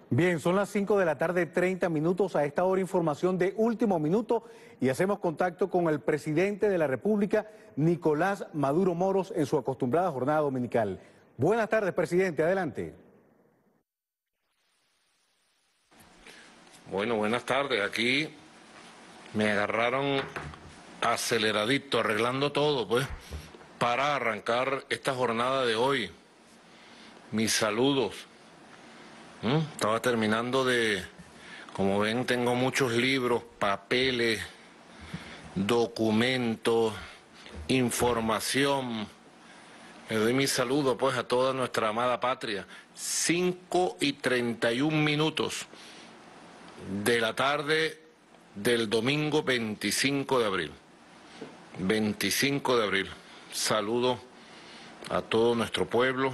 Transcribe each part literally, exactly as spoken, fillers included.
Bien, son las cinco de la tarde, treinta minutos. A esta hora información de último minuto y hacemos contacto con el presidente de la República, Nicolás Maduro Moros, en su acostumbrada jornada dominical. Buenas tardes, presidente, adelante. Bueno, buenas tardes. Aquí me agarraron aceleradito, arreglando todo, pues, para arrancar esta jornada de hoy. Mis saludos. ¿Mm? Estaba terminando de, como ven, tengo muchos libros, papeles, documentos, información. Le doy mi saludo, pues, a toda nuestra amada patria. Cinco y treinta y un minutos de la tarde del domingo veinticinco de abril. veinticinco de abril. Saludo a todo nuestro pueblo.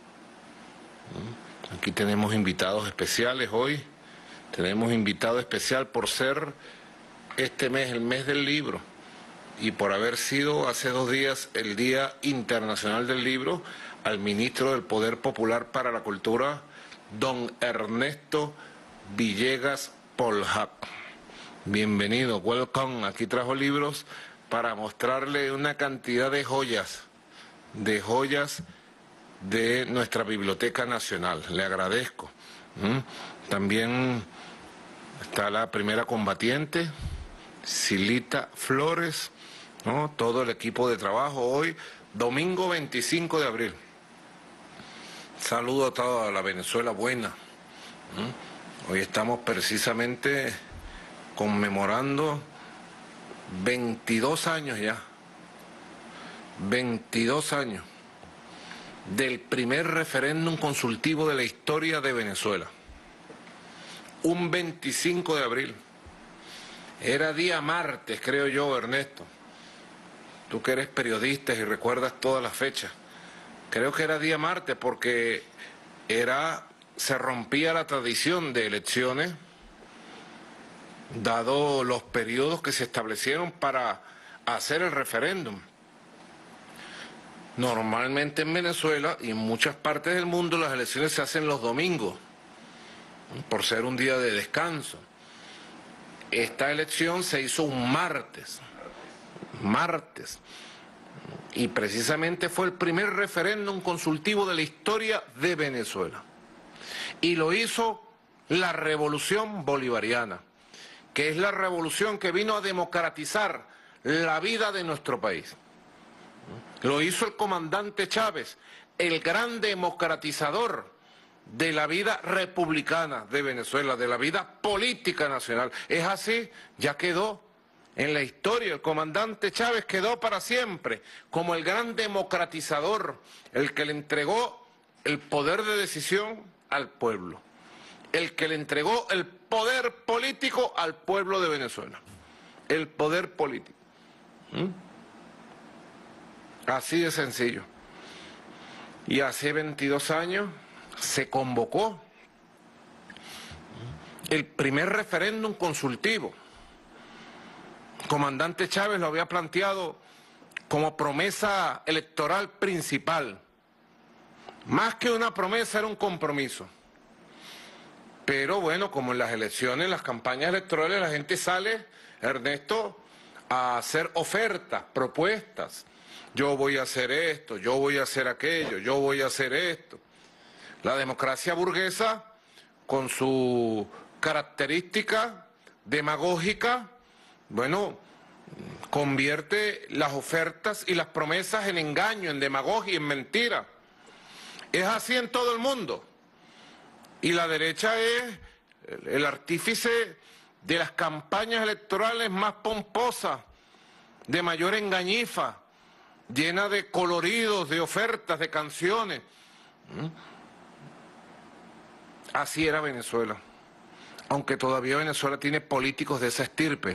Aquí tenemos invitados especiales hoy. Tenemos invitado especial por ser este mes el mes del libro y por haber sido hace dos días el Día Internacional del Libro, al ministro del Poder Popular para la Cultura, don Ernesto Villegas Poljak. Bienvenido, welcome. Aquí trajo libros para mostrarle una cantidad de joyas, de joyas de nuestra Biblioteca Nacional. Le agradezco. ¿Mm? También está la primera combatiente, Silita Flores, ¿no? Todo el equipo de trabajo hoy, domingo veinticinco de abril. Saludo a toda la Venezuela buena. ¿Mm? Hoy estamos precisamente conmemorando veintidós años ya, veintidós años del primer referéndum consultivo de la historia de Venezuela. Un veinticinco de abril. Era día martes, creo yo, Ernesto. Tú que eres periodista y recuerdas todas las fechas. Creo que era día martes porque era, se rompía la tradición de elecciones, dado los periodos que se establecieron para hacer el referéndum. Normalmente en Venezuela y en muchas partes del mundo las elecciones se hacen los domingos, por ser un día de descanso. Esta elección se hizo un martes, martes, y precisamente fue el primer referéndum consultivo de la historia de Venezuela. Y lo hizo la Revolución Bolivariana, que es la revolución que vino a democratizar la vida de nuestro país. Lo hizo el comandante Chávez, el gran democratizador de la vida republicana de Venezuela, de la vida política nacional. Es así, ya quedó en la historia. El comandante Chávez quedó para siempre como el gran democratizador, el que le entregó el poder de decisión al pueblo, el que le entregó el poder político al pueblo de Venezuela, el poder político. ¿Mm? Así de sencillo. Y hace veintidós años se convocó el primer referéndum consultivo. El comandante Chávez lo había planteado como promesa electoral principal. Más que una promesa, era un compromiso. Pero bueno, como en las elecciones, en las campañas electorales, la gente sale, Ernesto, a hacer ofertas, propuestas. Yo voy a hacer esto, yo voy a hacer aquello, yo voy a hacer esto. La democracia burguesa, con su característica demagógica, bueno, convierte las ofertas y las promesas en engaño, en demagogia, en mentira. Es así en todo el mundo. Y la derecha es el artífice de las campañas electorales más pomposas, de mayor engañifa, llena de coloridos, de ofertas, de canciones. Así era Venezuela, aunque todavía Venezuela tiene políticos de esa estirpe.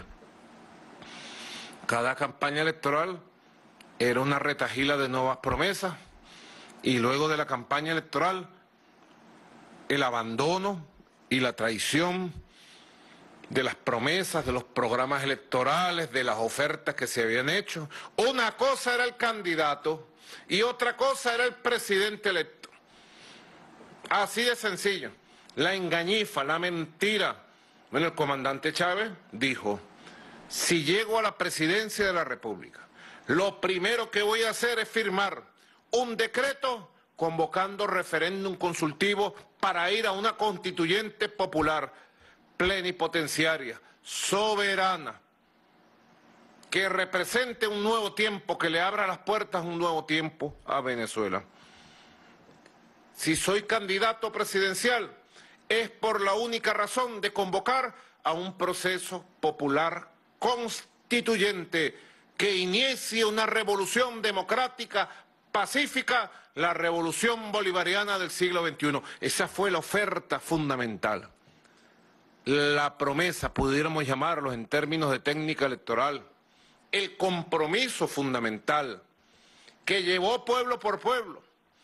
Cada campaña electoral era una retahíla de nuevas promesas y luego de la campaña electoral el abandono y la traición de las promesas, de los programas electorales, de las ofertas que se habían hecho. Una cosa era el candidato y otra cosa era el presidente electo. Así de sencillo. la engañifa, la mentira. Bueno, el comandante Chávez dijo, si llego a la presidencia de la República, lo primero que voy a hacer es firmar un decreto convocando referéndum consultivo para ir a una constituyente popular, plenipotenciaria, soberana, que represente un nuevo tiempo, que le abra las puertas a un nuevo tiempo a Venezuela. Si soy candidato presidencial, es por la única razón de convocar a un proceso popular constituyente que inicie una revolución democrática, pacífica, la revolución bolivariana del siglo veintiuno. Esa fue la oferta fundamental. La promesa, pudiéramos llamarlo en términos de técnica electoral, el compromiso fundamental que llevó pueblo por pueblo.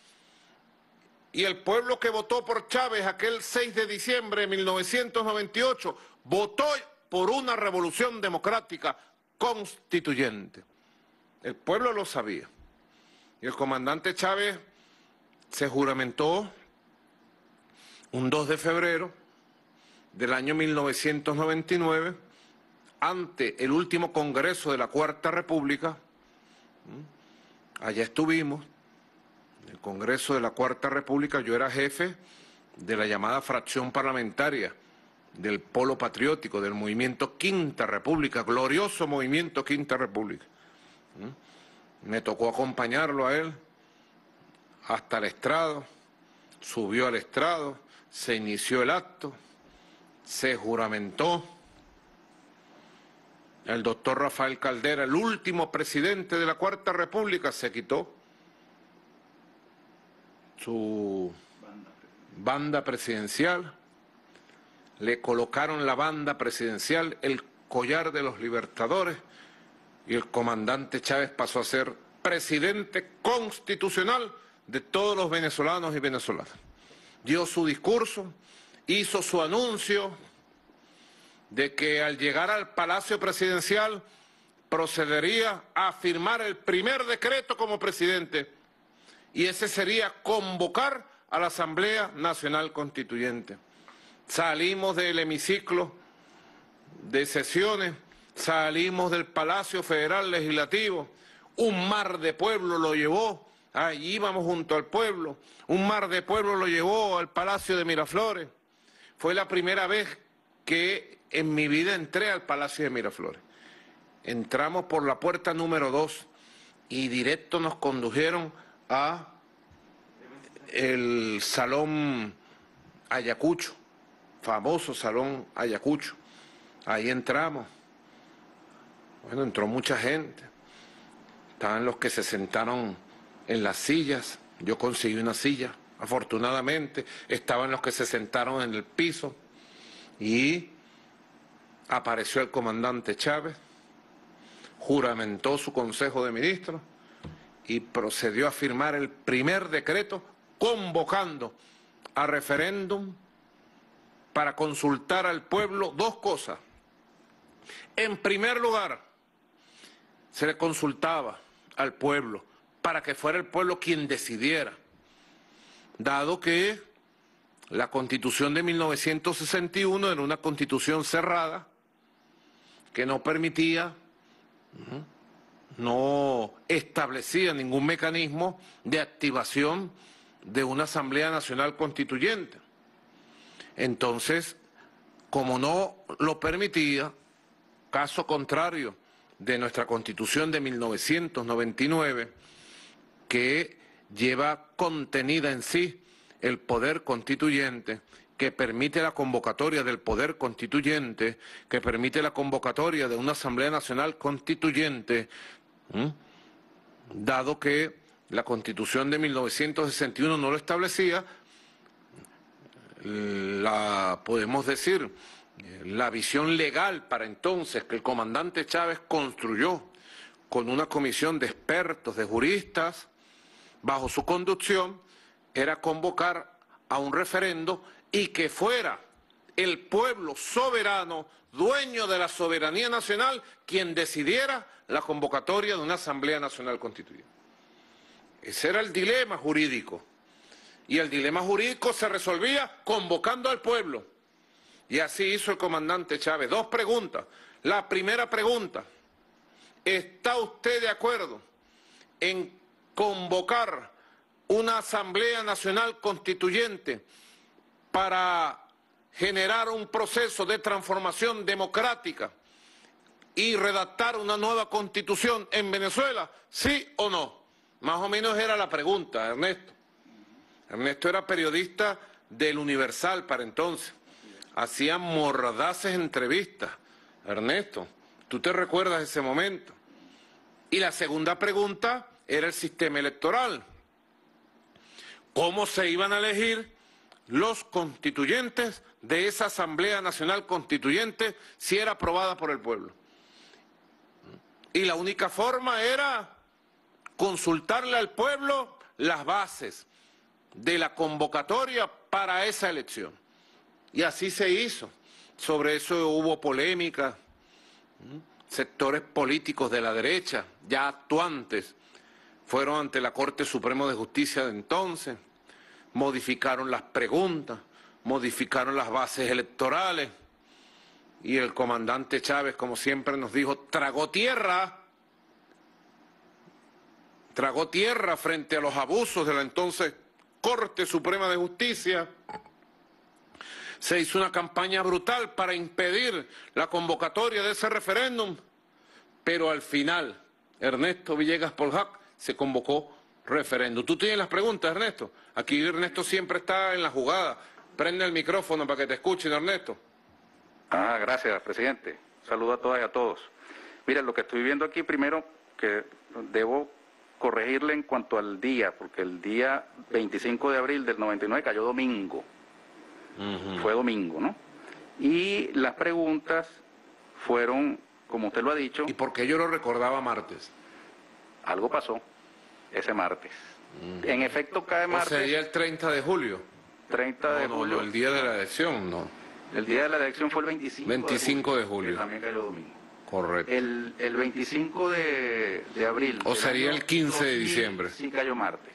Y el pueblo que votó por Chávez aquel seis de diciembre de mil novecientos noventa y ocho votó por una revolución democrática constituyente. El pueblo lo sabía. Y el comandante Chávez se juramentó un dos de febrero del año mil novecientos noventa y nueve ante el último Congreso de la Cuarta República. Allá estuvimos, en el Congreso de la Cuarta República. Yo era jefe de la llamada fracción parlamentaria del Polo Patriótico, del movimiento Quinta República, glorioso movimiento Quinta República. Me tocó acompañarlo a él hasta el estrado, subió al estrado, se inició el acto, se juramentó. El doctor Rafael Caldera, el último presidente de la Cuarta República, se quitó su banda presidencial, le colocaron la banda presidencial, el collar de los libertadores, y el comandante Chávez pasó a ser presidente constitucional de todos los venezolanos y venezolanas. Dio su discurso, hizo su anuncio de que al llegar al Palacio Presidencial procedería a firmar el primer decreto como presidente, y ese sería convocar a la Asamblea Nacional Constituyente. Salimos del hemiciclo de sesiones, salimos del Palacio Federal Legislativo, un mar de pueblo lo llevó, ahí íbamos junto al pueblo, un mar de pueblo lo llevó al Palacio de Miraflores. Fue la primera vez que en mi vida entré al Palacio de Miraflores. Entramos por la puerta número dos y directo nos condujeron a el Salón Ayacucho, famoso Salón Ayacucho. Ahí entramos. Bueno, entró mucha gente. Estaban los que se sentaron en las sillas. Yo conseguí una silla, afortunadamente. Estaban los que se sentaron en el piso. Y apareció el comandante Chávez, juramentó su Consejo de Ministros y procedió a firmar el primer decreto convocando a referéndum para consultar al pueblo dos cosas. En primer lugar, se le consultaba al pueblo para que fuera el pueblo quien decidiera, dado que la Constitución de mil novecientos sesenta y uno era una constitución cerrada que no permitía, no establecía ningún mecanismo de activación de una Asamblea Nacional Constituyente. Entonces, como no lo permitía, caso contrario de nuestra Constitución de mil novecientos noventa y nueve, que lleva contenida en sí el poder constituyente, que permite la convocatoria del poder constituyente, que permite la convocatoria de una Asamblea Nacional Constituyente, ¿m? dado que la Constitución de mil novecientos sesenta y uno no lo establecía, la, podemos decir, la visión legal para entonces que el comandante Chávez construyó con una comisión de expertos, de juristas, bajo su conducción, era convocar a un referendo y que fuera el pueblo soberano, dueño de la soberanía nacional, quien decidiera la convocatoria de una Asamblea Nacional Constituyente. Ese era el dilema jurídico. y el dilema jurídico se resolvía convocando al pueblo. Y así hizo el comandante Chávez. Dos preguntas. La primera pregunta, ¿está usted de acuerdo en convocar una Asamblea Nacional Constituyente para generar un proceso de transformación democrática y redactar una nueva constitución en Venezuela? ¿Sí o no? Más o menos era la pregunta, Ernesto. Ernesto era periodista del Universal para entonces. Hacía mordaces entrevistas. Ernesto, ¿tú te recuerdas de ese momento? Y la segunda pregunta era el sistema electoral. ¿Cómo se iban a elegir los constituyentes de esa Asamblea Nacional Constituyente si era aprobada por el pueblo? Y la única forma era consultarle al pueblo las bases de la convocatoria para esa elección. Y así se hizo. Sobre eso hubo polémica. Sectores políticos de la derecha, ya actuantes, fueron ante la Corte Suprema de Justicia de entonces, modificaron las preguntas, modificaron las bases electorales, y el comandante Chávez, como siempre nos dijo, tragó tierra, tragó tierra frente a los abusos de la entonces Corte Suprema de Justicia. Se hizo una campaña brutal para impedir la convocatoria de ese referéndum, pero al final, Ernesto Villegas Poljac se convocó referéndum. ¿Tú tienes las preguntas, Ernesto? Aquí Ernesto siempre está en la jugada. Prende el micrófono para que te escuchen, Ernesto. Ah, gracias, presidente. Saludo a todas y a todos. Mira, lo que estoy viendo aquí primero, que debo corregirle en cuanto al día, porque el día veinticinco de abril del noventa y nueve cayó domingo. Uh-huh. Fue domingo, ¿no? Y las preguntas fueron, como usted lo ha dicho... ¿Y por qué yo lo recordaba martes? Algo pasó ese martes. Uh-huh. En efecto, cae martes... ¿O sería el treinta de julio? treinta de no, julio. No, el día de la elección, no. El día de la elección fue el veinticinco, veinticinco de julio. Que también cayó domingo. Correcto. El, el veinticinco de, de abril... ¿O sería el quince de diciembre? Sí cayó martes.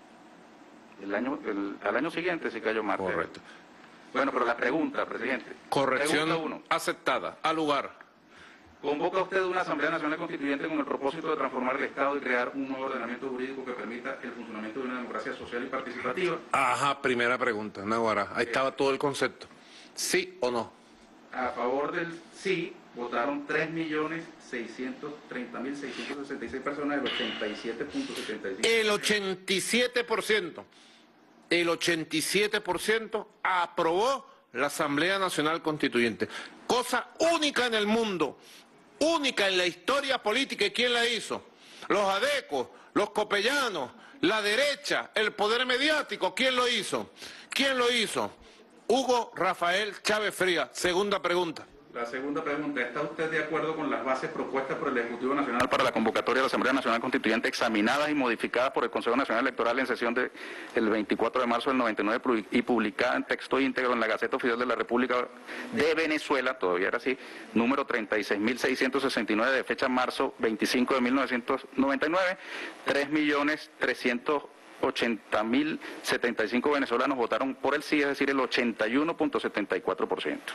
El año, el, al año siguiente sí cayó martes. Correcto. Bueno, pero la pregunta, presidente. Corrección uno. aceptada. Al lugar. ¿Convoca usted una Asamblea Nacional Constituyente con el propósito de transformar el Estado y crear un nuevo ordenamiento jurídico que permita el funcionamiento de una democracia social y participativa? Ajá, primera pregunta, Naguará. Ahí estaba todo el concepto. ¿Sí o no? A favor del sí votaron tres millones seiscientos treinta mil seiscientos sesenta y seis personas, el ochenta y siete punto setenta y cinco por ciento. El ochenta y siete por ciento. El ochenta y siete por ciento aprobó la Asamblea Nacional Constituyente. Cosa única en el mundo, única en la historia política. ¿Y quién la hizo? Los adecos, los copellanos, la derecha, el poder mediático. ¿Quién lo hizo? ¿Quién lo hizo? Hugo Rafael Chávez Frías. Segunda pregunta. La segunda pregunta, ¿está usted de acuerdo con las bases propuestas por el Ejecutivo Nacional para la convocatoria de la Asamblea Nacional Constituyente, examinadas y modificadas por el Consejo Nacional Electoral en sesión del veinticuatro de marzo del noventa y nueve y publicada en texto íntegro en la Gaceta Oficial de la República de Venezuela, todavía era así, número treinta y seis mil seiscientos sesenta y nueve, de fecha marzo veinticinco de mil novecientos noventa y nueve, tres millones trescientos ochenta mil setenta y cinco venezolanos votaron por el sí, es decir, el ochenta y uno punto setenta y cuatro por ciento.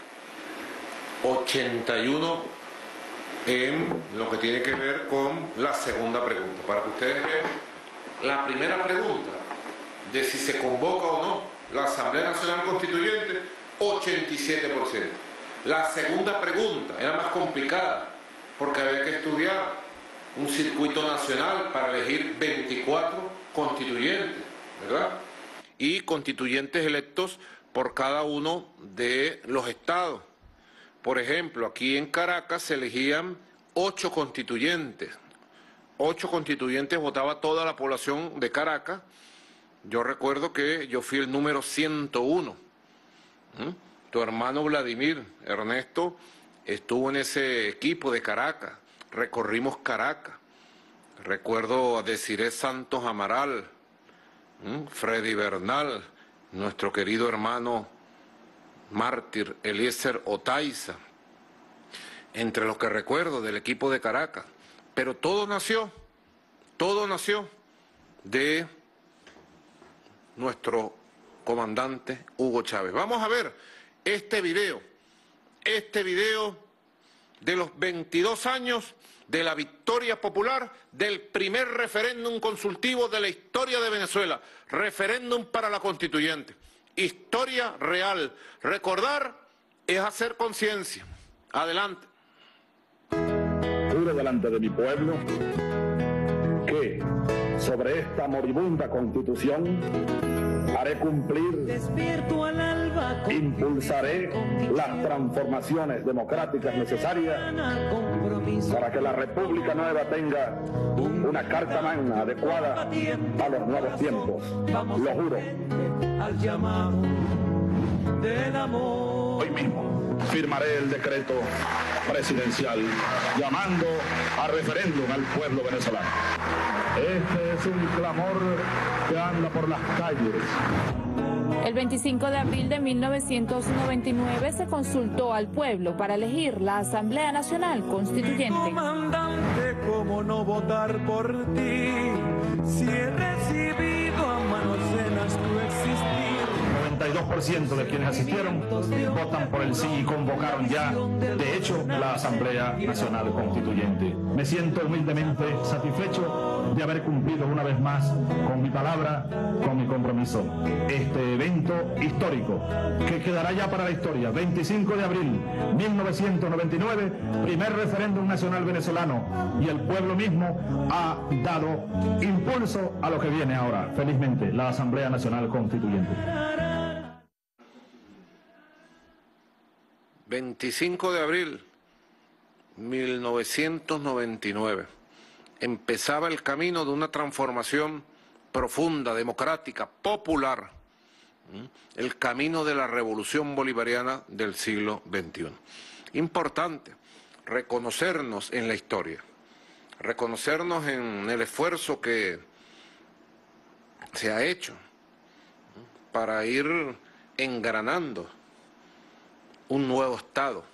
ochenta y uno en lo que tiene que ver con la segunda pregunta. Para que ustedes vean, la primera pregunta de si se convoca o no la Asamblea Nacional Constituyente, ochenta y siete por ciento. La segunda pregunta era más complicada porque había que estudiar un circuito nacional para elegir veinticuatro constituyentes, ¿verdad? Y constituyentes electos por cada uno de los estados. Por ejemplo, aquí en Caracas se elegían ocho constituyentes. Ocho constituyentes votaba toda la población de Caracas. Yo recuerdo que yo fui el número ciento uno. ¿Mm? Tu hermano Vladimir, Ernesto, estuvo en ese equipo de Caracas. Recorrimos Caracas. Recuerdo a Desiré Santos Amaral, ¿Mm? Freddy Bernal, nuestro querido hermano mártir Eliezer Otaiza, entre los que recuerdo del equipo de Caracas. Pero todo nació, todo nació de nuestro comandante Hugo Chávez. Vamos a ver este video, este video de los veintidós años de la victoria popular del primer referéndum consultivo de la historia de Venezuela, referéndum para la constituyente. Historia real. Recordar es hacer conciencia. Adelante. Juro delante de mi pueblo que sobre esta moribunda Constitución haré cumplir, impulsaré las transformaciones democráticas necesarias para que la República Nueva tenga una carta magna adecuada a los nuevos tiempos. Lo juro. Hoy mismo firmaré el decreto presidencial llamando a referéndum al pueblo venezolano. Este es un clamor que anda por las calles. El veinticinco de abril de mil novecientos noventa y nueve se consultó al pueblo para elegir la Asamblea Nacional Constituyente. Comandante, ¿cómo no votar por ti? Si he recibido a manos llenas tu existir. noventa y dos por ciento de quienes asistieron votan por el sí y convocaron ya, de hecho, la Asamblea Nacional Constituyente. Me siento humildemente satisfecho de haber cumplido una vez más con mi palabra, con mi compromiso. Este evento histórico que quedará ya para la historia, veinticinco de abril de mil novecientos noventa y nueve, primer referéndum nacional venezolano, y el pueblo mismo ha dado impulso a lo que viene ahora, felizmente, la Asamblea Nacional Constituyente. veinticinco de abril de mil novecientos noventa y nueve. Empezaba el camino de una transformación profunda, democrática, popular. El camino de la revolución bolivariana del siglo veintiuno. Importante reconocernos en la historia, reconocernos en el esfuerzo que se ha hecho para ir engranando un nuevo Estado,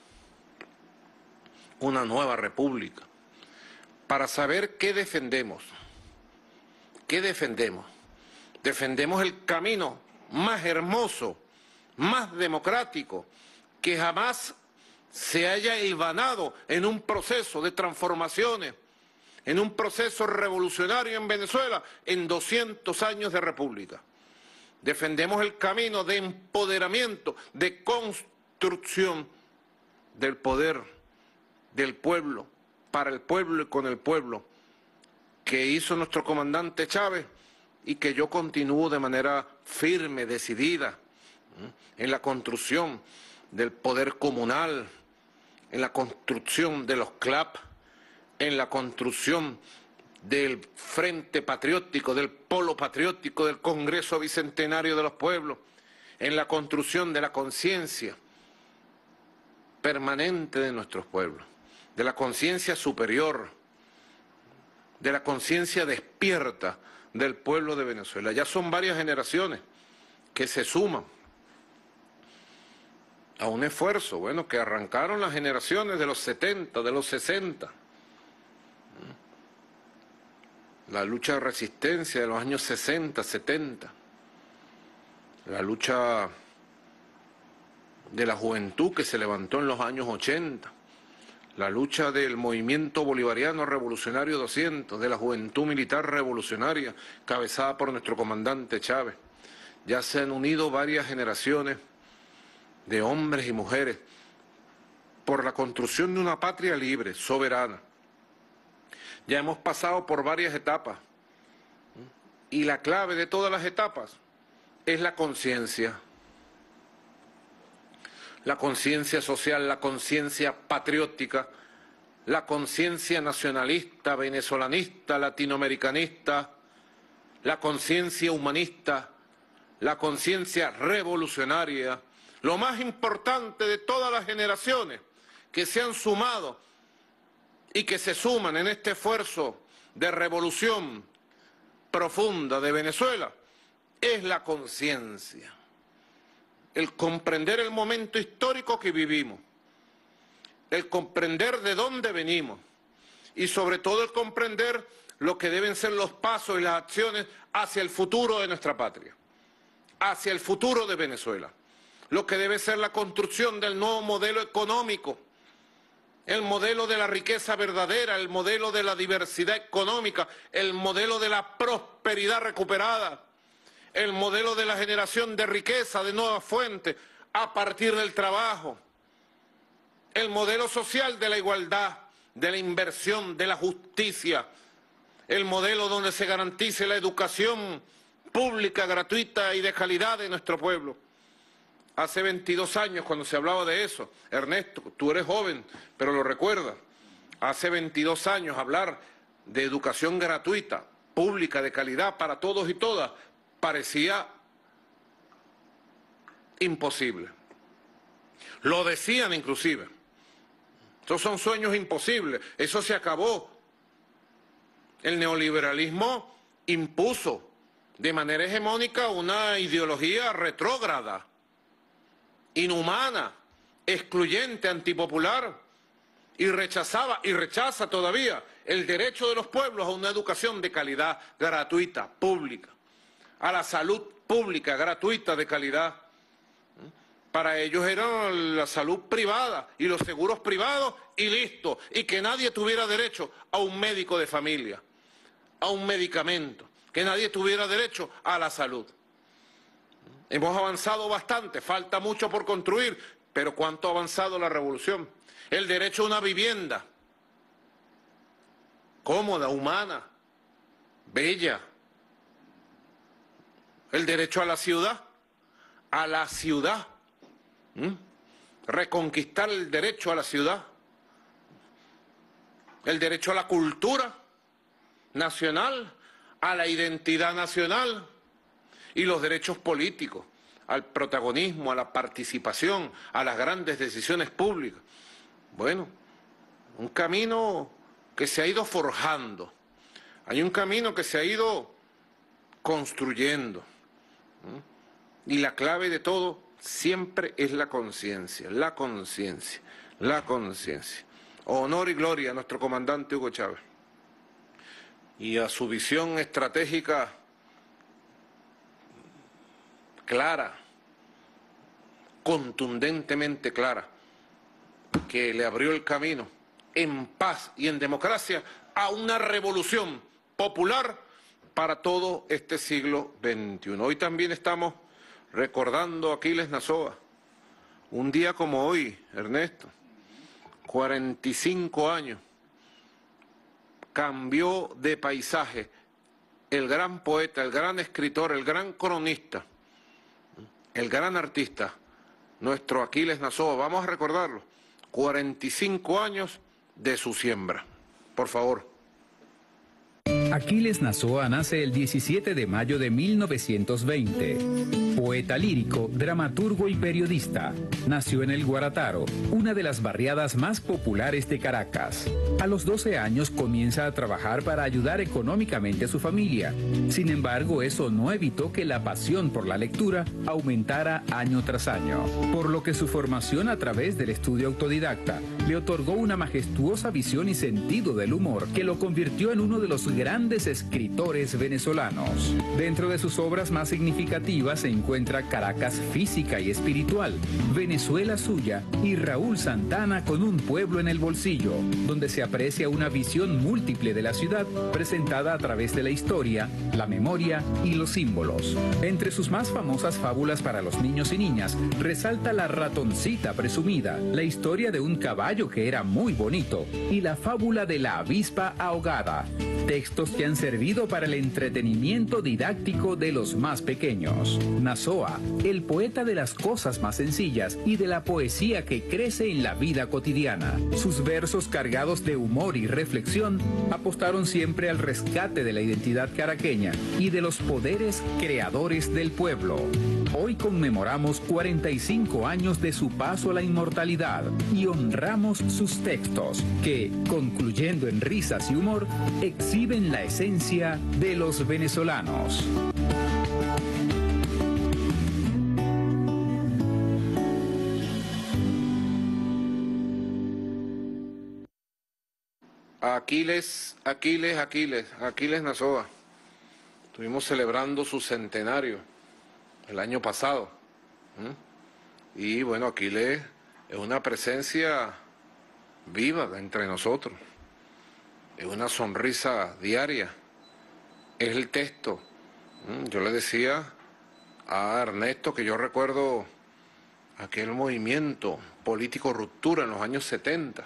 una nueva república, para saber qué defendemos. ¿Qué defendemos? Defendemos el camino más hermoso, más democrático, que jamás se haya hilvanado en un proceso de transformaciones, en un proceso revolucionario en Venezuela, en doscientos años de república. Defendemos el camino de empoderamiento, de construcción del poder del pueblo, para el pueblo y con el pueblo, que hizo nuestro comandante Chávez y que yo continúo de manera firme, decidida, en la construcción del poder comunal, en la construcción de los C L A P, en la construcción del Frente Patriótico, del Polo Patriótico, del Congreso Bicentenario de los Pueblos, en la construcción de la conciencia permanente de nuestros pueblos, de la conciencia superior, de la conciencia despierta del pueblo de Venezuela. Ya son varias generaciones que se suman a un esfuerzo, bueno, que arrancaron las generaciones de los setenta, de los sesenta. La lucha de resistencia de los años sesenta, setenta. La lucha de la juventud que se levantó en los años ochenta. La lucha del movimiento bolivariano revolucionario doscientos, de la juventud militar revolucionaria, cabezada por nuestro comandante Chávez. Ya se han unido varias generaciones de hombres y mujeres por la construcción de una patria libre, soberana. Ya hemos pasado por varias etapas y la clave de todas las etapas es la conciencia. La conciencia social, la conciencia patriótica, la conciencia nacionalista, venezolanista, latinoamericanista, la conciencia humanista, la conciencia revolucionaria, lo más importante de todas las generaciones que se han sumado y que se suman en este esfuerzo de revolución profunda de Venezuela, es la conciencia. El comprender el momento histórico que vivimos, el comprender de dónde venimos y sobre todo el comprender lo que deben ser los pasos y las acciones hacia el futuro de nuestra patria. hacia el futuro de Venezuela, lo que debe ser la construcción del nuevo modelo económico, el modelo de la riqueza verdadera, el modelo de la diversidad económica, el modelo de la prosperidad recuperada, el modelo de la generación de riqueza, de nuevas fuentes, a partir del trabajo, el modelo social de la igualdad, de la inversión, de la justicia, el modelo donde se garantice la educación pública, gratuita y de calidad de nuestro pueblo. Hace veintidós años, cuando se hablaba de eso, Ernesto, tú eres joven, pero lo recuerdas, hace veintidós años hablar de educación gratuita, pública, de calidad para todos y todas, parecía imposible. Lo decían inclusive. Estos son sueños imposibles, eso se acabó. El neoliberalismo impuso de manera hegemónica una ideología retrógrada, inhumana, excluyente, antipopular, y rechazaba y rechaza todavía el derecho de los pueblos a una educación de calidad, gratuita, pública, a la salud pública, gratuita, de calidad. Para ellos era la salud privada y los seguros privados y listo, y que nadie tuviera derecho a un médico de familia, a un medicamento, que nadie tuviera derecho a la salud. Hemos avanzado bastante, falta mucho por construir, pero ¿cuánto ha avanzado la revolución? El derecho a una vivienda cómoda, humana, bella. El derecho a la ciudad, a la ciudad. ¿Mm? Reconquistar el derecho a la ciudad. El derecho a la cultura nacional, a la identidad nacional. Y los derechos políticos, al protagonismo, a la participación, a las grandes decisiones públicas. Bueno, un camino que se ha ido forjando, hay un camino que se ha ido construyendo. Y la clave de todo siempre es la conciencia, la conciencia, la conciencia. Honor y gloria a nuestro comandante Hugo Chávez y a su visión estratégica clara, contundentemente clara, que le abrió el camino en paz y en democracia a una revolución popular para todo este siglo veintiuno. Hoy también estamos recordando a Aquiles Nazoa, un día como hoy, Ernesto, cuarenta y cinco años, cambió de paisaje el gran poeta, el gran escritor, el gran cronista, el gran artista, nuestro Aquiles Nazoa. Vamos a recordarlo, cuarenta y cinco años de su siembra. Por favor. Aquiles Nazoa nace el diecisiete de mayo de mil novecientos veinte. Poeta lírico, dramaturgo y periodista. Nació en el Guarataro, una de las barriadas más populares de Caracas. A los doce años comienza a trabajar para ayudar económicamente a su familia. Sin embargo, eso no evitó que la pasión por la lectura aumentara año tras año, por lo que su formación a través del estudio autodidacta le otorgó una majestuosa visión y sentido del humor que lo convirtió en uno de los grandes escritores venezolanos. Dentro de sus obras más significativas se encuentra Caracas física y espiritual, Venezuela suya y Raúl Santana con un pueblo en el bolsillo, donde se aprecia una visión múltiple de la ciudad presentada a través de la historia, la memoria y los símbolos. Entre sus más famosas fábulas para los niños y niñas resalta La ratoncita presumida, la historia de un caballo que era muy bonito y la fábula de la avispa ahogada, textos que han servido para el entretenimiento didáctico de los más pequeños. Nazoa, el poeta de las cosas más sencillas y de la poesía que crece en la vida cotidiana. Sus versos cargados de humor y reflexión apostaron siempre al rescate de la identidad caraqueña y de los poderes creadores del pueblo. Hoy conmemoramos cuarenta y cinco años de su paso a la inmortalidad y honramos sus textos que, concluyendo en risas y humor, exhiben la esencia de los venezolanos. Aquiles, Aquiles, Aquiles, Aquiles Nazoa. Estuvimos celebrando su centenario el año pasado. ¿Mm? Y bueno, Aquiles es una presencia viva entre nosotros, es una sonrisa diaria, es el texto. ¿Mm? Yo le decía a Ernesto que yo recuerdo aquel movimiento político Ruptura en los años setenta.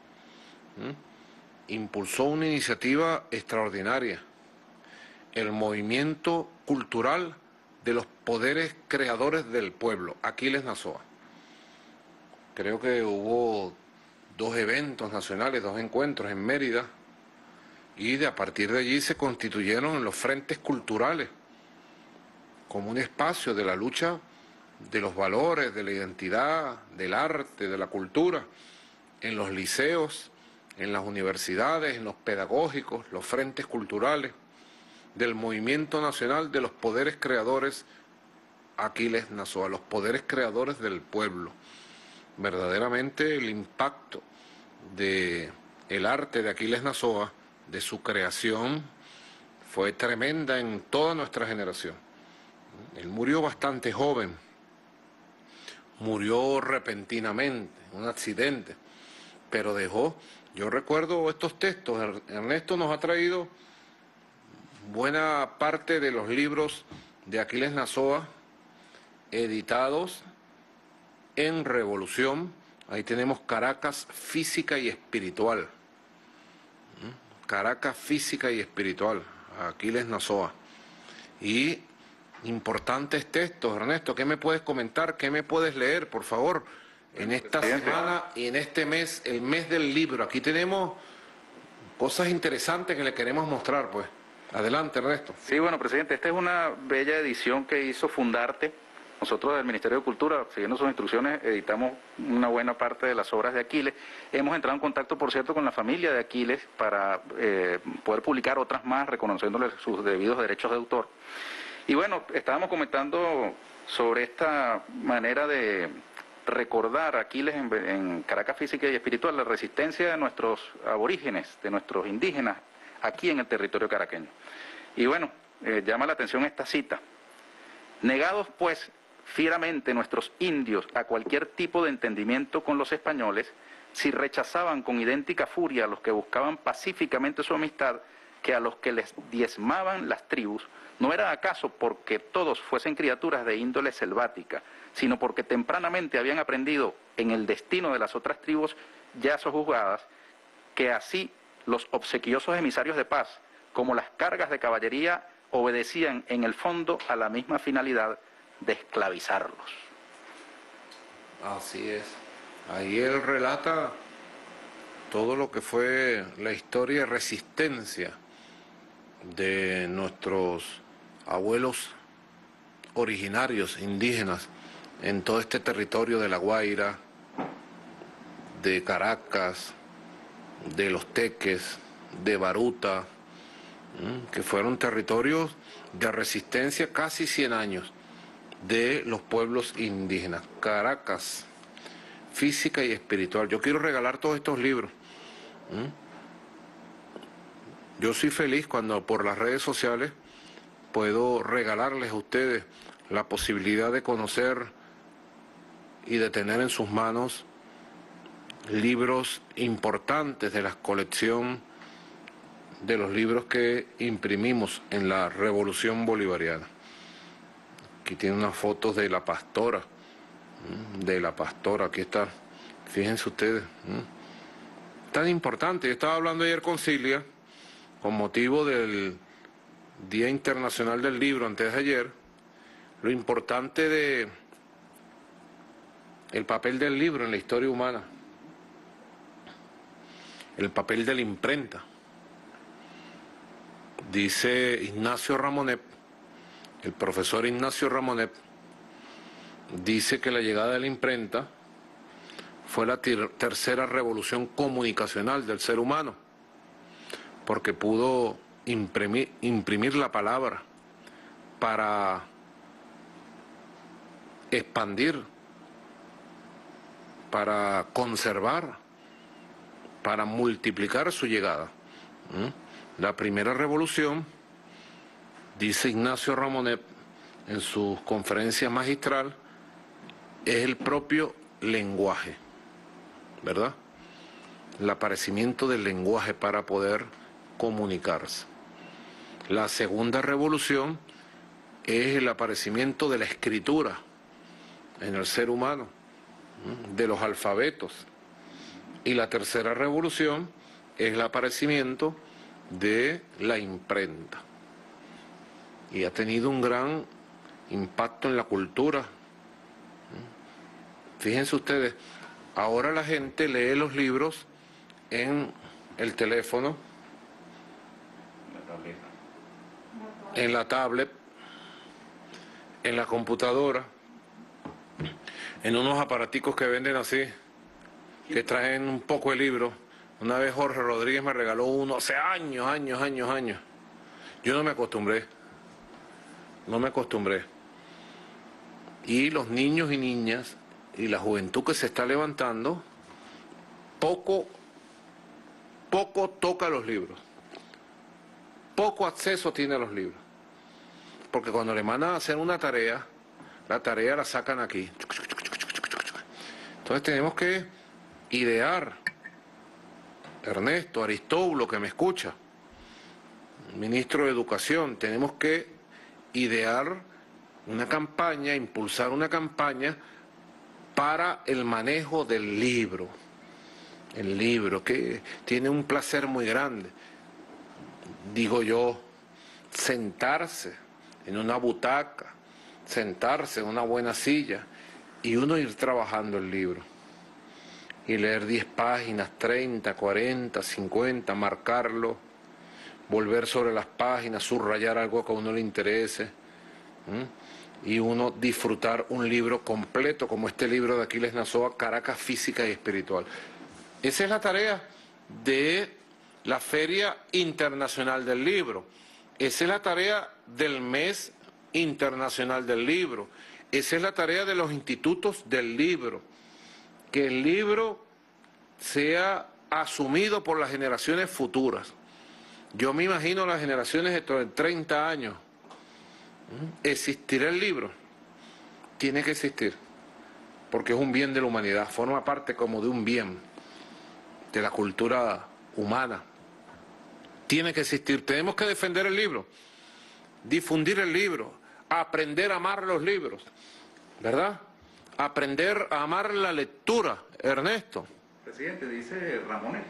¿Mm? Impulsó una iniciativa extraordinaria, el movimiento cultural de los poderes creadores del pueblo, Aquiles Nazoa. Creo que hubo dos eventos nacionales, dos encuentros en Mérida, y de a partir de allí se constituyeron los frentes culturales como un espacio de la lucha de los valores, de la identidad, del arte, de la cultura, en los liceos, en las universidades, en los pedagógicos, los frentes culturales del movimiento nacional de los poderes creadores Aquiles Nazoa, los poderes creadores del pueblo. Verdaderamente el impacto de el arte de Aquiles Nazoa, de su creación, fue tremenda en toda nuestra generación. Él murió bastante joven, murió repentinamente, un accidente, pero dejó, yo recuerdo estos textos, Ernesto nos ha traído buena parte de los libros de Aquiles Nazoa, editados en Revolución. Ahí tenemos Caracas Física y Espiritual. Caracas Física y Espiritual, Aquiles Nazoa. Y importantes textos, Ernesto, ¿qué me puedes comentar? ¿Qué me puedes leer, por favor? En esta semana y en este mes, el mes del libro. Aquí tenemos cosas interesantes que le queremos mostrar, pues. Adelante, Ernesto. Sí, bueno, presidente, esta es una bella edición que hizo Fundarte. Nosotros del Ministerio de Cultura, siguiendo sus instrucciones, editamos una buena parte de las obras de Aquiles. Hemos entrado en contacto, por cierto, con la familia de Aquiles para eh, poder publicar otras más, reconociéndole sus debidos derechos de autor. Y bueno, estábamos comentando sobre esta manera de recordar a Aquiles en, en Caracas Física y Espiritual, la resistencia de nuestros aborígenes, de nuestros indígenas, aquí en el territorio caraqueño. Y bueno, eh, llama la atención esta cita. Negados, pues, fieramente nuestros indios a cualquier tipo de entendimiento con los españoles, si rechazaban con idéntica furia a los que buscaban pacíficamente su amistad, que a los que les diezmaban las tribus, no era acaso porque todos fuesen criaturas de índole selvática, sino porque tempranamente habían aprendido en el destino de las otras tribus ya sojuzgadas, que así los obsequiosos emisarios de paz, como las cargas de caballería, obedecían en el fondo a la misma finalidad de esclavizarlos. Así es. Ahí él relata todo lo que fue la historia de resistencia de nuestros abuelos originarios, indígenas, en todo este territorio de La Guaira, de Caracas, de Los Teques, de Baruta, que fueron territorios de resistencia casi cien años de los pueblos indígenas. Caracas, Física y Espiritual. Yo quiero regalar todos estos libros. Yo soy feliz cuando por las redes sociales puedo regalarles a ustedes la posibilidad de conocer y de tener en sus manos libros importantes de la colección de los libros que imprimimos en la Revolución Bolivariana. Aquí tiene unas fotos de la pastora, de la pastora, aquí está, fíjense ustedes, tan importante. Yo estaba hablando ayer con Cilia, con motivo del Día Internacional del Libro, antes de ayer, lo importante de el papel del libro en la historia humana, el papel de la imprenta. Dice Ignacio Ramonet, el profesor Ignacio Ramonet, dice que la llegada de la imprenta fue la tercera revolución comunicacional del ser humano, porque pudo imprimir, imprimir la palabra para expandir, para conservar, para multiplicar su llegada. ¿Mm? La primera revolución, dice Ignacio Ramonet, en sus conferencias magistrales es el propio lenguaje, ¿verdad? El aparecimiento del lenguaje para poder comunicarse. La segunda revolución es el aparecimiento de la escritura en el ser humano, de los alfabetos. Y la tercera revolución es el aparecimiento de la imprenta. Y ha tenido un gran impacto en la cultura. Fíjense ustedes, ahora la gente lee los libros en el teléfono, en la tablet, en la computadora, en unos aparaticos que venden así, que traen un poco de libro. Una vez Jorge Rodríguez me regaló uno hace años, años, años, años. Yo no me acostumbré, no me acostumbré. Y los niños y niñas y la juventud que se está levantando, poco, poco toca los libros, poco acceso tiene a los libros. Porque cuando le mandan a hacer una tarea, la tarea la sacan aquí. Entonces tenemos que idear, Ernesto, Aristóbulo, que me escucha, ministro de Educación, tenemos que idear una campaña, impulsar una campaña para el manejo del libro. El libro, que tiene un placer muy grande, digo yo, sentarse en una butaca, sentarse en una buena silla y uno ir trabajando el libro y leer diez páginas, treinta, cuarenta, cincuenta, marcarlo, volver sobre las páginas, subrayar algo que a uno le interese, ¿m? Y uno disfrutar un libro completo como este libro de Aquiles Nazoa, Caracas Física y Espiritual. Esa es la tarea de la Feria Internacional del Libro. Esa es la tarea del Mes Internacional del Libro. Esa es la tarea de los institutos del libro. Que el libro sea asumido por las generaciones futuras. Yo me imagino las generaciones dentro de treinta años. ¿Existirá el libro? Tiene que existir. Porque es un bien de la humanidad. Forma parte como de un bien de la cultura humana. Tiene que existir. Tenemos que defender el libro, difundir el libro, aprender a amar los libros, ¿verdad? Aprender a amar la lectura, Ernesto. Presidente, dice Ramonet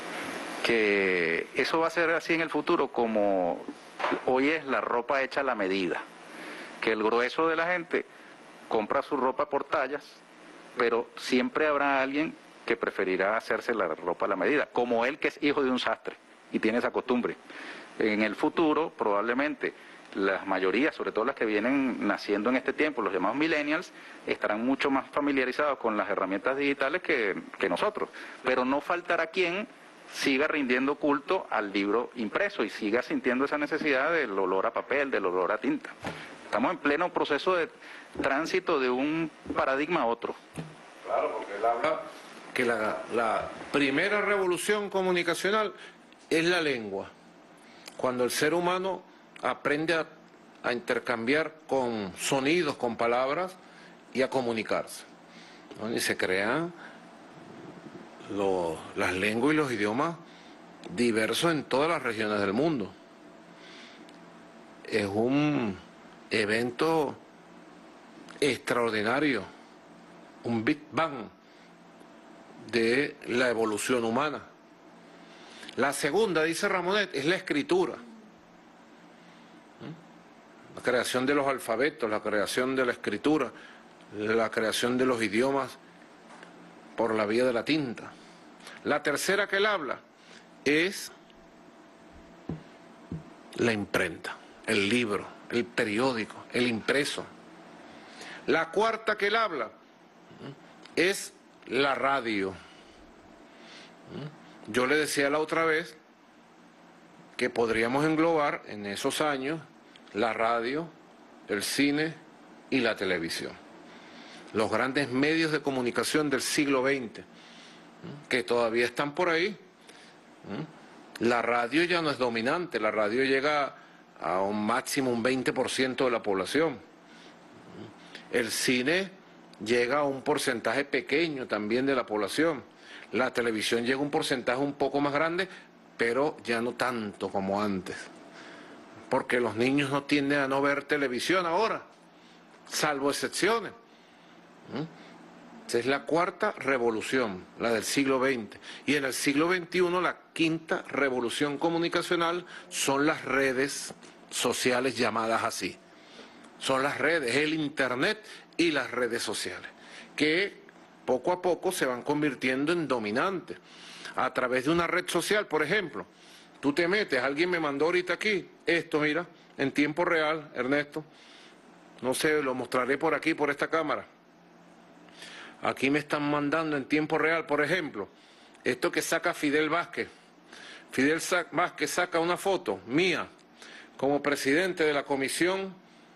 que eso va a ser así en el futuro, como hoy es la ropa hecha a la medida, que el grueso de la gente compra su ropa por tallas, pero siempre habrá alguien que preferirá hacerse la ropa a la medida, como él, que es hijo de un sastre y tiene esa costumbre. En el futuro, probablemente, las mayorías, sobre todo las que vienen naciendo en este tiempo, los llamados millennials, estarán mucho más familiarizados con las herramientas digitales que, que nosotros. Pero no faltará quien siga rindiendo culto al libro impreso y siga sintiendo esa necesidad del olor a papel, del olor a tinta. Estamos en pleno proceso de tránsito de un paradigma a otro. Claro, porque él habla que la, la primera revolución comunicacional es la lengua. Cuando el ser humano aprende a, a intercambiar con sonidos, con palabras y a comunicarse, ¿no? Y se crean lo, las lenguas y los idiomas diversos en todas las regiones del mundo. Es un evento extraordinario, un Big Bang de la evolución humana. La segunda, dice Ramonet, es la escritura. La creación de los alfabetos, la creación de la escritura, la creación de los idiomas por la vía de la tinta. La tercera que él habla es la imprenta, el libro, el periódico, el impreso. La cuarta que él habla es la radio. Yo le decía la otra vez que podríamos englobar en esos años la radio, el cine y la televisión. Los grandes medios de comunicación del siglo veinte, que todavía están por ahí. La radio ya no es dominante, la radio llega a un máximo un veinte por ciento de la población. El cine llega a un porcentaje pequeño también de la población. La televisión llega a un porcentaje un poco más grande, pero ya no tanto como antes. Porque los niños no tienden a no ver televisión ahora, salvo excepciones. ¿Mm? Esa es la cuarta revolución, la del siglo veinte. Y en el siglo veintiuno la quinta revolución comunicacional son las redes sociales llamadas así. Son las redes, el internet y las redes sociales, que poco a poco se van convirtiendo en dominantes. A través de una red social, por ejemplo, tú te metes, alguien me mandó ahorita aquí, esto mira, en tiempo real, Ernesto, no sé, lo mostraré por aquí, por esta cámara. Aquí me están mandando en tiempo real, por ejemplo, esto que saca Fidel Vázquez. Fidel Vázquez saca una foto mía como presidente de la comisión,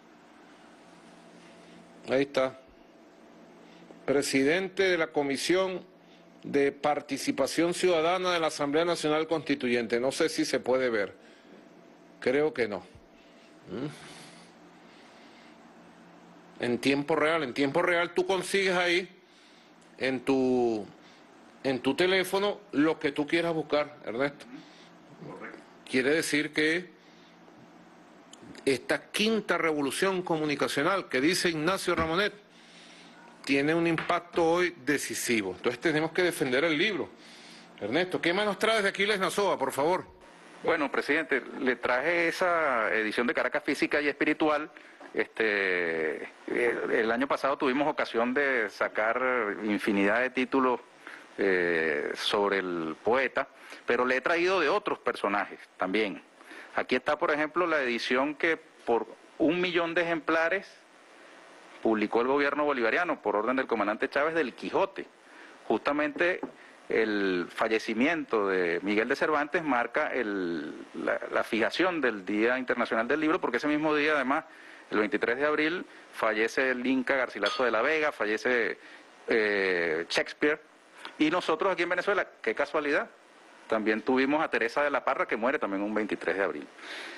ahí está, presidente de la Comisión de Participación Ciudadana de la Asamblea Nacional Constituyente. No sé si se puede ver, creo que no. En tiempo real, en tiempo real tú consigues ahí en tu, en tu teléfono lo que tú quieras buscar, Ernesto. Quiere decir que esta quinta revolución comunicacional que dice Ignacio Ramonet tiene un impacto hoy decisivo. Entonces tenemos que defender el libro. Ernesto, ¿qué más nos traes de Aquiles Nazoa, por favor? Bueno, presidente, le traje esa edición de Caracas Física y Espiritual. Este, el, el año pasado tuvimos ocasión de sacar infinidad de títulos eh, sobre el poeta, pero le he traído de otros personajes también. Aquí está, por ejemplo, la edición que por un millón de ejemplares publicó el gobierno bolivariano por orden del comandante Chávez del Quijote. Justamente el fallecimiento de Miguel de Cervantes marca el, la, la fijación del Día Internacional del Libro, porque ese mismo día, además, el veintitrés de abril, fallece el Inca Garcilaso de la Vega, fallece eh, Shakespeare, y nosotros aquí en Venezuela, qué casualidad, también tuvimos a Teresa de la Parra, que muere también un veintitrés de abril.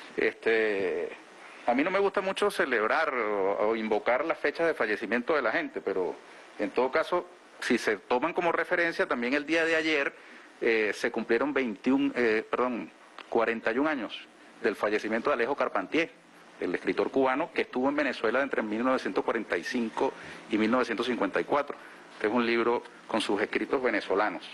Este, a mí no me gusta mucho celebrar o, o invocar las fechas de fallecimiento de la gente, pero en todo caso, si se toman como referencia, también el día de ayer eh, se cumplieron veintiún, eh, perdón, cuarenta y un años del fallecimiento de Alejo Carpentier, el escritor cubano que estuvo en Venezuela entre mil novecientos cuarenta y cinco y mil novecientos cincuenta y cuatro. Este es un libro con sus escritos venezolanos.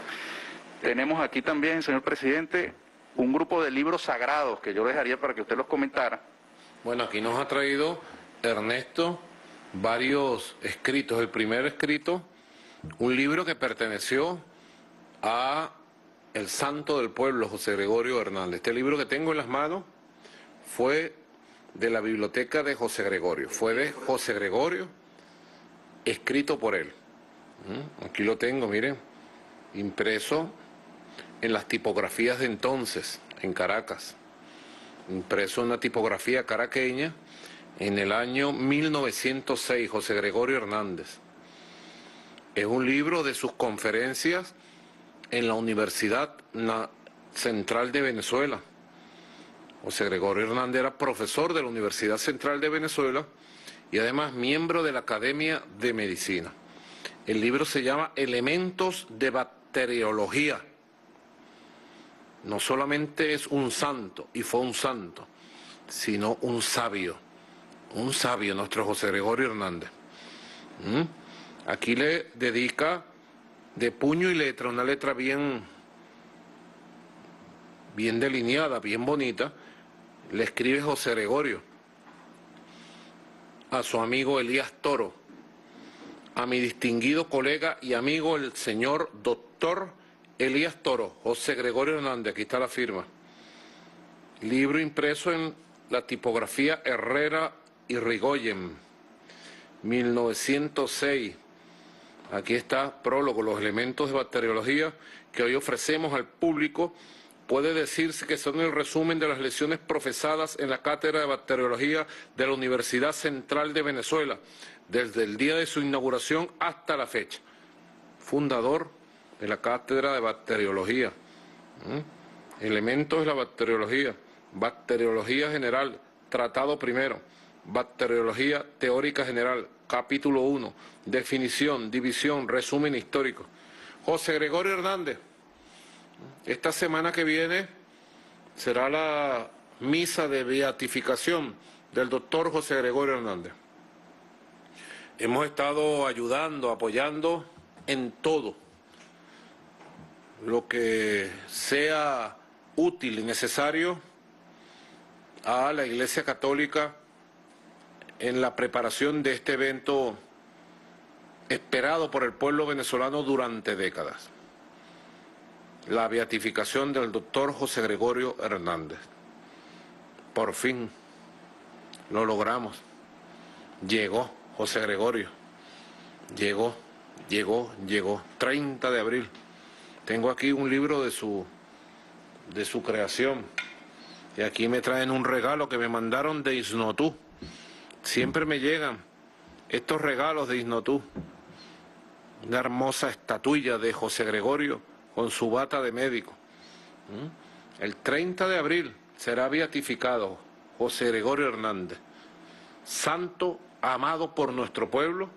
Tenemos aquí también, señor presidente, un grupo de libros sagrados que yo dejaría para que usted los comentara. Bueno, aquí nos ha traído Ernesto varios escritos. El primer escrito, un libro que perteneció a el santo del pueblo, José Gregorio Hernández. Este libro que tengo en las manos fue de la biblioteca de José Gregorio, fue de José Gregorio, escrito por él. Aquí lo tengo, miren, impreso en las tipografías de entonces, en Caracas, impreso en una tipografía caraqueña en el año mil novecientos seis, José Gregorio Hernández. Es un libro de sus conferencias en la Universidad Central de Venezuela. José Gregorio Hernández era profesor de la Universidad Central de Venezuela y además miembro de la Academia de Medicina. El libro se llama Elementos de Bacteriología. No solamente es un santo, y fue un santo, sino un sabio. Un sabio, nuestro José Gregorio Hernández. ¿Mm? Aquí le dedica de puño y letra, una letra bien, bien delineada, bien bonita, le escribe José Gregorio a su amigo Elías Toro, a mi distinguido colega y amigo el señor doctor Elías Toro, José Gregorio Hernández, aquí está la firma. Libro impreso en la tipografía Herrera y Rigoyen, mil novecientos seis. Aquí está, prólogo, los elementos de bacteriología que hoy ofrecemos al público. Puede decirse que son el resumen de las lecciones profesadas en la Cátedra de Bacteriología de la Universidad Central de Venezuela, desde el día de su inauguración hasta la fecha. Fundador de la Cátedra de Bacteriología. ¿Mm? Elementos de la bacteriología, bacteriología general, tratado primero, bacteriología teórica general, capítulo uno, definición, división, resumen histórico. José Gregorio Hernández, esta semana que viene será la misa de beatificación del doctor José Gregorio Hernández. Hemos estado ayudando, apoyando en todo lo que sea útil y necesario a la Iglesia Católica en la preparación de este evento esperado por el pueblo venezolano durante décadas. La beatificación del doctor José Gregorio Hernández. Por fin lo logramos. Llegó José Gregorio. Llegó, llegó, llegó. treinta de abril. Tengo aquí un libro de su, de su creación. Y aquí me traen un regalo que me mandaron de Isnotú. Siempre me llegan estos regalos de Isnotú. Una hermosa estatuilla de José Gregorio con su bata de médico. El treinta de abril será beatificado José Gregorio Hernández, santo amado por nuestro pueblo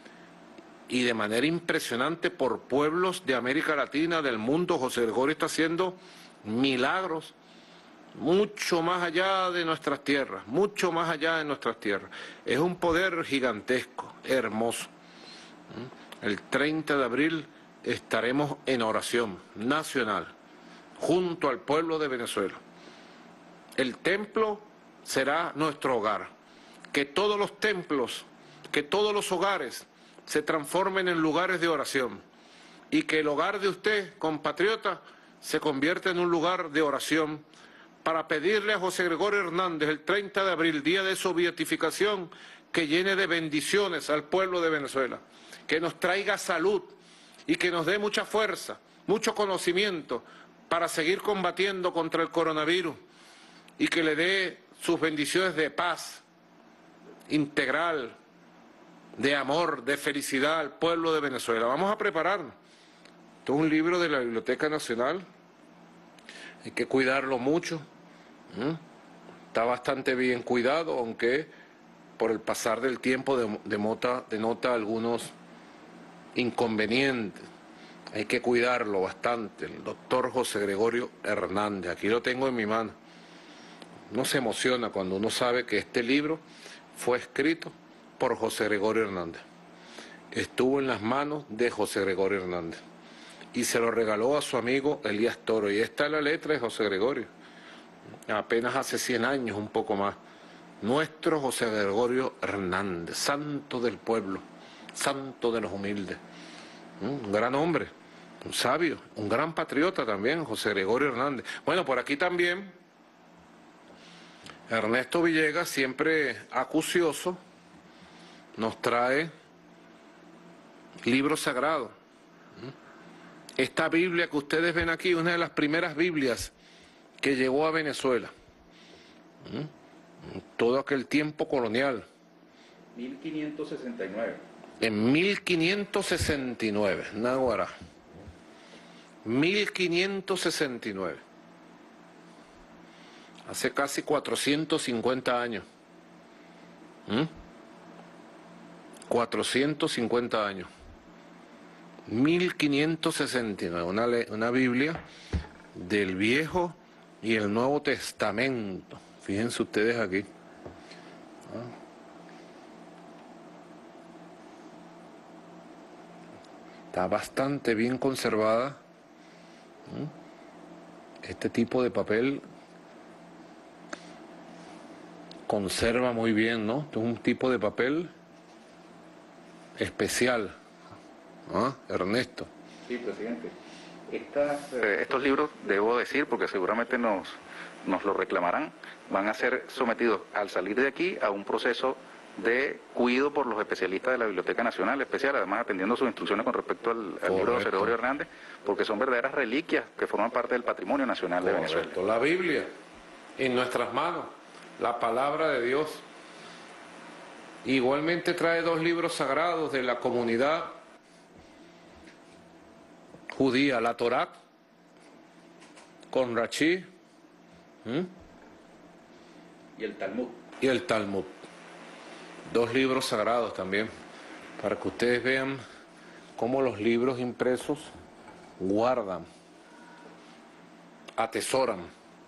y de manera impresionante por pueblos de América Latina, del mundo. José Gregorio está haciendo milagros mucho más allá de nuestras tierras, mucho más allá de nuestras tierras. Es un poder gigantesco, hermoso. El treinta de abril estaremos en oración nacional junto al pueblo de Venezuela. El templo será nuestro hogar. Que todos los templos, que todos los hogares se transformen en lugares de oración y que el hogar de usted, compatriota, se convierta en un lugar de oración para pedirle a José Gregorio Hernández el treinta de abril, día de su beatificación, que llene de bendiciones al pueblo de Venezuela, que nos traiga salud y que nos dé mucha fuerza, mucho conocimiento para seguir combatiendo contra el coronavirus y que le dé sus bendiciones de paz integral, de amor, de felicidad al pueblo de Venezuela. Vamos a prepararnos. Esto es un libro de la Biblioteca Nacional. Hay que cuidarlo mucho. ¿Mm? Está bastante bien cuidado, aunque por el pasar del tiempo denota, denota algunos inconvenientes. Hay que cuidarlo bastante. El doctor José Gregorio Hernández, aquí lo tengo en mi mano. Uno se emociona cuando uno sabe que este libro fue escrito por José Gregorio Hernández. Estuvo en las manos de José Gregorio Hernández y se lo regaló a su amigo Elías Toro. Y esta es la letra de José Gregorio, apenas hace cien años, un poco más. Nuestro José Gregorio Hernández, santo del pueblo, santo de los humildes. Un gran hombre, un sabio, un gran patriota también, José Gregorio Hernández. Bueno, por aquí también Ernesto Villegas, siempre acucioso, nos trae libros sagrados. Esta Biblia que ustedes ven aquí, una de las primeras Biblias que llegó a Venezuela, en todo aquel tiempo colonial. mil quinientos sesenta y nueve. En mil quinientos sesenta y nueve, Naguará. mil quinientos sesenta y nueve. Hace casi cuatrocientos cincuenta años. ¿Mm? cuatrocientos cincuenta años. mil quinientos sesenta y nueve. Una, una Biblia del Viejo y el Nuevo Testamento. Fíjense ustedes aquí. ¿Ah? Está bastante bien conservada. Este tipo de papel conserva muy bien, ¿no? Es un tipo de papel especial. ¿Ah, Ernesto? Sí, presidente. Estas, eh, estos libros, debo decir, porque seguramente nos, nos lo reclamarán, van a ser sometidos al salir de aquí a un proceso de cuidado por los especialistas de la Biblioteca Nacional Especial, además atendiendo sus instrucciones con respecto al, al libro de José Gregorio Hernández, porque son verdaderas reliquias que forman parte del patrimonio nacional de Correcto. Venezuela. La Biblia en nuestras manos, la palabra de Dios. Igualmente trae dos libros sagrados de la comunidad judía, la Torá con Rashi, ¿Mm? Y el Talmud. y el Talmud. Dos libros sagrados también. para que ustedes vean cómo los libros impresos guardan, atesoran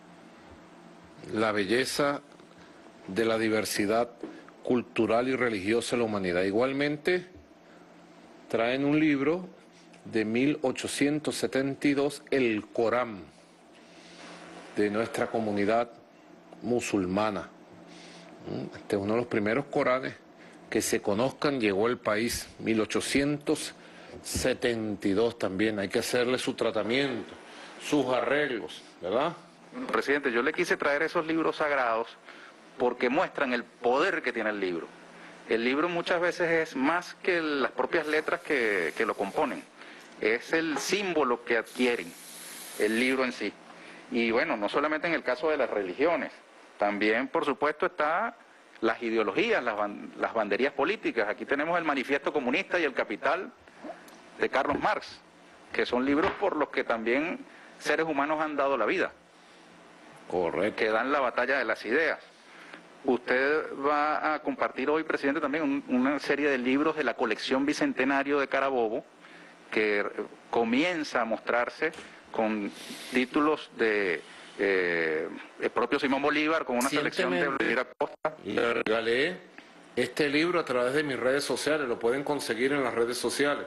la belleza de la diversidad cultural y religiosa de la humanidad. Igualmente, traen un libro de mil ochocientos setenta y dos, el Corán, de nuestra comunidad musulmana. Este es uno de los primeros Coranes que se conozcan, llegó al país, mil ochocientos setenta y dos también. Hay que hacerle su tratamiento, sus arreglos, ¿verdad? Bueno, presidente, yo le quise traer esos libros sagrados porque muestran el poder que tiene el libro. El libro muchas veces es más que las propias letras que, que lo componen. Es el símbolo que adquieren el libro en sí. Y bueno, no solamente en el caso de las religiones, también por supuesto está las ideologías, las, ban las banderías políticas. Aquí tenemos el Manifiesto Comunista y el Capital de Carlos Marx, que son libros por los que también seres humanos han dado la vida. Correcto. Que dan la batalla de las ideas. Usted va a compartir hoy, presidente, también un, una serie de libros de la colección Bicentenario de Carabobo, que comienza a mostrarse con títulos de eh, el propio Simón Bolívar, con una selección de Vladimir Acosta. Le regalé este libro a través de mis redes sociales, lo pueden conseguir en las redes sociales.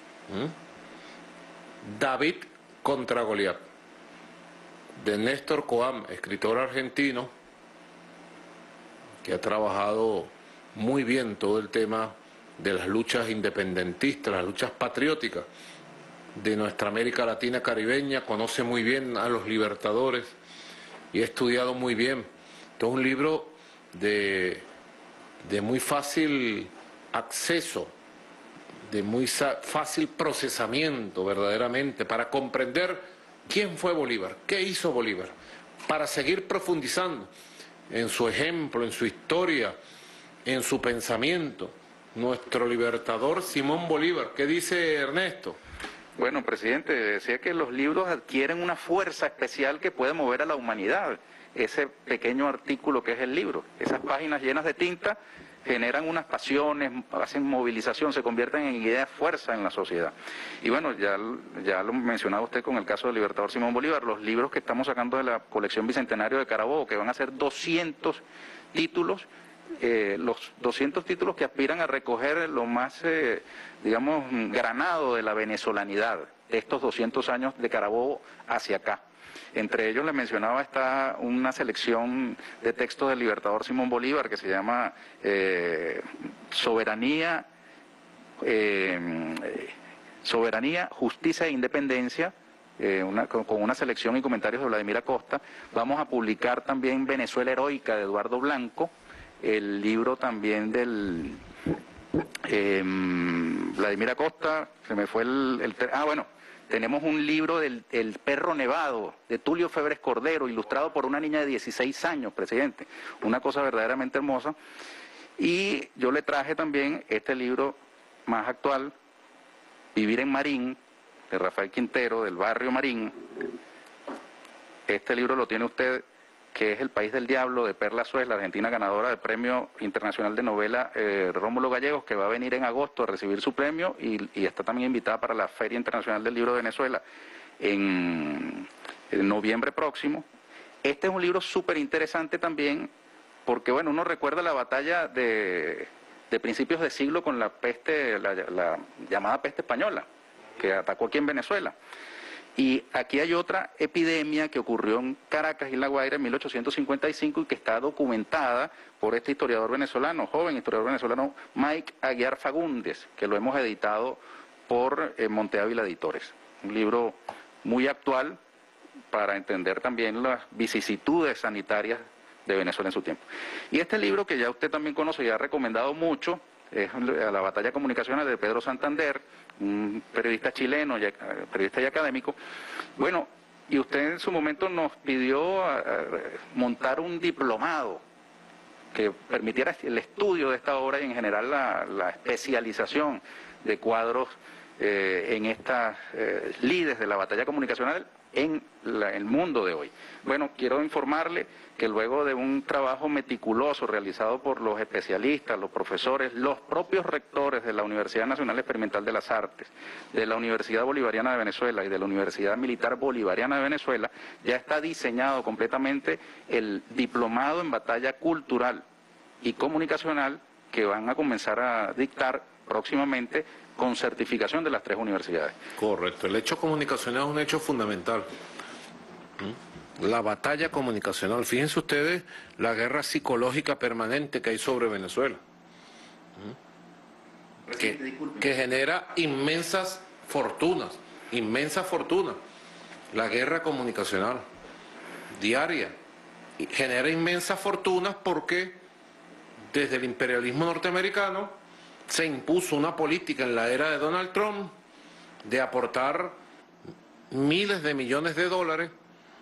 ¿Mm? David contra Goliat, de Néstor Coam, escritor argentino, que ha trabajado muy bien todo el tema de las luchas independentistas, las luchas patrióticas de nuestra América Latina caribeña, conoce muy bien a los libertadores y ha estudiado muy bien. Esto es un libro de, de muy fácil acceso, de muy fácil procesamiento verdaderamente, para comprender quién fue Bolívar, qué hizo Bolívar, para seguir profundizando en su ejemplo, en su historia, en su pensamiento. Nuestro libertador Simón Bolívar, ¿qué dice Ernesto? Bueno, presidente, decía que los libros adquieren una fuerza especial que puede mover a la humanidad. Ese pequeño artículo que es el libro, esas páginas llenas de tinta generan unas pasiones, hacen movilización, se convierten en ideas fuerza en la sociedad. Y bueno, ya, ya lo mencionaba usted con el caso del libertador Simón Bolívar, los libros que estamos sacando de la colección Bicentenario de Carabobo, que van a ser doscientos títulos, eh, los doscientos títulos que aspiran a recoger lo más, eh, digamos, granado de la venezolanidad, de estos doscientos años de Carabobo hacia acá. Entre ellos les mencionaba está una selección de textos del libertador Simón Bolívar que se llama eh, Soberanía, eh, Soberanía, Justicia e Independencia, eh, una, con, con una selección y comentarios de Vladimir Acosta. Vamos a publicar también Venezuela Heroica de Eduardo Blanco, el libro también del eh, Vladimir Acosta, se me fue el... el ah, bueno. Tenemos un libro del El Perro Nevado, de Tulio Febres Cordero, ilustrado por una niña de dieciséis años, presidente. Una cosa verdaderamente hermosa. Y yo le traje también este libro más actual, Vivir en Marín, de Rafael Quintero, del barrio Marín. Este libro lo tiene usted, que es El País del Diablo, de Perla Suez, la argentina ganadora del Premio Internacional de Novela eh, Rómulo Gallegos, que va a venir en agosto a recibir su premio y, y está también invitada para la Feria Internacional del Libro de Venezuela en, en noviembre próximo. Este es un libro súper interesante también porque, bueno, uno recuerda la batalla de, de principios de siglo con la peste, la, la llamada peste española, que atacó aquí en Venezuela. Y aquí hay otra epidemia que ocurrió en Caracas y La Guaira en mil ochocientos cincuenta y cinco y que está documentada por este historiador venezolano, joven historiador venezolano, Mike Aguiar Fagundes, que lo hemos editado por eh, Monte Ávila Editores. Un libro muy actual para entender también las vicisitudes sanitarias de Venezuela en su tiempo. Y este libro que ya usted también conoce y ha recomendado mucho, es La Batalla Comunicacional de Pedro Santander, un periodista chileno, periodista y académico. Bueno, y usted en su momento nos pidió a, a, montar un diplomado que permitiera el estudio de esta obra y en general la, la especialización de cuadros eh, en estas eh, líderes de la batalla comunicacional en la, el mundo de hoy. Bueno, quiero informarle que luego de un trabajo meticuloso realizado por los especialistas, los profesores, los propios rectores de la Universidad Nacional Experimental de las Artes, de la Universidad Bolivariana de Venezuela y de la Universidad Militar Bolivariana de Venezuela, ya está diseñado completamente el diplomado en batalla cultural y comunicacional que van a comenzar a dictar próximamente con certificación de las tres universidades. Correcto, el hecho comunicacional es un hecho fundamental. La batalla comunicacional, fíjense ustedes la guerra psicológica permanente que hay sobre Venezuela, que, que genera inmensas fortunas, inmensas fortunas. La guerra comunicacional diaria genera inmensas fortunas porque desde el imperialismo norteamericano se impuso una política en la era de Donald Trump de aportar miles de millones de dólares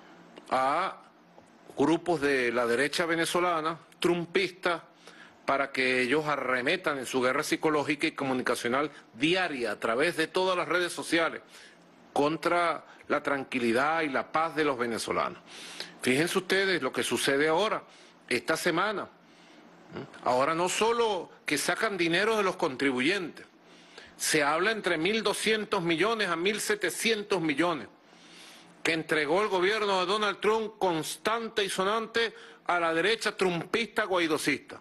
a grupos de la derecha venezolana, trumpistas, para que ellos arremetan en su guerra psicológica y comunicacional diaria a través de todas las redes sociales contra la tranquilidad y la paz de los venezolanos. Fíjense ustedes lo que sucede ahora, esta semana. Ahora no solo que sacan dinero de los contribuyentes, se habla entre mil doscientos millones a mil setecientos millones que entregó el gobierno de Donald Trump constante y sonante a la derecha trumpista guaidocista.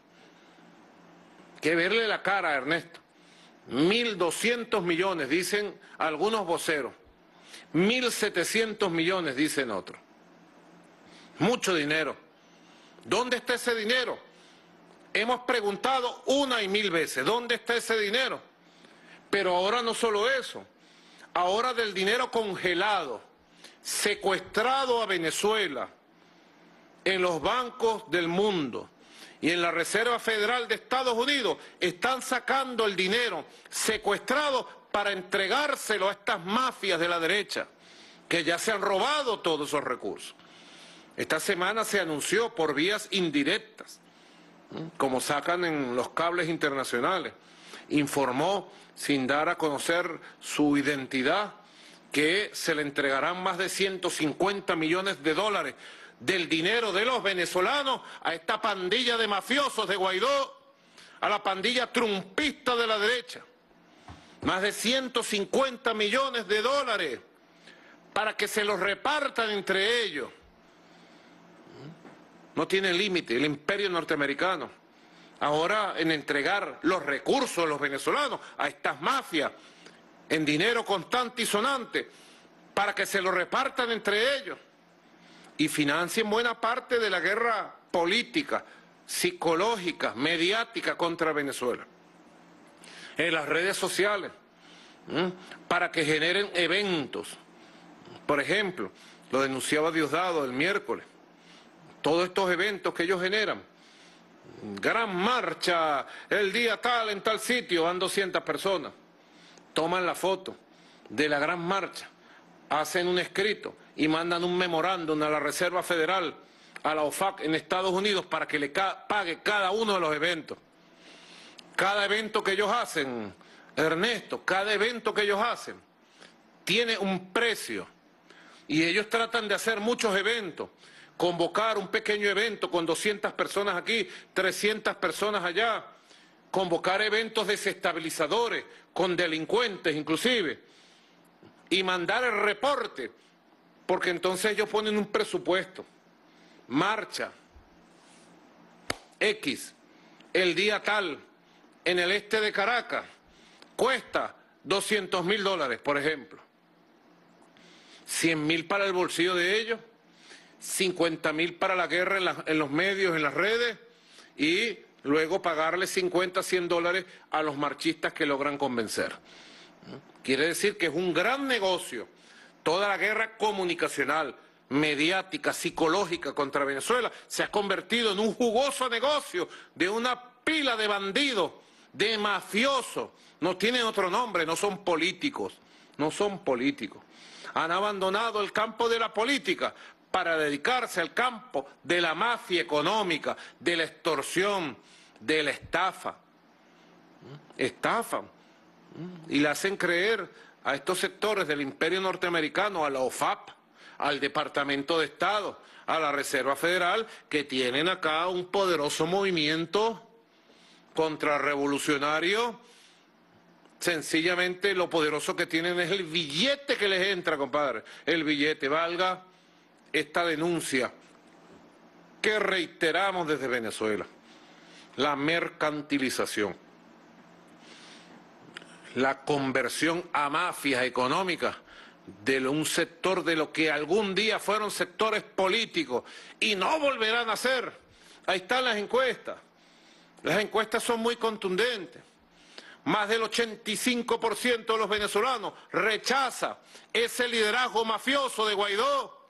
Que verle la cara a Ernesto. mil doscientos millones, dicen algunos voceros. mil setecientos millones, dicen otros. Mucho dinero. ¿Dónde está ese dinero? Hemos preguntado una y mil veces, ¿dónde está ese dinero? Pero ahora no solo eso, ahora del dinero congelado, secuestrado a Venezuela, en los bancos del mundo y en la Reserva Federal de Estados Unidos, están sacando el dinero secuestrado para entregárselo a estas mafias de la derecha, que ya se han robado todos esos recursos. Esta semana se anunció por vías indirectas, como sacan en los cables internacionales, informó sin dar a conocer su identidad que se le entregarán más de ciento cincuenta millones de dólares del dinero de los venezolanos a esta pandilla de mafiosos de Guaidó, a la pandilla trumpista de la derecha. Más de ciento cincuenta millones de dólares para que se los repartan entre ellos. No tiene límite el imperio norteamericano. Ahora en entregar los recursos de los venezolanos a estas mafias en dinero constante y sonante para que se los repartan entre ellos y financien buena parte de la guerra política, psicológica, mediática contra Venezuela. En las redes sociales, ¿m? para que generen eventos. Por ejemplo, lo denunciaba Diosdado el miércoles. Todos estos eventos que ellos generan, gran marcha, el día tal, en tal sitio, van doscientas personas, toman la foto de la gran marcha, hacen un escrito y mandan un memorándum a la Reserva Federal, a la O F A C en Estados Unidos para que le ca- pague cada uno de los eventos. Cada evento que ellos hacen, Ernesto, cada evento que ellos hacen tiene un precio y ellos tratan de hacer muchos eventos. Convocar un pequeño evento con doscientas personas aquí, trescientas personas allá, convocar eventos desestabilizadores, con delincuentes inclusive, y mandar el reporte, porque entonces ellos ponen un presupuesto, marcha, X, el día tal, en el este de Caracas, cuesta doscientos mil dólares, por ejemplo, cien mil para el bolsillo de ellos, cincuenta mil para la guerra en, la, en los medios, en las redes, y luego pagarle cincuenta, cien dólares a los marchistas que logran convencer. Quiere decir que es un gran negocio toda la guerra comunicacional, mediática, psicológica contra Venezuela, se ha convertido en un jugoso negocio de una pila de bandidos, de mafiosos. No tienen otro nombre, no son políticos, no son políticos. Han abandonado el campo de la política para dedicarse al campo de la mafia económica, de la extorsión, de la estafa. Estafan y le hacen creer a estos sectores del imperio norteamericano, a la O F A P, al Departamento de Estado, a la Reserva Federal, que tienen acá un poderoso movimiento contrarrevolucionario. Sencillamente lo poderoso que tienen es el billete que les entra, compadre. El billete, valga esta denuncia que reiteramos desde Venezuela. La mercantilización, la conversión a mafias económicas de un sector de lo que algún día fueron sectores políticos y no volverán a ser. Ahí están las encuestas. Las encuestas son muy contundentes. Más del ochenta y cinco por ciento de los venezolanos rechaza ese liderazgo mafioso de Guaidó.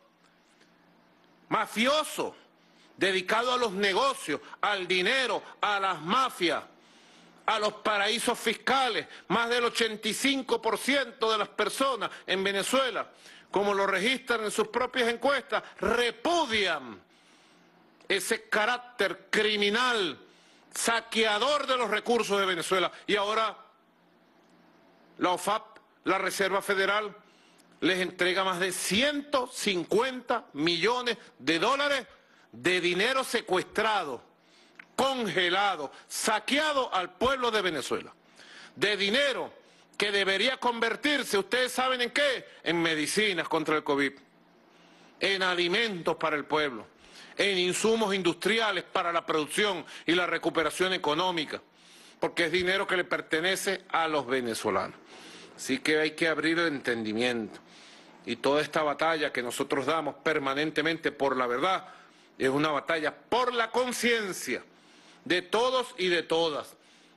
Mafioso, dedicado a los negocios, al dinero, a las mafias, a los paraísos fiscales. Más del ochenta y cinco por ciento de las personas en Venezuela, como lo registran en sus propias encuestas, repudian ese carácter criminal, saqueador de los recursos de Venezuela. Y ahora la O F A P, la Reserva Federal, les entrega más de ciento cincuenta millones de dólares de dinero secuestrado, congelado, saqueado al pueblo de Venezuela. De dinero que debería convertirse, ¿ustedes saben en qué? En medicinas contra el COVID, en alimentos para el pueblo, en insumos industriales para la producción y la recuperación económica, porque es dinero que le pertenece a los venezolanos. Así que hay que abrir el entendimiento. Y toda esta batalla que nosotros damos permanentemente por la verdad es una batalla por la conciencia de todos y de todas.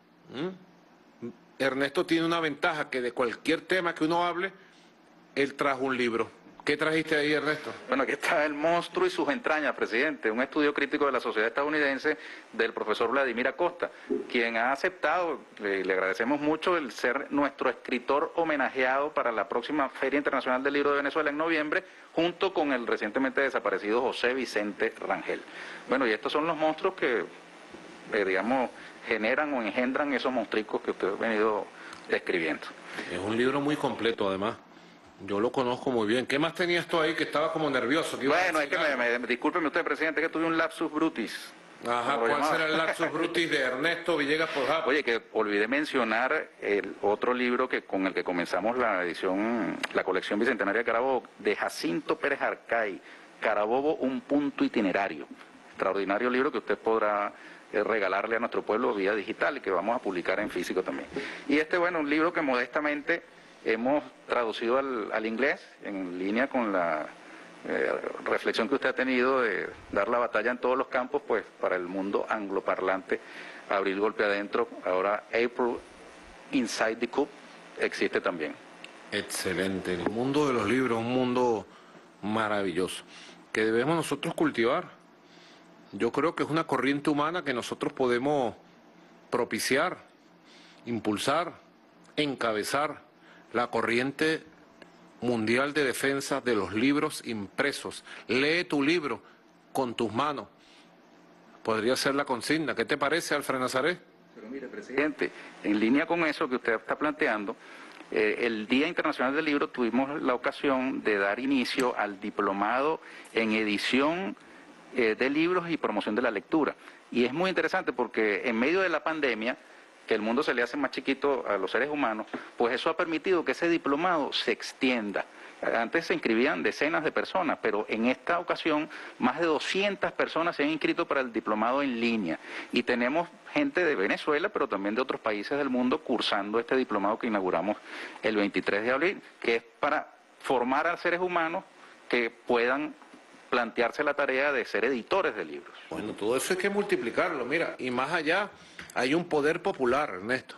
¿Mm? Ernesto tiene una ventaja, que de cualquier tema que uno hable, él trajo un libro. ¿Qué trajiste ahí, Ernesto? Bueno, aquí está El monstruo y sus entrañas, presidente, un estudio crítico de la sociedad estadounidense del profesor Vladimir Acosta, quien ha aceptado, le, le agradecemos mucho, el ser nuestro escritor homenajeado para la próxima Feria Internacional del Libro de Venezuela en noviembre, junto con el recientemente desaparecido José Vicente Rangel. Bueno, y estos son los monstruos que, eh, digamos, generan o engendran esos monstruos que usted ha venido describiendo. Es un libro muy completo, además. Yo lo conozco muy bien. ¿Qué más tenías tú ahí que estaba como nervioso? Bueno, es que me, me, discúlpeme usted, presidente, que tuve un lapsus brutis. Ajá, ¿cuál será el lapsus brutis de Ernesto Villegas Porjap? Oye, que olvidé mencionar el otro libro que con el que comenzamos la edición, la colección bicentenaria de Carabobo, de Jacinto Pérez Arcay, Carabobo, un punto itinerario. Extraordinario libro que usted podrá eh, regalarle a nuestro pueblo vía digital y que vamos a publicar en físico también. Y este, bueno, un libro que modestamente hemos traducido al, al inglés, en línea con la eh, reflexión que usted ha tenido de dar la batalla en todos los campos, pues para el mundo angloparlante, Abril Golpe Adentro, ahora April Inside the Coop, existe también. Excelente, el mundo de los libros es un mundo maravilloso, que debemos nosotros cultivar. Yo creo que es una corriente humana que nosotros podemos propiciar, impulsar, encabezar. La corriente mundial de defensa de los libros impresos. Lee tu libro con tus manos. Podría ser la consigna. ¿Qué te parece, Alfred Nazaret? Pero mire, presidente, en línea con eso que usted está planteando, eh, el Día Internacional del Libro tuvimos la ocasión de dar inicio al diplomado en edición eh, de libros y promoción de la lectura. Y es muy interesante porque en medio de la pandemia, que el mundo se le hace más chiquito a los seres humanos, pues eso ha permitido que ese diplomado se extienda. Antes se inscribían decenas de personas, pero en esta ocasión más de doscientas personas se han inscrito para el diplomado en línea. Y tenemos gente de Venezuela, pero también de otros países del mundo cursando este diplomado que inauguramos el veintitrés de abril, que es para formar a seres humanos que puedan plantearse la tarea de ser editores de libros. Bueno, todo eso hay que multiplicarlo, mira, y más allá hay un poder popular, Ernesto.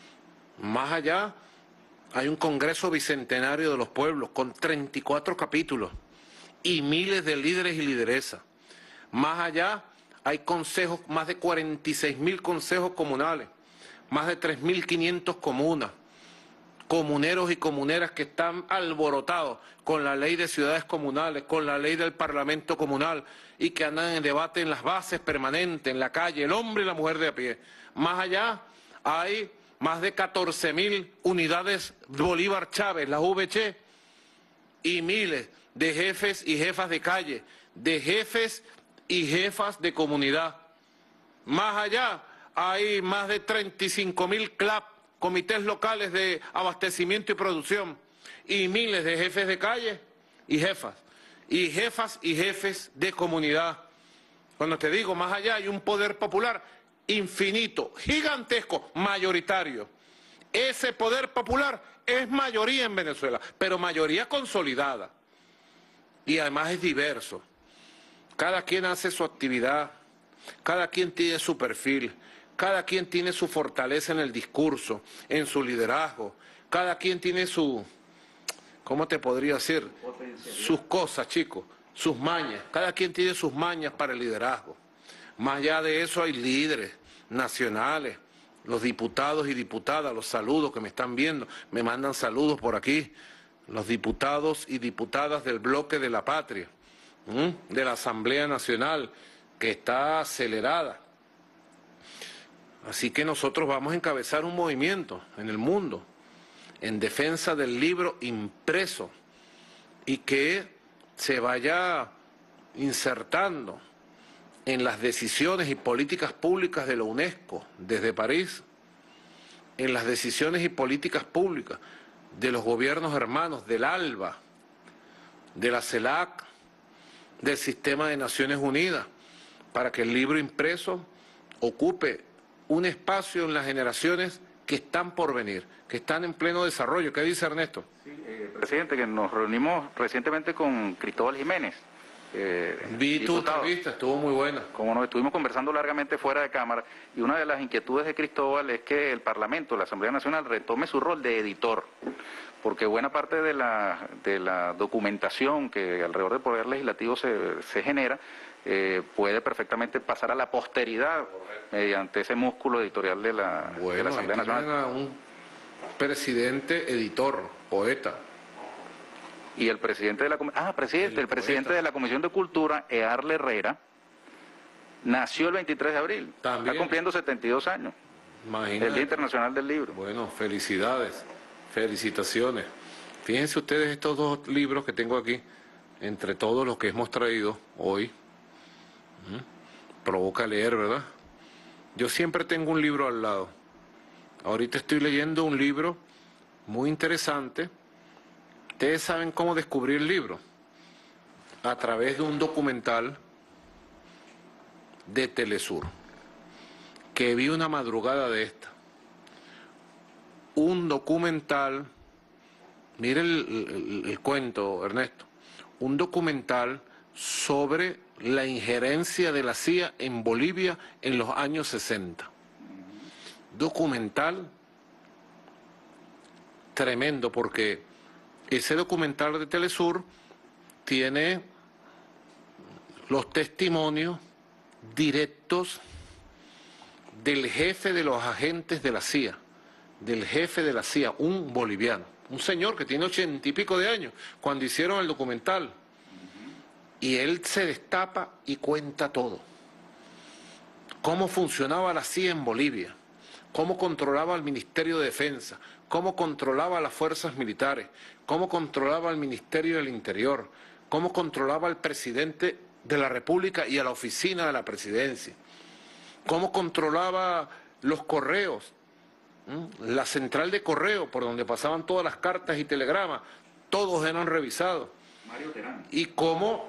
Más allá hay un Congreso Bicentenario de los Pueblos con treinta y cuatro capítulos y miles de líderes y lideresas. Más allá hay consejos, más de cuarenta y seis mil consejos comunales, más de tres mil quinientas comunas, comuneros y comuneras que están alborotados con la ley de ciudades comunales, con la ley del Parlamento comunal y que andan en debate en las bases permanentes, en la calle, el hombre y la mujer de a pie. Más allá hay más de catorce mil unidades Bolívar Chávez, las V C, y miles de jefes y jefas de calle, de jefes y jefas de comunidad. Más allá hay más de treinta y cinco mil C L A P, comités locales de abastecimiento y producción, y miles de jefes de calle y jefas, y jefas y jefes de comunidad. Cuando te digo más allá hay un poder popular infinito, gigantesco, mayoritario. Ese poder popular es mayoría en Venezuela, pero mayoría consolidada. Y además es diverso. Cada quien hace su actividad, cada quien tiene su perfil, cada quien tiene su fortaleza en el discurso, en su liderazgo, cada quien tiene su, ¿cómo te podría decir? Sus cosas, chicos, sus mañas. Cada quien tiene sus mañas para el liderazgo. Más allá de eso hay líderes nacionales, los diputados y diputadas, los saludos que me están viendo, me mandan saludos por aquí, los diputados y diputadas del bloque de la patria, ¿m? de la Asamblea Nacional, que está acelerada. Así que nosotros vamos a encabezar un movimiento en el mundo en defensa del libro impreso y que se vaya insertando en las decisiones y políticas públicas de la UNESCO desde París, en las decisiones y políticas públicas de los gobiernos hermanos del ALBA, de la CELAC, del Sistema de Naciones Unidas, para que el libro impreso ocupe un espacio en las generaciones que están por venir, que están en pleno desarrollo. ¿Qué dice Ernesto? Sí, eh, presidente, que nos reunimos recientemente con Cristóbal Jiménez. Eh, Vi tu diputado. entrevista, estuvo muy buena. Como nos estuvimos conversando largamente fuera de cámara, y una de las inquietudes de Cristóbal es que el Parlamento, la Asamblea Nacional, retome su rol de editor, porque buena parte de la, de la documentación que alrededor del Poder Legislativo se, se genera, eh, puede perfectamente pasar a la posteridad mediante ese músculo editorial de la, Bueno, de la Asamblea ahí tienen Nacional. a un presidente, editor, poeta. Y el presidente de la ah, presidente, el, el presidente de la Comisión de Cultura, Earle Herrera, nació el veintitrés de abril. También. Está cumpliendo setenta y dos años. Imagínate. El Día Internacional del Libro. Bueno, felicidades, felicitaciones. Fíjense ustedes estos dos libros que tengo aquí, entre todos los que hemos traído hoy. ¿Mm? Provoca leer, ¿verdad? Yo siempre tengo un libro al lado. Ahorita estoy leyendo un libro muy interesante. Ustedes saben cómo descubrir el libro. A través de un documental de Telesur, que vi una madrugada de esta. Un documental, mire el, el, el cuento, Ernesto, un documental sobre la injerencia de la C I A en Bolivia en los años sesenta. Documental tremendo, porque ese documental de Telesur tiene los testimonios directos del jefe de los agentes de la C I A, del jefe de la C I A, un boliviano, un señor que tiene ochenta y pico de años, cuando hicieron el documental. Y él se destapa y cuenta todo. Cómo funcionaba la C I A en Bolivia, cómo controlaba el Ministerio de Defensa, cómo controlaba las fuerzas militares, cómo controlaba el Ministerio del Interior, cómo controlaba al presidente de la República y a la oficina de la presidencia, cómo controlaba los correos, ¿m? la central de correo por donde pasaban todas las cartas y telegramas, todos eran revisados. Mario Terán. Y cómo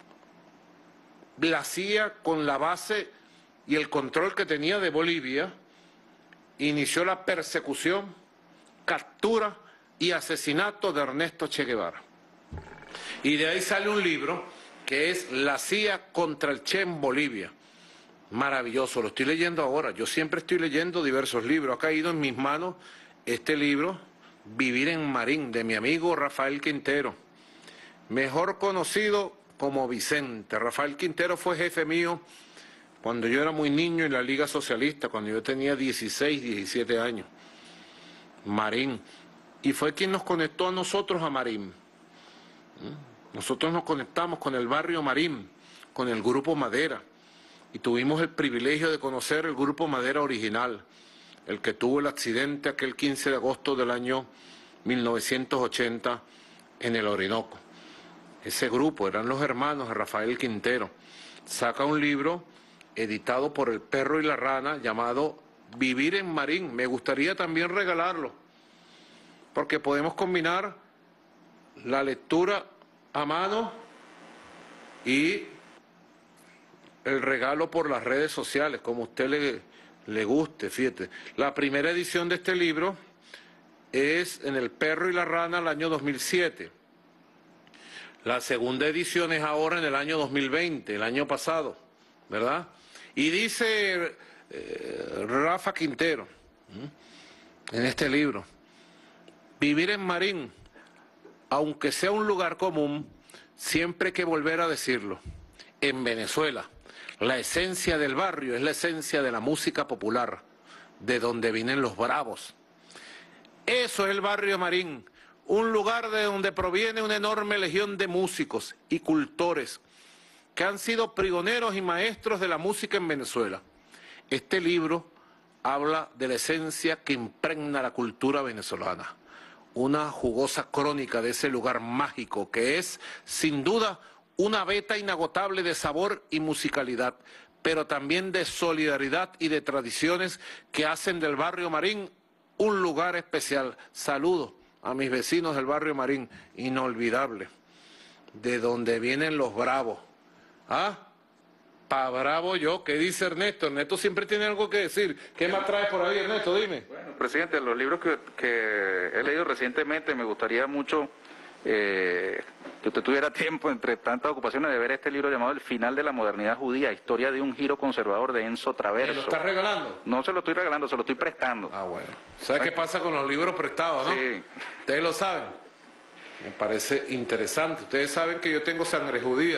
la C I A, con la base y el control que tenía de Bolivia, inició la persecución, captura y asesinato de Ernesto Che Guevara. Y de ahí sale un libro que es La C I A contra el Che en Bolivia. Maravilloso, lo estoy leyendo ahora. Yo siempre estoy leyendo diversos libros. Ha caído en mis manos este libro, Vivir en Marín, de mi amigo Rafael Quintero, mejor conocido como Vicente. Rafael Quintero fue jefe mío cuando yo era muy niño en la Liga Socialista, cuando yo tenía dieciséis, diecisiete años. Marín. Y fue quien nos conectó a nosotros a Marín. Nosotros nos conectamos con el barrio Marín, con el Grupo Madera, y tuvimos el privilegio de conocer el Grupo Madera original, el que tuvo el accidente aquel quince de agosto del año mil novecientos ochenta en el Orinoco. Ese grupo eran los hermanos de Rafael Quintero. Saca un libro editado por El Perro y la Rana llamado Vivir en Marín. Me gustaría también regalarlo, porque podemos combinar la lectura a mano y el regalo por las redes sociales, como a usted le, le guste, fíjate. La primera edición de este libro es en El Perro y la Rana, el año dos mil siete. La segunda edición es ahora en el año dos mil veinte, el año pasado, ¿verdad? Y dice eh, Rafa Quintero, ¿m? en este libro, vivir en Marín, aunque sea un lugar común, siempre hay que volver a decirlo. En Venezuela, la esencia del barrio es la esencia de la música popular, de donde vienen los bravos. Eso es el barrio Marín, un lugar de donde proviene una enorme legión de músicos y cultores que han sido pregoneros y maestros de la música en Venezuela. Este libro habla de la esencia que impregna la cultura venezolana, una jugosa crónica de ese lugar mágico que es, sin duda, una veta inagotable de sabor y musicalidad, pero también de solidaridad y de tradiciones que hacen del barrio Marín un lugar especial. Saludo a mis vecinos del barrio Marín, inolvidable, de donde vienen los bravos. ¿Ah? Pa' bravo yo, ¿qué dice Ernesto? Ernesto siempre tiene algo que decir. ¿Qué más traes por ahí, Ernesto? Dime. Bueno, presidente, los libros que, que he leído recientemente, me gustaría mucho eh, que usted tuviera tiempo, entre tantas ocupaciones, de ver este libro llamado El final de la modernidad judía, historia de un giro conservador de Enzo Traverso. ¿Me lo estás regalando? No se lo estoy regalando, se lo estoy prestando. Ah, bueno. ¿Sabes qué pasa con los libros prestados, no? Sí. Ustedes lo saben. Me parece interesante. Ustedes saben que yo tengo sangre judía.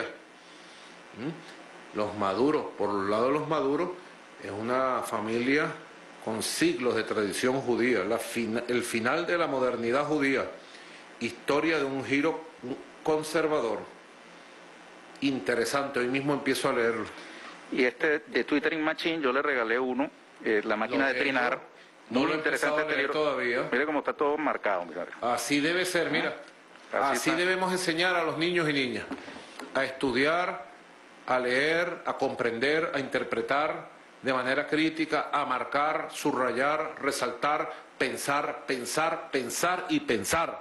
¿Mm? Los Maduros, por el lado de los Maduros, es una familia con siglos de tradición judía. La fina, el final de la modernidad judía. Historia de un giro conservador. Interesante. Hoy mismo empiezo a leerlo. Y este de Twittering Machine, yo le regalé uno, eh, La máquina de trinar. No Muy lo he interesante empezado a leer este libro. todavía. Mire cómo está todo marcado. Mira. Así debe ser, mira. Así Así debemos enseñar a los niños y niñas a estudiar, a leer, a comprender, a interpretar de manera crítica, a marcar, subrayar, resaltar, pensar, pensar, pensar y pensar.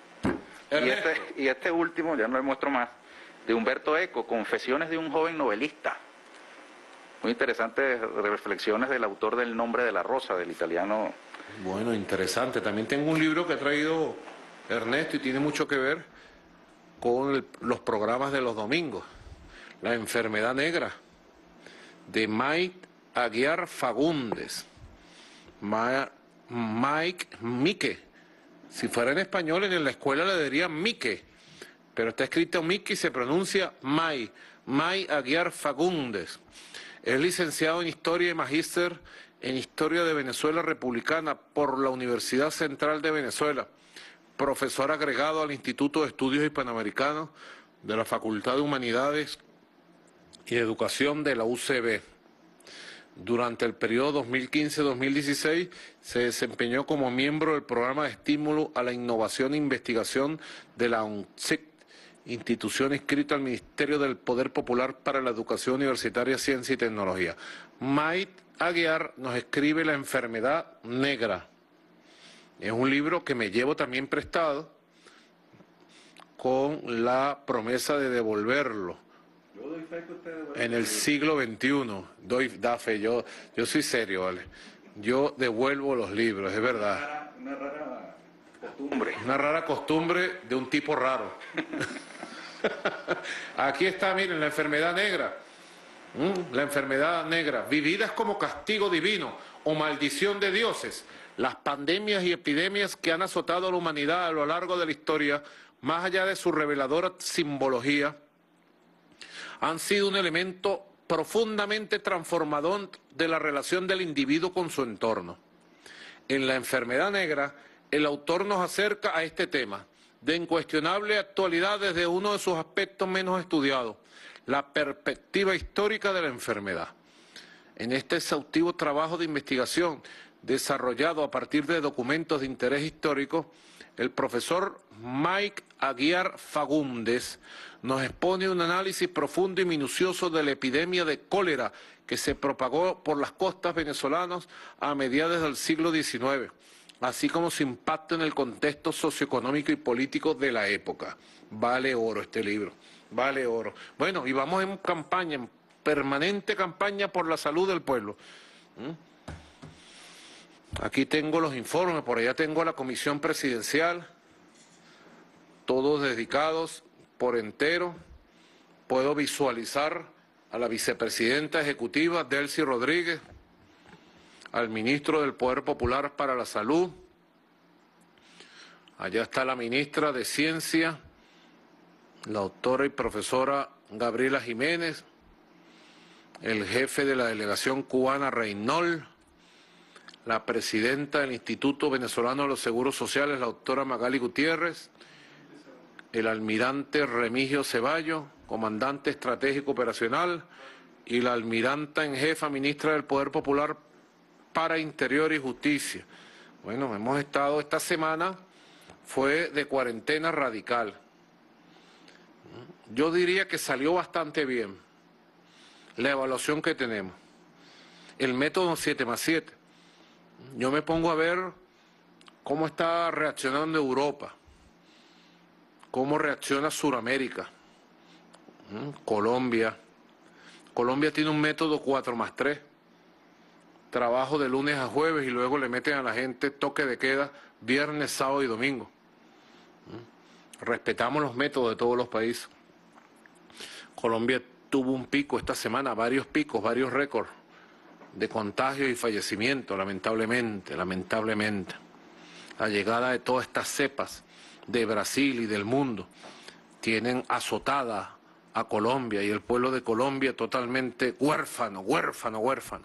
Y este, y este último, ya no le muestro más, de Humberto Eco, Confesiones de un joven novelista. Muy interesantes reflexiones del autor del Nombre de la Rosa, del italiano. Bueno, interesante. También tengo un libro que ha traído Ernesto y tiene mucho que ver con el, los programas de los domingos. La enfermedad negra, de Mike Aguiar Fagundes. Ma, Mike Mique. Si fuera en español, en la escuela le dirían Mique, pero está escrito Mique y se pronuncia May. May Aguiar Fagundes. Es licenciado en Historia y Magíster en Historia de Venezuela Republicana por la Universidad Central de Venezuela. Profesor agregado al Instituto de Estudios Hispanoamericanos de la Facultad de Humanidades y Educación de la U C B. Durante el periodo dos mil quince a dos mil dieciséis se desempeñó como miembro del Programa de Estímulo a la Innovación e Investigación de la U N C I C, institución inscrita al Ministerio del Poder Popular para la Educación Universitaria, Ciencia y Tecnología. Mike Aguiar nos escribe La enfermedad negra. Es un libro que me llevo también prestado con la promesa de devolverlo. Yo doy fe que usted devuelve en el siglo veintiuno, doy, da fe, yo, yo soy serio, ¿vale? Yo devuelvo los libros, es verdad. Una rara, una rara costumbre. Una rara costumbre de un tipo raro. Aquí está, miren, la enfermedad negra. ¿Mm? La enfermedad negra, vividas como castigo divino o maldición de dioses. Las pandemias y epidemias que han azotado a la humanidad a lo largo de la historia, más allá de su reveladora simbología, han sido un elemento profundamente transformador de la relación del individuo con su entorno. En La enfermedad negra, el autor nos acerca a este tema, de incuestionable actualidad desde uno de sus aspectos menos estudiados, la perspectiva histórica de la enfermedad. En este exhaustivo trabajo de investigación desarrollado a partir de documentos de interés histórico, el profesor Mike Aguiar Fagundes nos expone un análisis profundo y minucioso de la epidemia de cólera que se propagó por las costas venezolanas a mediados del siglo diecinueve, así como su impacto en el contexto socioeconómico y político de la época. Vale oro este libro, vale oro. Bueno, y vamos en campaña, en permanente campaña por la salud del pueblo. ¿Mm? Aquí tengo los informes, por allá tengo a la comisión presidencial, todos dedicados por entero. Puedo visualizar a la vicepresidenta ejecutiva, Delcy Rodríguez, al ministro del Poder Popular para la Salud, allá está la ministra de Ciencia, la doctora y profesora Gabriela Jiménez, el jefe de la delegación cubana, Reynol, la presidenta del Instituto Venezolano de los Seguros Sociales, la doctora Magali Gutiérrez, el almirante Remigio Ceballos, comandante estratégico operacional, y la almiranta en jefa, ministra del Poder Popular para Interior y Justicia. Bueno, hemos estado esta semana, fue de cuarentena radical. Yo diría que salió bastante bien la evaluación que tenemos. El método siete más siete. Yo me pongo a ver cómo está reaccionando Europa, cómo reacciona Sudamérica, Colombia. Colombia tiene un método cuatro más tres, trabajo de lunes a jueves y luego le meten a la gente toque de queda viernes, sábado y domingo. Respetamos los métodos de todos los países. Colombia tuvo un pico esta semana, varios picos, varios récords de contagios y fallecimientos, lamentablemente, lamentablemente. La llegada de todas estas cepas de Brasil y del mundo tienen azotada a Colombia y el pueblo de Colombia totalmente huérfano, huérfano, huérfano.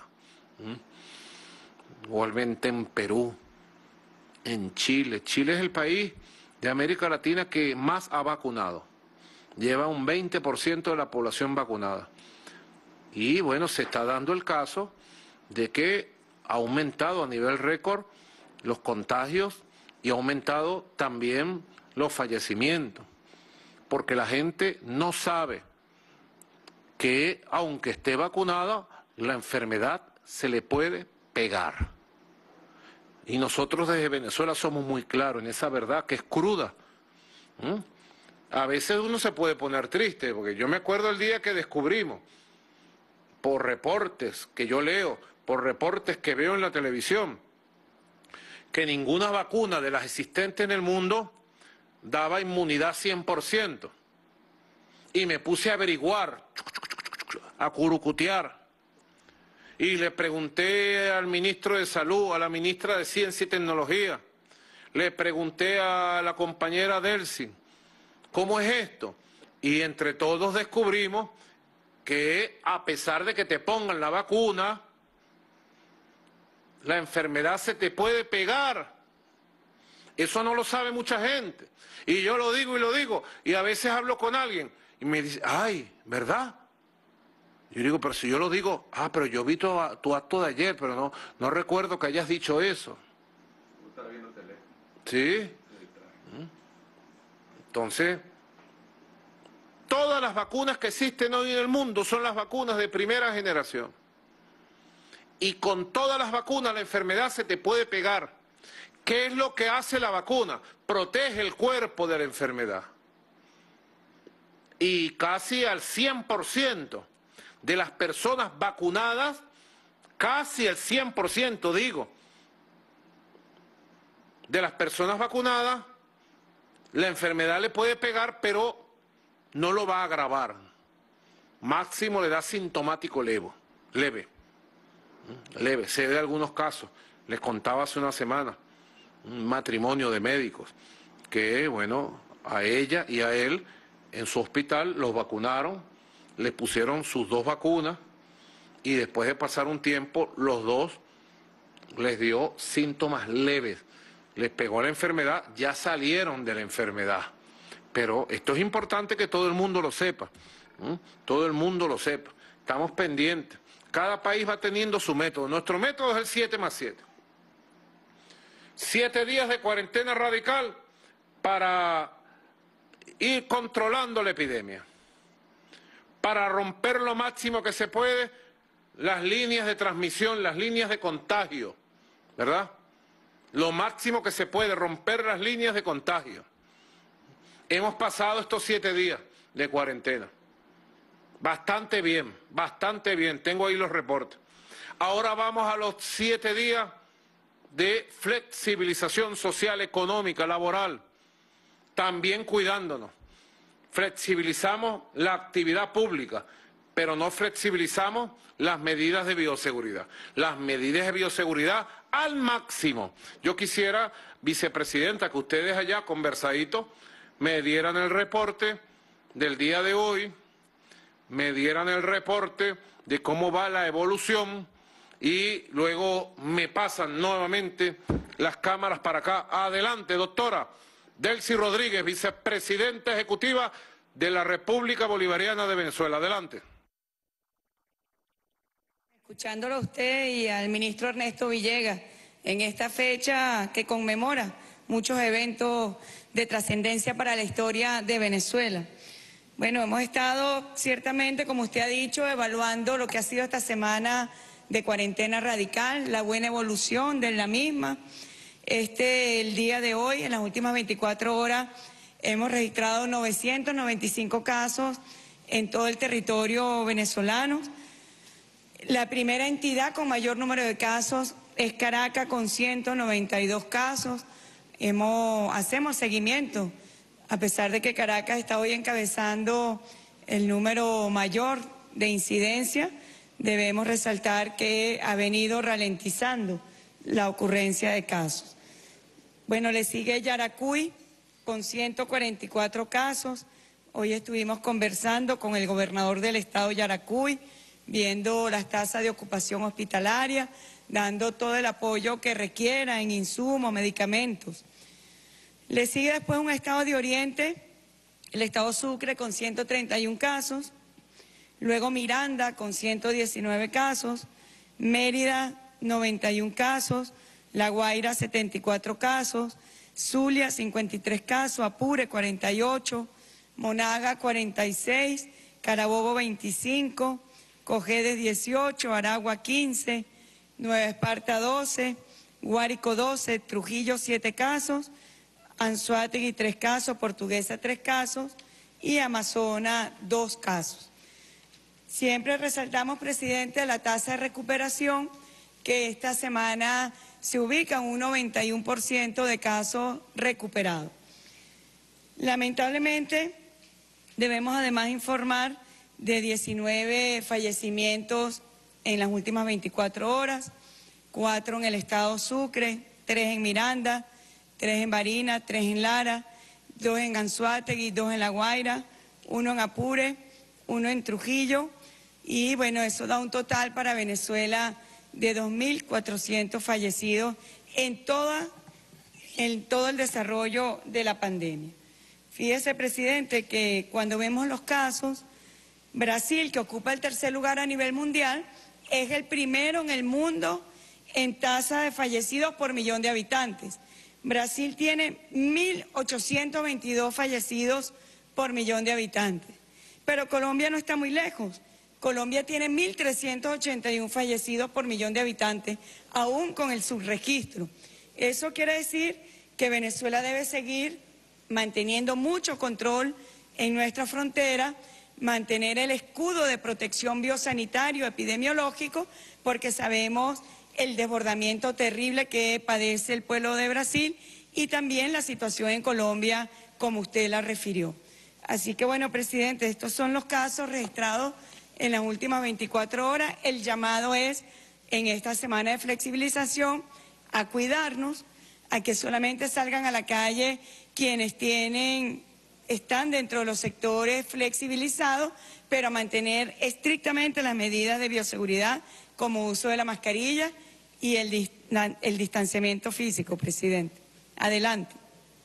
¿Mm? Igualmente en Perú, en Chile. Chile es el país de América Latina que más ha vacunado. Lleva un veinte por ciento de la población vacunada. Y bueno, se está dando el caso de que ha aumentado a nivel récord los contagios y ha aumentado también los fallecimientos, porque la gente no sabe que aunque esté vacunada, la enfermedad se le puede pegar. Y nosotros desde Venezuela somos muy claros en esa verdad que es cruda. ¿Mm? A veces uno se puede poner triste, porque yo me acuerdo el día que descubrimos, por reportes que yo leo, por reportes que veo en la televisión, que ninguna vacuna de las existentes en el mundo daba inmunidad cien por ciento. Y me puse a averiguar, a curucutear, y le pregunté al ministro de Salud, a la ministra de Ciencia y Tecnología, le pregunté a la compañera Delcy, ¿cómo es esto? Y entre todos descubrimos que a pesar de que te pongan la vacuna, la enfermedad se te puede pegar. Eso no lo sabe mucha gente. Y yo lo digo y lo digo. Y a veces hablo con alguien y me dice, ay, ¿verdad? Yo digo, pero si yo lo digo, ah, pero yo vi tu, tu acto de ayer, pero no, no recuerdo que hayas dicho eso. ¿Sí? Entonces, todas las vacunas que existen hoy en el mundo son las vacunas de primera generación. Y con todas las vacunas la enfermedad se te puede pegar. ¿Qué es lo que hace la vacuna? Protege el cuerpo de la enfermedad. Y casi al cien por ciento de las personas vacunadas, casi el cien por ciento digo, de las personas vacunadas, la enfermedad le puede pegar, pero no lo va a agravar. Máximo le da sintomático leve. leve. Leve, sé de algunos casos, les contaba hace una semana, un matrimonio de médicos, que bueno, a ella y a él en su hospital los vacunaron, les pusieron sus dos vacunas y después de pasar un tiempo los dos les dio síntomas leves, les pegó la enfermedad, ya salieron de la enfermedad. Pero esto es importante que todo el mundo lo sepa, ¿sí? Todo el mundo lo sepa, estamos pendientes. Cada país va teniendo su método. Nuestro método es el siete más siete. Siete días de cuarentena radical para ir controlando la epidemia, para romper lo máximo que se puede las líneas de transmisión, las líneas de contagio, ¿verdad? Lo máximo que se puede, romper las líneas de contagio. Hemos pasado estos siete días de cuarentena. Bastante bien, bastante bien, tengo ahí los reportes. Ahora vamos a los siete días de flexibilización social, económica, laboral, también cuidándonos. Flexibilizamos la actividad pública, pero no flexibilizamos las medidas de bioseguridad. Las medidas de bioseguridad al máximo. Yo quisiera, vicepresidenta, que ustedes allá conversaditos me dieran el reporte del día de hoy, me dieran el reporte de cómo va la evolución y luego me pasan nuevamente las cámaras para acá. Adelante, doctora Delcy Rodríguez, vicepresidenta ejecutiva de la República Bolivariana de Venezuela. Adelante. Escuchándolo a usted y al ministro Ernesto Villegas, en esta fecha que conmemora muchos eventos de trascendencia para la historia de Venezuela. Bueno, hemos estado ciertamente, como usted ha dicho, evaluando lo que ha sido esta semana de cuarentena radical, la buena evolución de la misma. Este, el día de hoy, en las últimas veinticuatro horas, hemos registrado novecientos noventa y cinco casos en todo el territorio venezolano. La primera entidad con mayor número de casos es Caracas, con ciento noventa y dos casos. Hemos, hacemos seguimiento, a pesar de que Caracas está hoy encabezando el número mayor de incidencia, debemos resaltar que ha venido ralentizando la ocurrencia de casos. Bueno, le sigue Yaracuy con ciento cuarenta y cuatro casos. Hoy estuvimos conversando con el gobernador del estado Yaracuy, viendo las tasas de ocupación hospitalaria, dando todo el apoyo que requiera en insumos, medicamentos. Le sigue después un estado de Oriente, el estado Sucre con ciento treinta y un casos, luego Miranda con ciento diecinueve casos, Mérida noventa y un casos, La Guaira setenta y cuatro casos, Zulia cincuenta y tres casos, Apure cuarenta y ocho, Monaga cuarenta y seis, Carabobo veinticinco, Cojedes dieciocho, Aragua quince, Nueva Esparta doce, Guárico doce, Trujillo siete casos, Anzoátegui tres casos, Portuguesa tres casos y Amazonas dos casos. Siempre resaltamos, presidente, la tasa de recuperación, que esta semana se ubica en un noventa y uno por ciento de casos recuperados. Lamentablemente, debemos además informar de diecinueve fallecimientos en las últimas veinticuatro horas, cuatro en el estado Sucre, tres en Miranda, tres en Barinas, tres en Lara, dos en Anzoátegui, dos en La Guaira, uno en Apure, uno en Trujillo, y bueno, eso da un total para Venezuela de dos mil cuatrocientos fallecidos en, toda, en todo el desarrollo de la pandemia. Fíjese, presidente, que cuando vemos los casos, Brasil, que ocupa el tercer lugar a nivel mundial, es el primero en el mundo en tasa de fallecidos por millón de habitantes. Brasil tiene mil ochocientos veintidós fallecidos por millón de habitantes. Pero Colombia no está muy lejos. Colombia tiene mil trescientos ochenta y uno fallecidos por millón de habitantes, aún con el subregistro. Eso quiere decir que Venezuela debe seguir manteniendo mucho control en nuestra frontera, mantener el escudo de protección biosanitario epidemiológico, porque sabemos el desbordamiento terrible que padece el pueblo de Brasil y también la situación en Colombia, como usted la refirió. Así que, bueno, presidente, estos son los casos registrados en las últimas veinticuatro horas. El llamado es, en esta semana de flexibilización, a cuidarnos, a que solamente salgan a la calle quienes tienen, están dentro de los sectores flexibilizados, pero a mantener estrictamente las medidas de bioseguridad, como uso de la mascarilla y el, el distanciamiento físico, presidente. Adelante.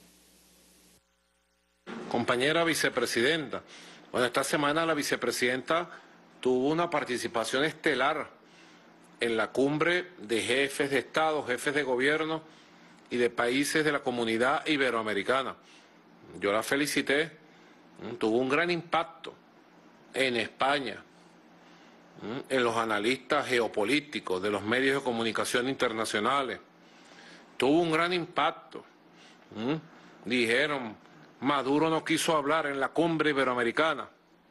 Compañera vicepresidenta, bueno, esta semana la vicepresidenta tuvo una participación estelar en la cumbre de jefes de Estado, jefes de gobierno y de países de la comunidad iberoamericana. Yo la felicité, tuvo un gran impacto en España, en los analistas geopolíticos de los medios de comunicación internacionales. Tuvo un gran impacto. Dijeron, Maduro no quiso hablar en la cumbre iberoamericana.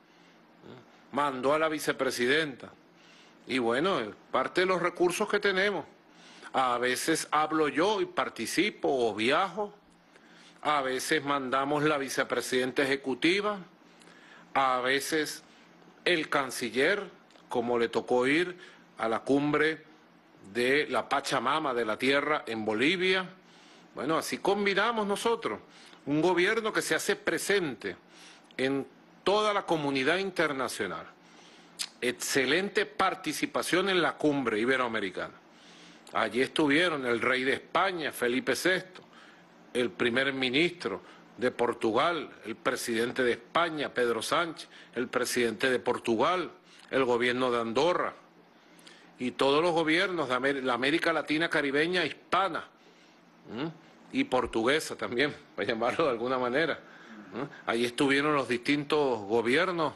Mandó a la vicepresidenta. Y bueno, parte de los recursos que tenemos. A veces hablo yo y participo o viajo. A veces mandamos la vicepresidenta ejecutiva. A veces el canciller, como le tocó ir a la cumbre de la Pachamama de la Tierra en Bolivia. Bueno, así combinamos nosotros un gobierno que se hace presente en toda la comunidad internacional. Excelente participación en la cumbre iberoamericana. Allí estuvieron el rey de España, Felipe sexto, el primer ministro de Portugal, el presidente de España, Pedro Sánchez, el presidente de Portugal, el gobierno de Andorra y todos los gobiernos de la América Latina, caribeña, hispana ¿m? y portuguesa también, para llamarlo de alguna manera. ¿m? Allí estuvieron los distintos gobiernos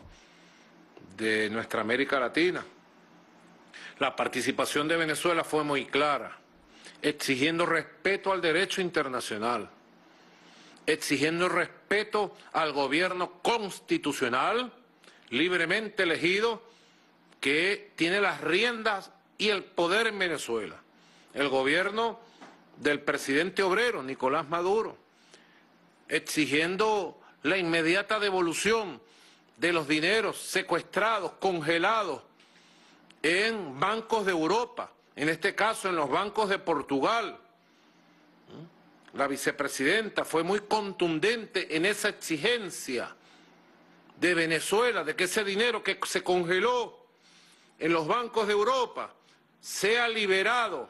de nuestra América Latina. La participación de Venezuela fue muy clara, exigiendo respeto al derecho internacional, exigiendo respeto al gobierno constitucional, libremente elegido, que tiene las riendas y el poder en Venezuela. El gobierno del presidente obrero, Nicolás Maduro, exigiendo la inmediata devolución de los dineros secuestrados, congelados en bancos de Europa, en este caso en los bancos de Portugal. La vicepresidenta fue muy contundente en esa exigencia de Venezuela, de que ese dinero que se congeló en los bancos de Europa sea liberado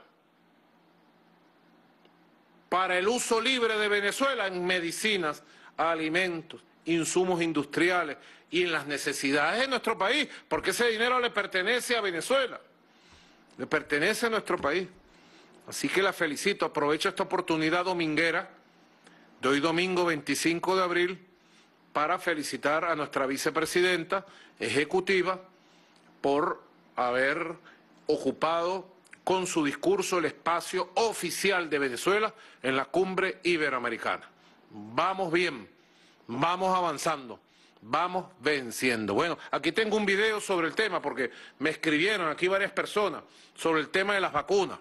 para el uso libre de Venezuela en medicinas, alimentos, insumos industriales y en las necesidades de nuestro país, porque ese dinero le pertenece a Venezuela, le pertenece a nuestro país. Así que la felicito, aprovecho esta oportunidad dominguera de hoy domingo veinticinco de abril para felicitar a nuestra vicepresidenta ejecutiva por haber ocupado con su discurso el espacio oficial de Venezuela en la cumbre iberoamericana. Vamos bien, vamos avanzando, vamos venciendo. Bueno, aquí tengo un video sobre el tema porque me escribieron aquí varias personas sobre el tema de las vacunas.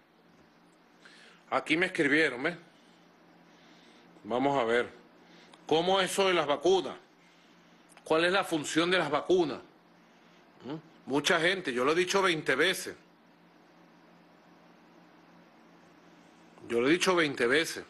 Aquí me escribieron, ¿ves? Vamos a ver. ¿Cómo es eso de las vacunas? ¿Cuál es la función de las vacunas? ¿Mm? Mucha gente, yo lo he dicho veinte veces. Yo lo he dicho veinte veces.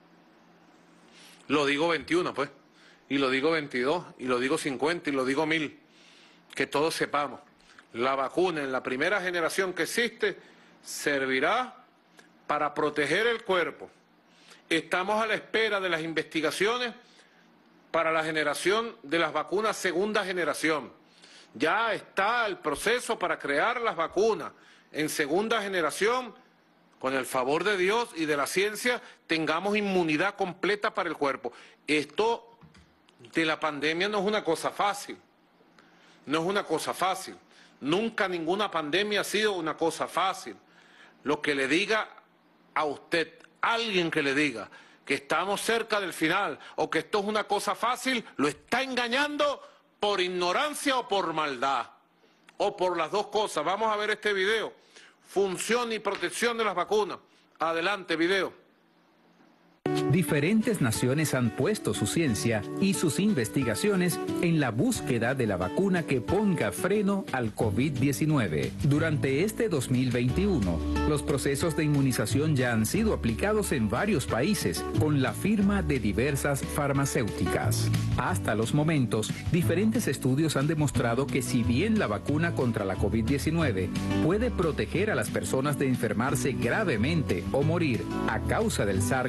Lo digo veintiuno, pues. Y lo digo veintidós, y lo digo cincuenta, y lo digo mil. Que todos sepamos. La vacuna en la primera generación que existe servirá para proteger el cuerpo. Estamos a la espera de las investigaciones para la generación de las vacunas segunda generación. Ya está el proceso para crear las vacunas en segunda generación. Con el favor de Dios y de la ciencia, tengamos inmunidad completa para el cuerpo. Esto de la pandemia no es una cosa fácil. No es una cosa fácil. Nunca ninguna pandemia ha sido una cosa fácil. Lo que le diga a usted, alguien que le diga que estamos cerca del final o que esto es una cosa fácil, lo está engañando por ignorancia o por maldad, o por las dos cosas. Vamos a ver este video. Función y protección de las vacunas. Adelante, video. Diferentes naciones han puesto su ciencia y sus investigaciones en la búsqueda de la vacuna que ponga freno al COVID diecinueve. Durante este dos mil veintiuno, los procesos de inmunización ya han sido aplicados en varios países con la firma de diversas farmacéuticas. Hasta los momentos, diferentes estudios han demostrado que si bien la vacuna contra la COVID diecinueve puede proteger a las personas de enfermarse gravemente o morir a causa del SARS CoV dos,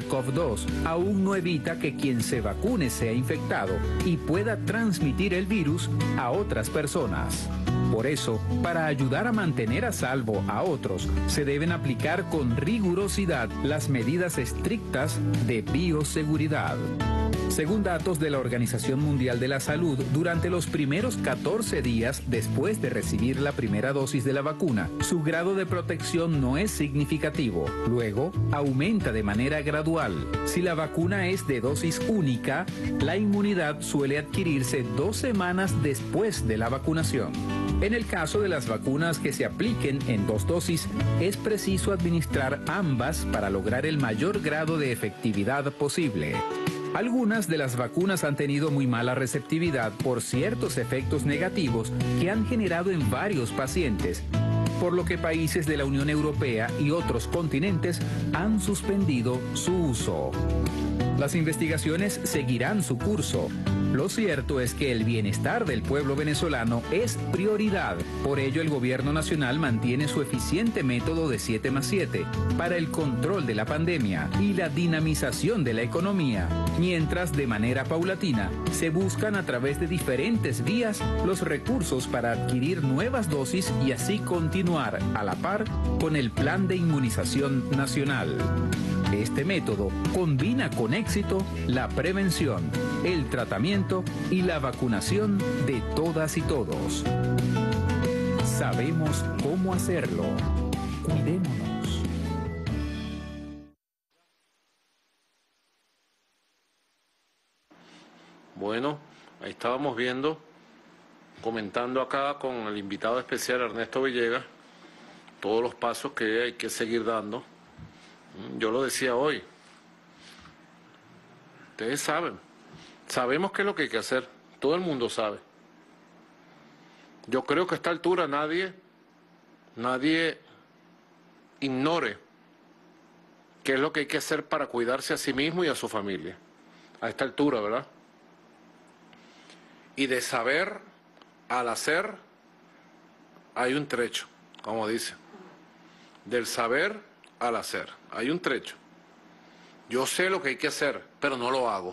dos aún no evita que quien se vacune sea infectado y pueda transmitir el virus a otras personas. Por eso, para ayudar a mantener a salvo a otros, se deben aplicar con rigurosidad las medidas estrictas de bioseguridad. Según datos de la Organización Mundial de la Salud, durante los primeros catorce días después de recibir la primera dosis de la vacuna, su grado de protección no es significativo. Luego, aumenta de manera gradual. Si la vacuna es de dosis única, la inmunidad suele adquirirse dos semanas después de la vacunación. En el caso de las vacunas que se apliquen en dos dosis, es preciso administrar ambas para lograr el mayor grado de efectividad posible. Algunas de las vacunas han tenido muy mala receptividad por ciertos efectos negativos que han generado en varios pacientes, por lo que países de la Unión Europea y otros continentes han suspendido su uso. Las investigaciones seguirán su curso. Lo cierto es que el bienestar del pueblo venezolano es prioridad. Por ello, el gobierno nacional mantiene su eficiente método de siete más siete para el control de la pandemia y la dinamización de la economía, mientras de manera paulatina se buscan a través de diferentes vías los recursos para adquirir nuevas dosis y así continuar a la par con el plan de inmunización nacional. Este método combina con éxito la prevención, el tratamiento y la vacunación de todas y todos. Sabemos cómo hacerlo. Cuidémonos. Bueno, ahí estábamos viendo, comentando acá con el invitado especial Ernesto Villegas, todos los pasos que hay que seguir dando. Yo lo decía hoy, ustedes saben, sabemos qué es lo que hay que hacer, todo el mundo sabe. Yo creo que a esta altura nadie, nadie ignore qué es lo que hay que hacer para cuidarse a sí mismo y a su familia, a esta altura, ¿verdad? Y de saber al hacer hay un trecho, como dice, del saber al hacer. Hay un trecho. Yo sé lo que hay que hacer, pero no lo hago.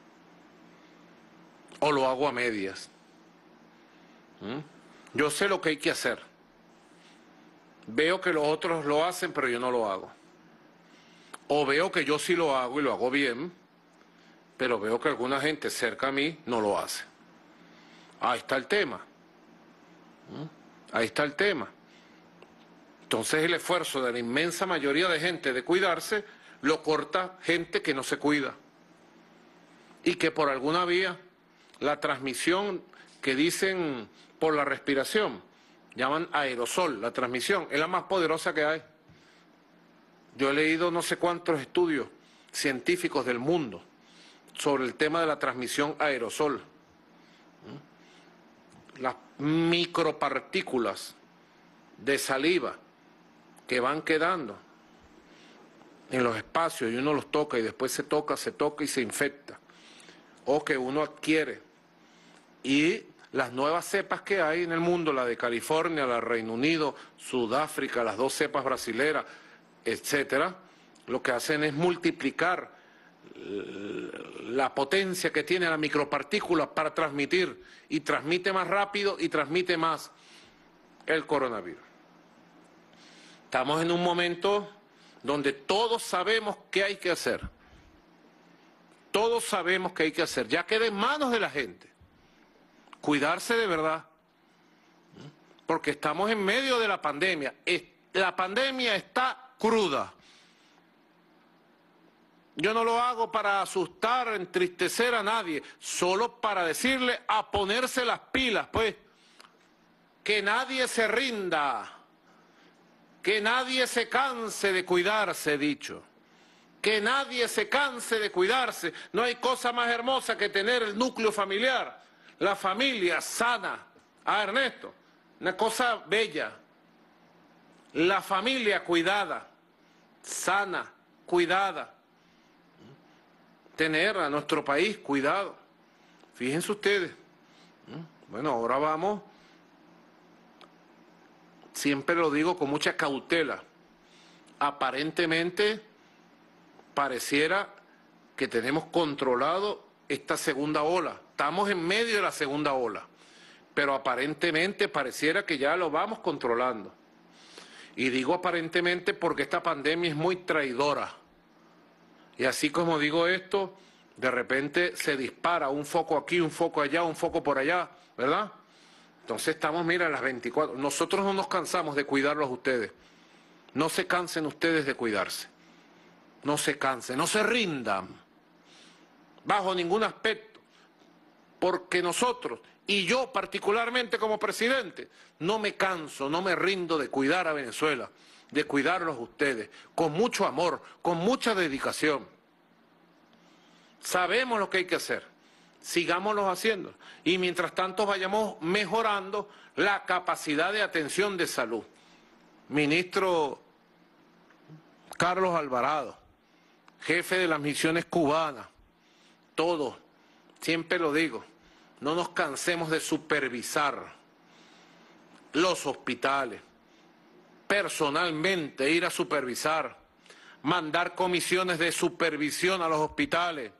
O lo hago a medias. ¿Mm? Yo sé lo que hay que hacer. Veo que los otros lo hacen, pero yo no lo hago. O veo que yo sí lo hago y lo hago bien, pero veo que alguna gente cerca a mí no lo hace. Ahí está el tema. ¿Mm? Ahí está el tema. Entonces el esfuerzo de la inmensa mayoría de gente de cuidarse lo corta gente que no se cuida. Y que por alguna vía la transmisión que dicen por la respiración, llaman aerosol, la transmisión, es la más poderosa que hay. Yo he leído no sé cuántos estudios científicos del mundo sobre el tema de la transmisión aerosol. Las micropartículas de saliva que van quedando en los espacios y uno los toca y después se toca, se toca y se infecta, o que uno adquiere. Y las nuevas cepas que hay en el mundo, la de California, la de Reino Unido, Sudáfrica, las dos cepas brasileras, etcétera, lo que hacen es multiplicar la potencia que tiene la micropartícula para transmitir, y transmite más rápido y transmite más el coronavirus. Estamos en un momento donde todos sabemos qué hay que hacer. Todos sabemos qué hay que hacer. Ya queda en manos de la gente. Cuidarse de verdad. Porque estamos en medio de la pandemia. La pandemia está cruda. Yo no lo hago para asustar, entristecer a nadie, solo para decirle a ponerse las pilas, pues. Que nadie se rinda. Que nadie se canse de cuidarse, he dicho. Que nadie se canse de cuidarse. No hay cosa más hermosa que tener el núcleo familiar, la familia sana. Ah, Ernesto, una cosa bella. La familia cuidada, sana, cuidada. Tener a nuestro país cuidado. Fíjense ustedes. Bueno, ahora vamos... Siempre lo digo con mucha cautela. Aparentemente pareciera que tenemos controlado esta segunda ola. Estamos en medio de la segunda ola, pero aparentemente pareciera que ya lo vamos controlando. Y digo aparentemente porque esta pandemia es muy traidora. Y así como digo esto, de repente se dispara un foco aquí, un foco allá, un foco por allá, ¿verdad? Entonces estamos, mira, a las veinticuatro. Nosotros no nos cansamos de cuidarlos a ustedes. No se cansen ustedes de cuidarse. No se cansen, no se rindan. Bajo ningún aspecto. Porque nosotros, y yo particularmente como presidente, no me canso, no me rindo de cuidar a Venezuela, de cuidarlos a ustedes, con mucho amor, con mucha dedicación. Sabemos lo que hay que hacer, sigámoslo haciendo. Y mientras tanto vayamos mejorando la capacidad de atención de salud. Ministro Carlos Alvarado, jefe de las misiones cubanas, todos, siempre lo digo, no nos cansemos de supervisar los hospitales, personalmente ir a supervisar, mandar comisiones de supervisión a los hospitales,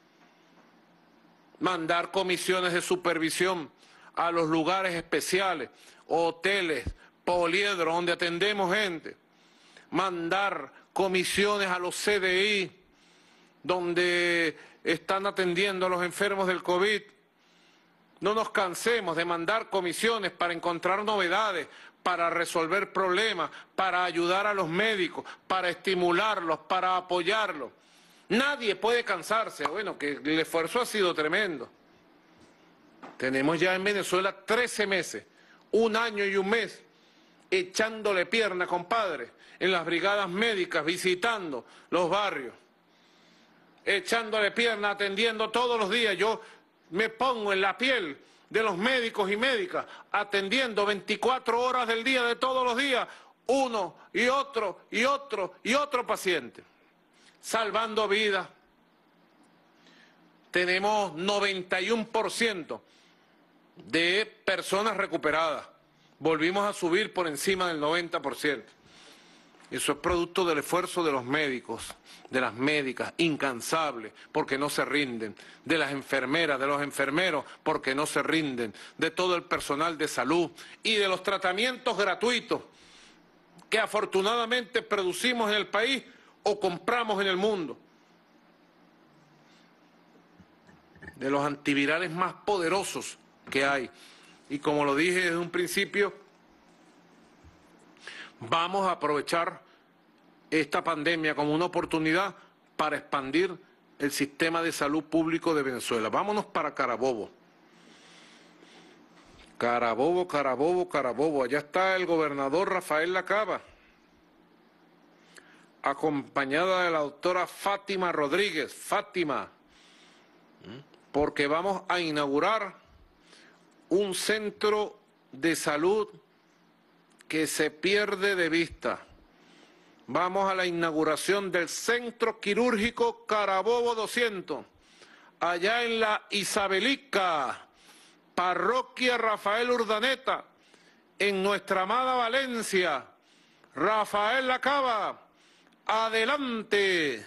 mandar comisiones de supervisión a los lugares especiales, hoteles, poliedros donde atendemos gente, mandar comisiones a los C D I donde están atendiendo a los enfermos del COVID. No nos cansemos de mandar comisiones para encontrar novedades, para resolver problemas, para ayudar a los médicos, para estimularlos, para apoyarlos. Nadie puede cansarse. Bueno, que el esfuerzo ha sido tremendo. Tenemos ya en Venezuela trece meses, un año y un mes, echándole pierna, compadre, en las brigadas médicas, visitando los barrios, echándole pierna, atendiendo todos los días. Yo me pongo en la piel de los médicos y médicas, atendiendo veinticuatro horas del día de todos los días, uno y otro y otro y otro paciente, salvando vidas. Tenemos noventa y uno por ciento de personas recuperadas. Volvimos a subir por encima del noventa por ciento. Eso es producto del esfuerzo de los médicos, de las médicas, incansables, porque no se rinden, de las enfermeras, de los enfermeros, porque no se rinden, de todo el personal de salud y de los tratamientos gratuitos que afortunadamente producimos en el país o compramos en el mundo. De los antivirales más poderosos que hay. Y como lo dije desde un principio, vamos a aprovechar esta pandemia como una oportunidad para expandir el sistema de salud público de Venezuela. Vámonos para Carabobo. Carabobo, Carabobo, Carabobo. Allá está el gobernador Rafael Lacaba, acompañada de la doctora Fátima Rodríguez. Fátima, porque vamos a inaugurar un centro de salud que se pierde de vista. Vamos a la inauguración del Centro Quirúrgico Carabobo doscientos, allá en la Isabelica, Parroquia Rafael Urdaneta, en nuestra amada Valencia. Rafael Lacaba, adelante.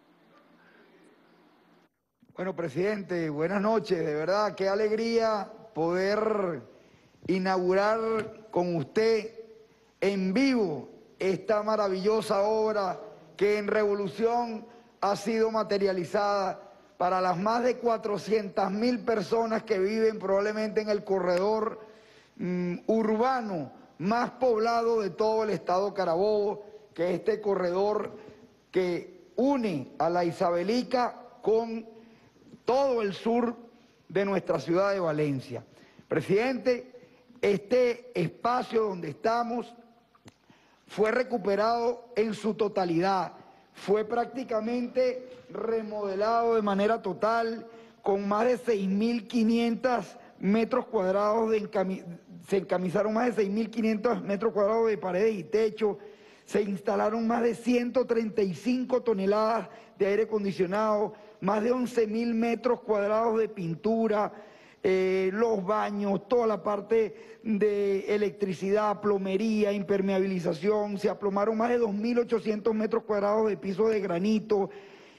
Bueno, presidente, buenas noches. De verdad, qué alegría poder inaugurar con usted en vivo esta maravillosa obra que en Revolución ha sido materializada para las más de cuatrocientas mil personas que viven probablemente en el corredor mm, urbano más poblado de todo el estado Carabobo, que es este corredor que une a la Isabelica con todo el sur de nuestra ciudad de Valencia. Presidente, este espacio donde estamos fue recuperado en su totalidad, fue prácticamente remodelado de manera total, con más de seis mil quinientos metros cuadrados, de encami se encamisaron más de seis mil quinientos metros cuadrados de paredes y techo, se instalaron más de ciento treinta y cinco toneladas de aire acondicionado, más de once mil metros cuadrados de pintura, eh, los baños, toda la parte de electricidad, plomería, impermeabilización, se aplomaron más de dos mil ochocientos metros cuadrados de piso de granito,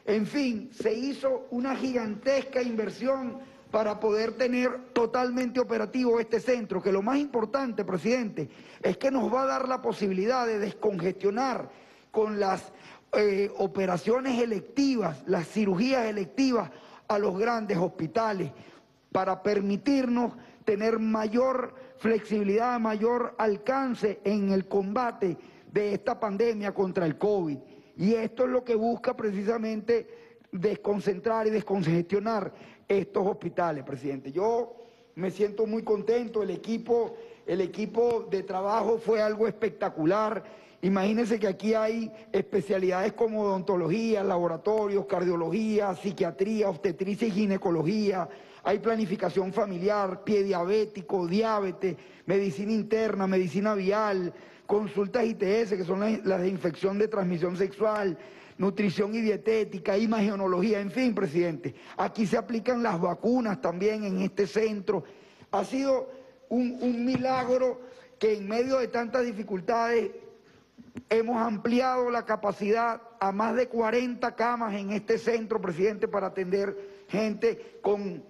En fin, se hizo una gigantesca inversión para poder tener totalmente operativo este centro, que lo más importante, presidente, es que nos va a dar la posibilidad de descongestionar con las eh, operaciones electivas, las cirugías electivas a los grandes hospitales, para permitirnos tener mayor flexibilidad, mayor alcance en el combate de esta pandemia contra el COVID. Y esto es lo que busca precisamente desconcentrar y descongestionar estos hospitales, presidente. Yo me siento muy contento, el equipo, el equipo de trabajo fue algo espectacular. Imagínense que aquí hay especialidades como odontología, laboratorios, cardiología, psiquiatría, obstetricia y ginecología, hay planificación familiar, pie diabético, diabetes, medicina interna, medicina vial, consultas I T S, que son las, las de infección de transmisión sexual, nutrición y dietética, imagenología, en fin, presidente. Aquí se aplican las vacunas también en este centro. Ha sido un, un milagro que en medio de tantas dificultades hemos ampliado la capacidad a más de cuarenta camas en este centro, presidente, para atender gente con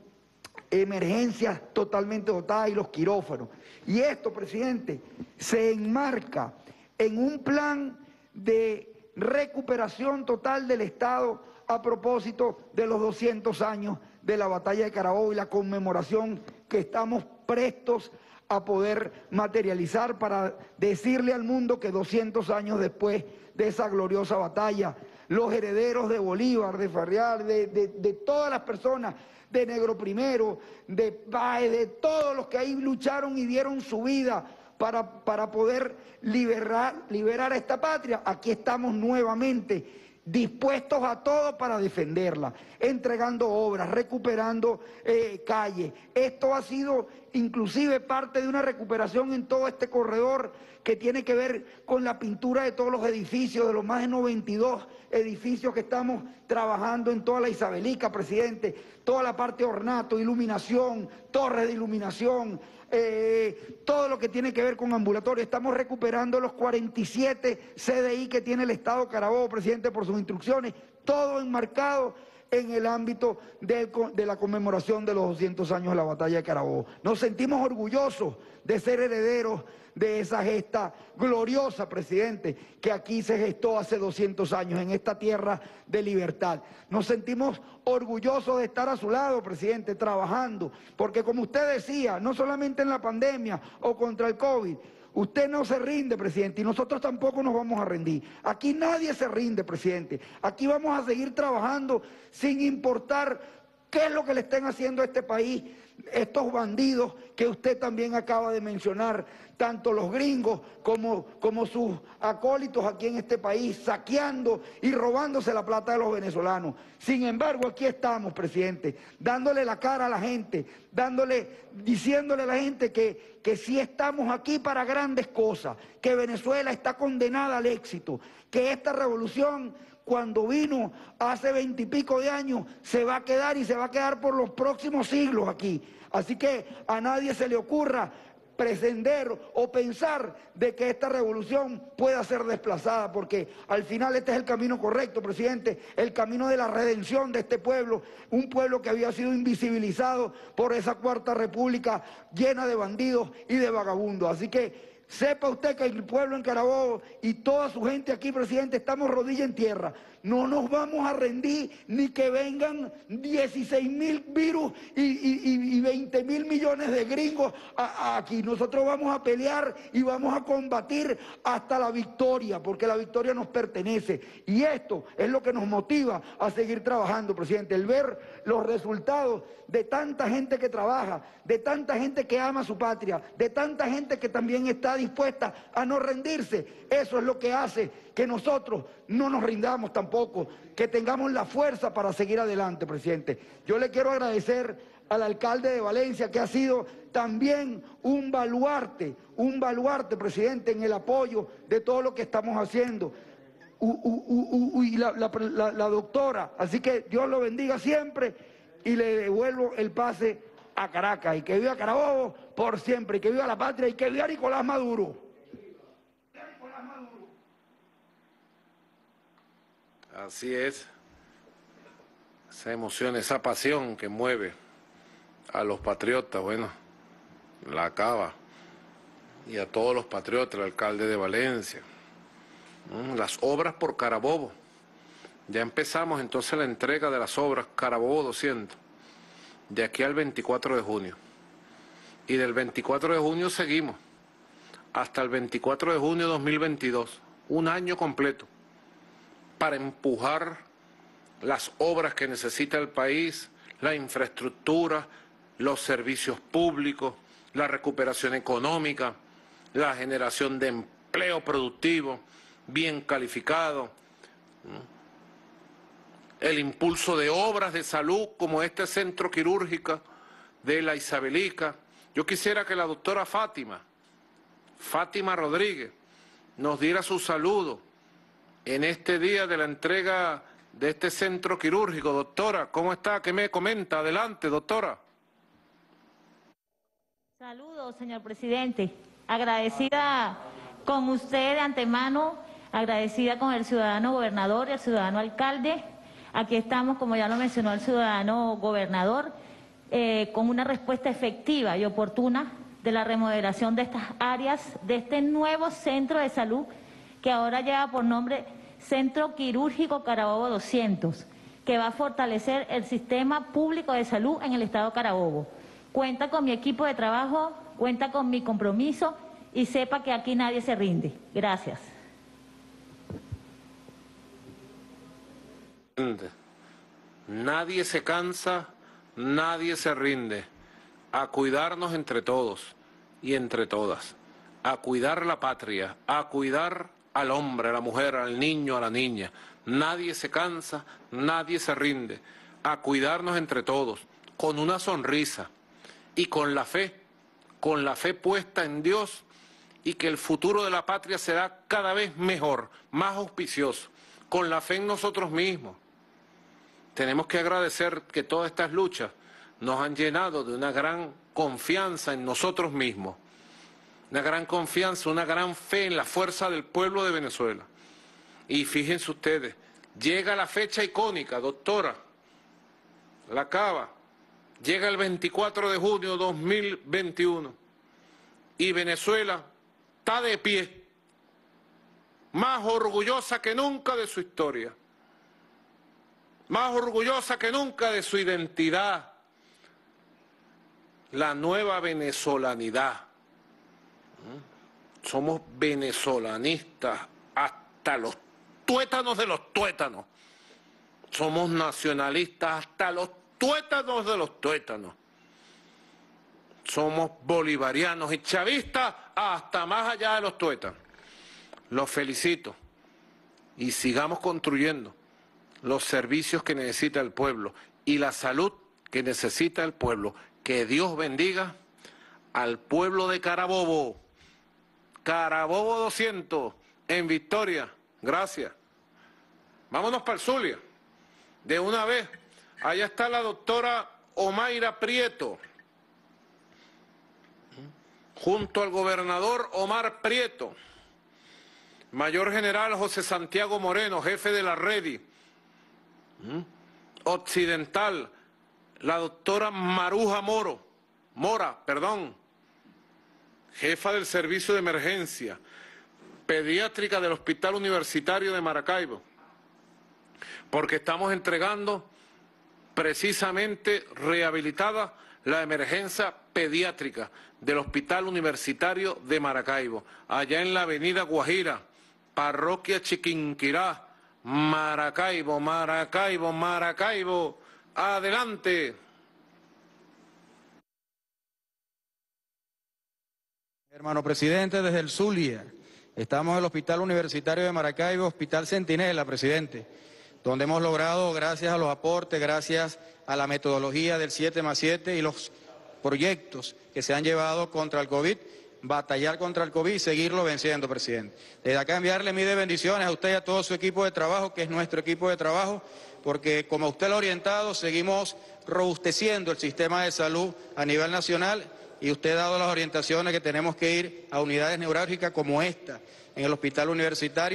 emergencias totalmente dotadas y los quirófanos. Y esto, presidente, se enmarca en un plan de recuperación total del Estado a propósito de los doscientos años de la batalla de Carabobo y la conmemoración que estamos prestos a poder materializar para decirle al mundo que doscientos años después de esa gloriosa batalla, los herederos de Bolívar, de Farrial, de, de, de todas las personas, de Negro Primero, de Páez, de todos los que ahí lucharon y dieron su vida para, para poder liberar, liberar a esta patria, aquí estamos nuevamente dispuestos a todo para defenderla, entregando obras, recuperando eh, calles. Esto ha sido inclusive parte de una recuperación en todo este corredor que tiene que ver con la pintura de todos los edificios, de los más de noventa y dos edificios que estamos trabajando en toda la Isabelica, presidente, toda la parte de ornato, iluminación, torres de iluminación, eh, todo lo que tiene que ver con ambulatorio. Estamos recuperando los cuarenta y siete C D I que tiene el Estado Carabobo, presidente, por sus instrucciones, todo enmarcado en el ámbito de, de la conmemoración de los doscientos años de la batalla de Carabobo. Nos sentimos orgullosos de ser herederos de esa gesta gloriosa, presidente, que aquí se gestó hace doscientos años en esta tierra de libertad. Nos sentimos orgullosos de estar a su lado, presidente, trabajando, porque como usted decía, no solamente en la pandemia o contra el COVID, usted no se rinde, presidente, y nosotros tampoco nos vamos a rendir. Aquí nadie se rinde, presidente. Aquí vamos a seguir trabajando sin importar qué es lo que le estén haciendo a este país estos bandidos que usted también acaba de mencionar, tanto los gringos como, como sus acólitos aquí en este país, saqueando y robándose la plata de los venezolanos. Sin embargo, aquí estamos, presidente, dándole la cara a la gente, dándole, diciéndole a la gente que, que sí estamos aquí para grandes cosas, que Venezuela está condenada al éxito, que esta revolución, cuando vino hace veintipico de años, se va a quedar y se va a quedar por los próximos siglos aquí. Así que a nadie se le ocurra pretender o pensar de que esta revolución pueda ser desplazada, porque al final este es el camino correcto, presidente, el camino de la redención de este pueblo, un pueblo que había sido invisibilizado por esa Cuarta República llena de bandidos y de vagabundos. Así que sepa usted que el pueblo en Carabobo y toda su gente aquí, presidente, estamos rodilla en tierra. No nos vamos a rendir ni que vengan dieciséis mil virus y, y, y veinte mil millones de gringos a, a aquí. Nosotros vamos a pelear y vamos a combatir hasta la victoria, porque la victoria nos pertenece. Y esto es lo que nos motiva a seguir trabajando, presidente. El ver los resultados de tanta gente que trabaja, de tanta gente que ama su patria, de tanta gente que también está dispuesta a no rendirse. Eso es lo que hace que nosotros no nos rindamos tampoco, que tengamos la fuerza para seguir adelante, presidente. Yo le quiero agradecer al alcalde de Valencia, que ha sido también un baluarte, un baluarte, presidente, en el apoyo de todo lo que estamos haciendo. U, u, u, u, y la, la, la, la doctora, así que Dios lo bendiga siempre y le devuelvo el pase a Caracas, y que viva Carabobo por siempre, y que viva la patria, y que viva Nicolás Maduro. Así es. esa emoción, esa pasión que mueve a los patriotas, bueno, la acaba, y a todos los patriotas, el alcalde de Valencia, las obras por Carabobo. Ya empezamos entonces la entrega de las obras Carabobo doscientos, de aquí al veinticuatro de junio. Y del veinticuatro de junio seguimos, hasta el veinticuatro de junio de dos mil veintidós, un año completo, para empujar las obras que necesita el país, la infraestructura, los servicios públicos, la recuperación económica, la generación de empleo productivo, bien calificado, el impulso de obras de salud como este centro quirúrgico de la Isabelica. Yo quisiera que la doctora Fátima, Fátima Rodríguez, nos diera su saludo en este día de la entrega de este centro quirúrgico. Doctora, ¿cómo está? ¿Qué me comenta? Adelante, doctora. Saludos, señor presidente. Agradecida con usted de antemano, agradecida con el ciudadano gobernador y el ciudadano alcalde. Aquí estamos, como ya lo mencionó el ciudadano gobernador, eh, con una respuesta efectiva y oportuna de la remodelación de estas áreas, de este nuevo centro de salud que ahora lleva por nombre Centro Quirúrgico Carabobo doscientos, que va a fortalecer el sistema público de salud en el estado Carabobo. Cuenta con mi equipo de trabajo, cuenta con mi compromiso y sepa que aquí nadie se rinde. Gracias. Nadie se cansa, nadie se rinde. A cuidarnos entre todos y entre todas. A cuidar la patria, a cuidar al hombre, a la mujer, al niño, a la niña. Nadie se cansa, nadie se rinde. A cuidarnos entre todos, con una sonrisa y con la fe, con la fe puesta en Dios, y que el futuro de la patria será cada vez mejor, más auspicioso, con la fe en nosotros mismos. Tenemos que agradecer que todas estas luchas nos han llenado de una gran confianza en nosotros mismos, una gran confianza, una gran fe en la fuerza del pueblo de Venezuela. Y fíjense ustedes, llega la fecha icónica, doctora, la acaba, llega el veinticuatro de junio de dos mil veintiuno y Venezuela está de pie, más orgullosa que nunca de su historia, más orgullosa que nunca de su identidad, la nueva venezolanidad. Somos venezolanistas hasta los tuétanos de los tuétanos. Somos nacionalistas hasta los tuétanos de los tuétanos. Somos bolivarianos y chavistas hasta más allá de los tuétanos. Los felicito y sigamos construyendo los servicios que necesita el pueblo y la salud que necesita el pueblo. Que Dios bendiga al pueblo de Carabobo. Carabobo doscientos en Victoria. Gracias. Vámonos para el Zulia. De una vez. Allá está la doctora Omaira Prieto. Junto al gobernador Omar Prieto. Mayor general José Santiago Moreno, jefe de la Redi. Occidental, la doctora Maruja Moro, Mora, perdón, jefa del servicio de emergencia pediátrica del Hospital Universitario de Maracaibo, porque estamos entregando precisamente rehabilitada la emergencia pediátrica del Hospital Universitario de Maracaibo, allá en la avenida Guajira, parroquia Chiquinquirá, Maracaibo, Maracaibo, Maracaibo. Adelante. Hermano presidente, desde el Zulia, estamos en el Hospital Universitario de Maracaibo, Hospital Centinela, presidente, donde hemos logrado, gracias a los aportes, gracias a la metodología del siete más siete y los proyectos que se han llevado contra el COVID, batallar contra el COVID y seguirlo venciendo, presidente. Desde acá enviarle mis bendiciones a usted y a todo su equipo de trabajo, que es nuestro equipo de trabajo, porque como usted lo ha orientado, seguimos robusteciendo el sistema de salud a nivel nacional y usted ha dado las orientaciones que tenemos que ir a unidades neurálgicas como esta, en el hospital universitario,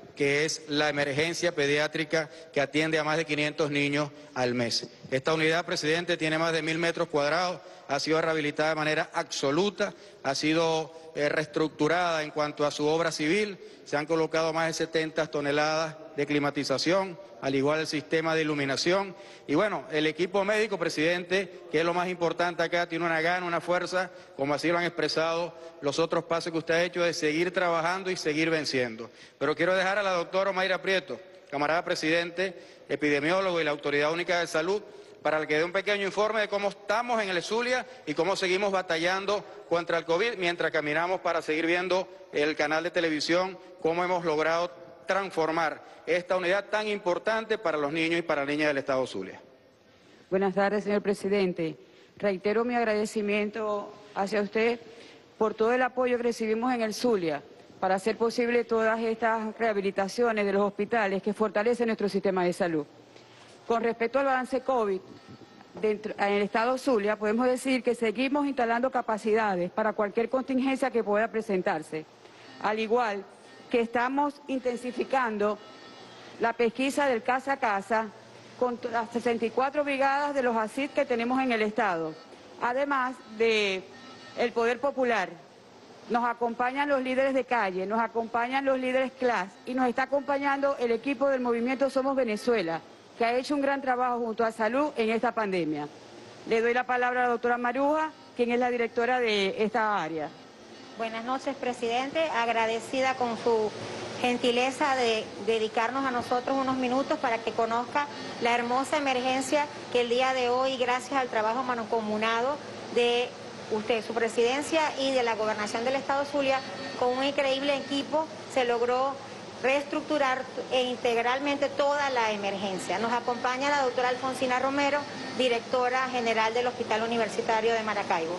que es la emergencia pediátrica que atiende a más de quinientos niños al mes. Esta unidad, presidente, tiene más de mil metros cuadrados, ha sido rehabilitada de manera absoluta, ha sido eh, reestructurada en cuanto a su obra civil, se han colocado más de setenta toneladas de climatización, al igual el sistema de iluminación. Y bueno, el equipo médico, presidente, que es lo más importante acá, tiene una gana, una fuerza, como así lo han expresado los otros pasos que usted ha hecho, de seguir trabajando y seguir venciendo. Pero quiero dejar a la doctora Omaira Prieto, camarada presidente, epidemiólogo y la Autoridad Única de Salud, para que dé un pequeño informe de cómo estamos en el Zulia y cómo seguimos batallando contra el COVID, mientras caminamos para seguir viendo el canal de televisión, cómo hemos logrado transformar esta unidad tan importante para los niños y para las niñas del Estado Zulia. Buenas tardes, señor presidente. Reitero mi agradecimiento hacia usted por todo el apoyo que recibimos en el Zulia para hacer posible todas estas rehabilitaciones de los hospitales que fortalecen nuestro sistema de salud. Con respecto al balance COVID, dentro, en el Estado Zulia podemos decir que seguimos instalando capacidades para cualquier contingencia que pueda presentarse, al igual que estamos intensificando la pesquisa del casa a casa con las sesenta y cuatro brigadas de los A S I D que tenemos en el Estado, además de el Poder Popular. Nos acompañan los líderes de calle, nos acompañan los líderes clase y nos está acompañando el equipo del movimiento Somos Venezuela, que ha hecho un gran trabajo junto a Salud en esta pandemia. Le doy la palabra a la doctora Maruja, quien es la directora de esta área. Buenas noches, presidente. Agradecida con su gentileza de dedicarnos a nosotros unos minutos para que conozca la hermosa emergencia que el día de hoy, gracias al trabajo mancomunado de usted, su presidencia y de la Gobernación del Estado Zulia, con un increíble equipo, se logró reestructurar e integralmente toda la emergencia. Nos acompaña la doctora Alfonsina Romero, directora general del Hospital Universitario de Maracaibo.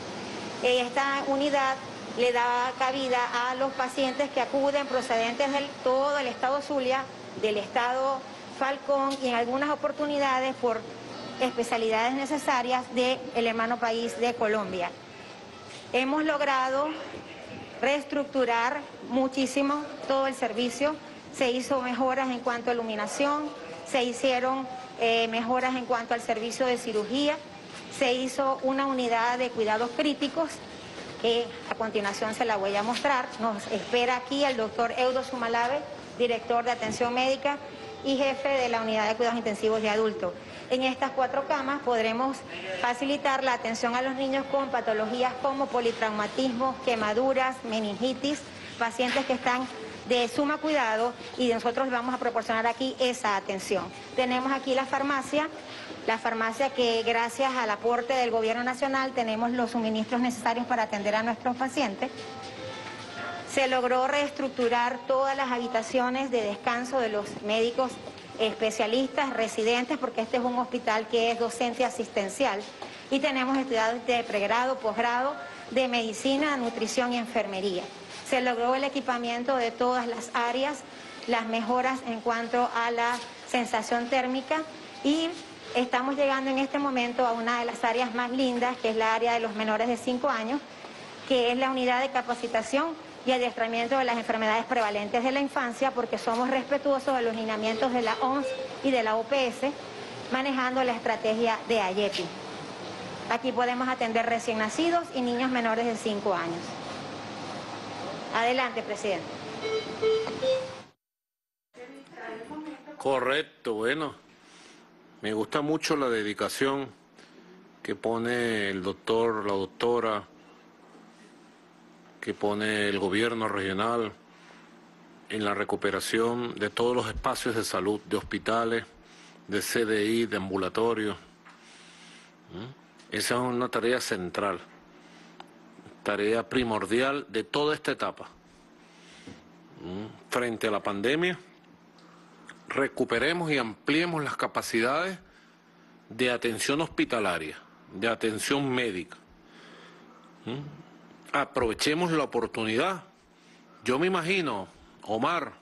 Esta unidad le da cabida a los pacientes que acuden procedentes de todo el Estado Zulia, del Estado Falcón y en algunas oportunidades por especialidades necesarias del hermano país de Colombia. Hemos logrado reestructurar muchísimo todo el servicio, se hizo mejoras en cuanto a iluminación, se hicieron eh, mejoras en cuanto al servicio de cirugía, se hizo una unidad de cuidados críticos, que a continuación se la voy a mostrar. Nos espera aquí el doctor Eudo Sumalave, director de atención médica y jefe de la unidad de cuidados intensivos de adultos. En estas cuatro camas podremos facilitar la atención a los niños con patologías como politraumatismo, quemaduras, meningitis, pacientes que están de suma cuidado y nosotros les vamos a proporcionar aquí esa atención. Tenemos aquí la farmacia, la farmacia que gracias al aporte del Gobierno Nacional tenemos los suministros necesarios para atender a nuestros pacientes. Se logró reestructurar todas las habitaciones de descanso de los médicos especialistas, residentes, porque este es un hospital que es docente asistencial y tenemos estudiantes de pregrado, posgrado, de medicina, nutrición y enfermería. Se logró el equipamiento de todas las áreas, las mejoras en cuanto a la sensación térmica y estamos llegando en este momento a una de las áreas más lindas, que es la área de los menores de cinco años, que es la unidad de capacitación y adiestramiento de las enfermedades prevalentes de la infancia, porque somos respetuosos de los lineamientos de la O M S y de la O P S, manejando la estrategia de A Y E P I. Aquí podemos atender recién nacidos y niños menores de cinco años. Adelante, presidente. Correcto, bueno. Me gusta mucho la dedicación que pone el doctor, la doctora, que pone el gobierno regional en la recuperación de todos los espacios de salud, de hospitales, de C D I, de ambulatorios. Esa es una tarea central, tarea primordial de toda esta etapa. Frente a la pandemia, recuperemos y ampliemos las capacidades de atención hospitalaria, de atención médica. Aprovechemos la oportunidad. Yo me imagino, Omar,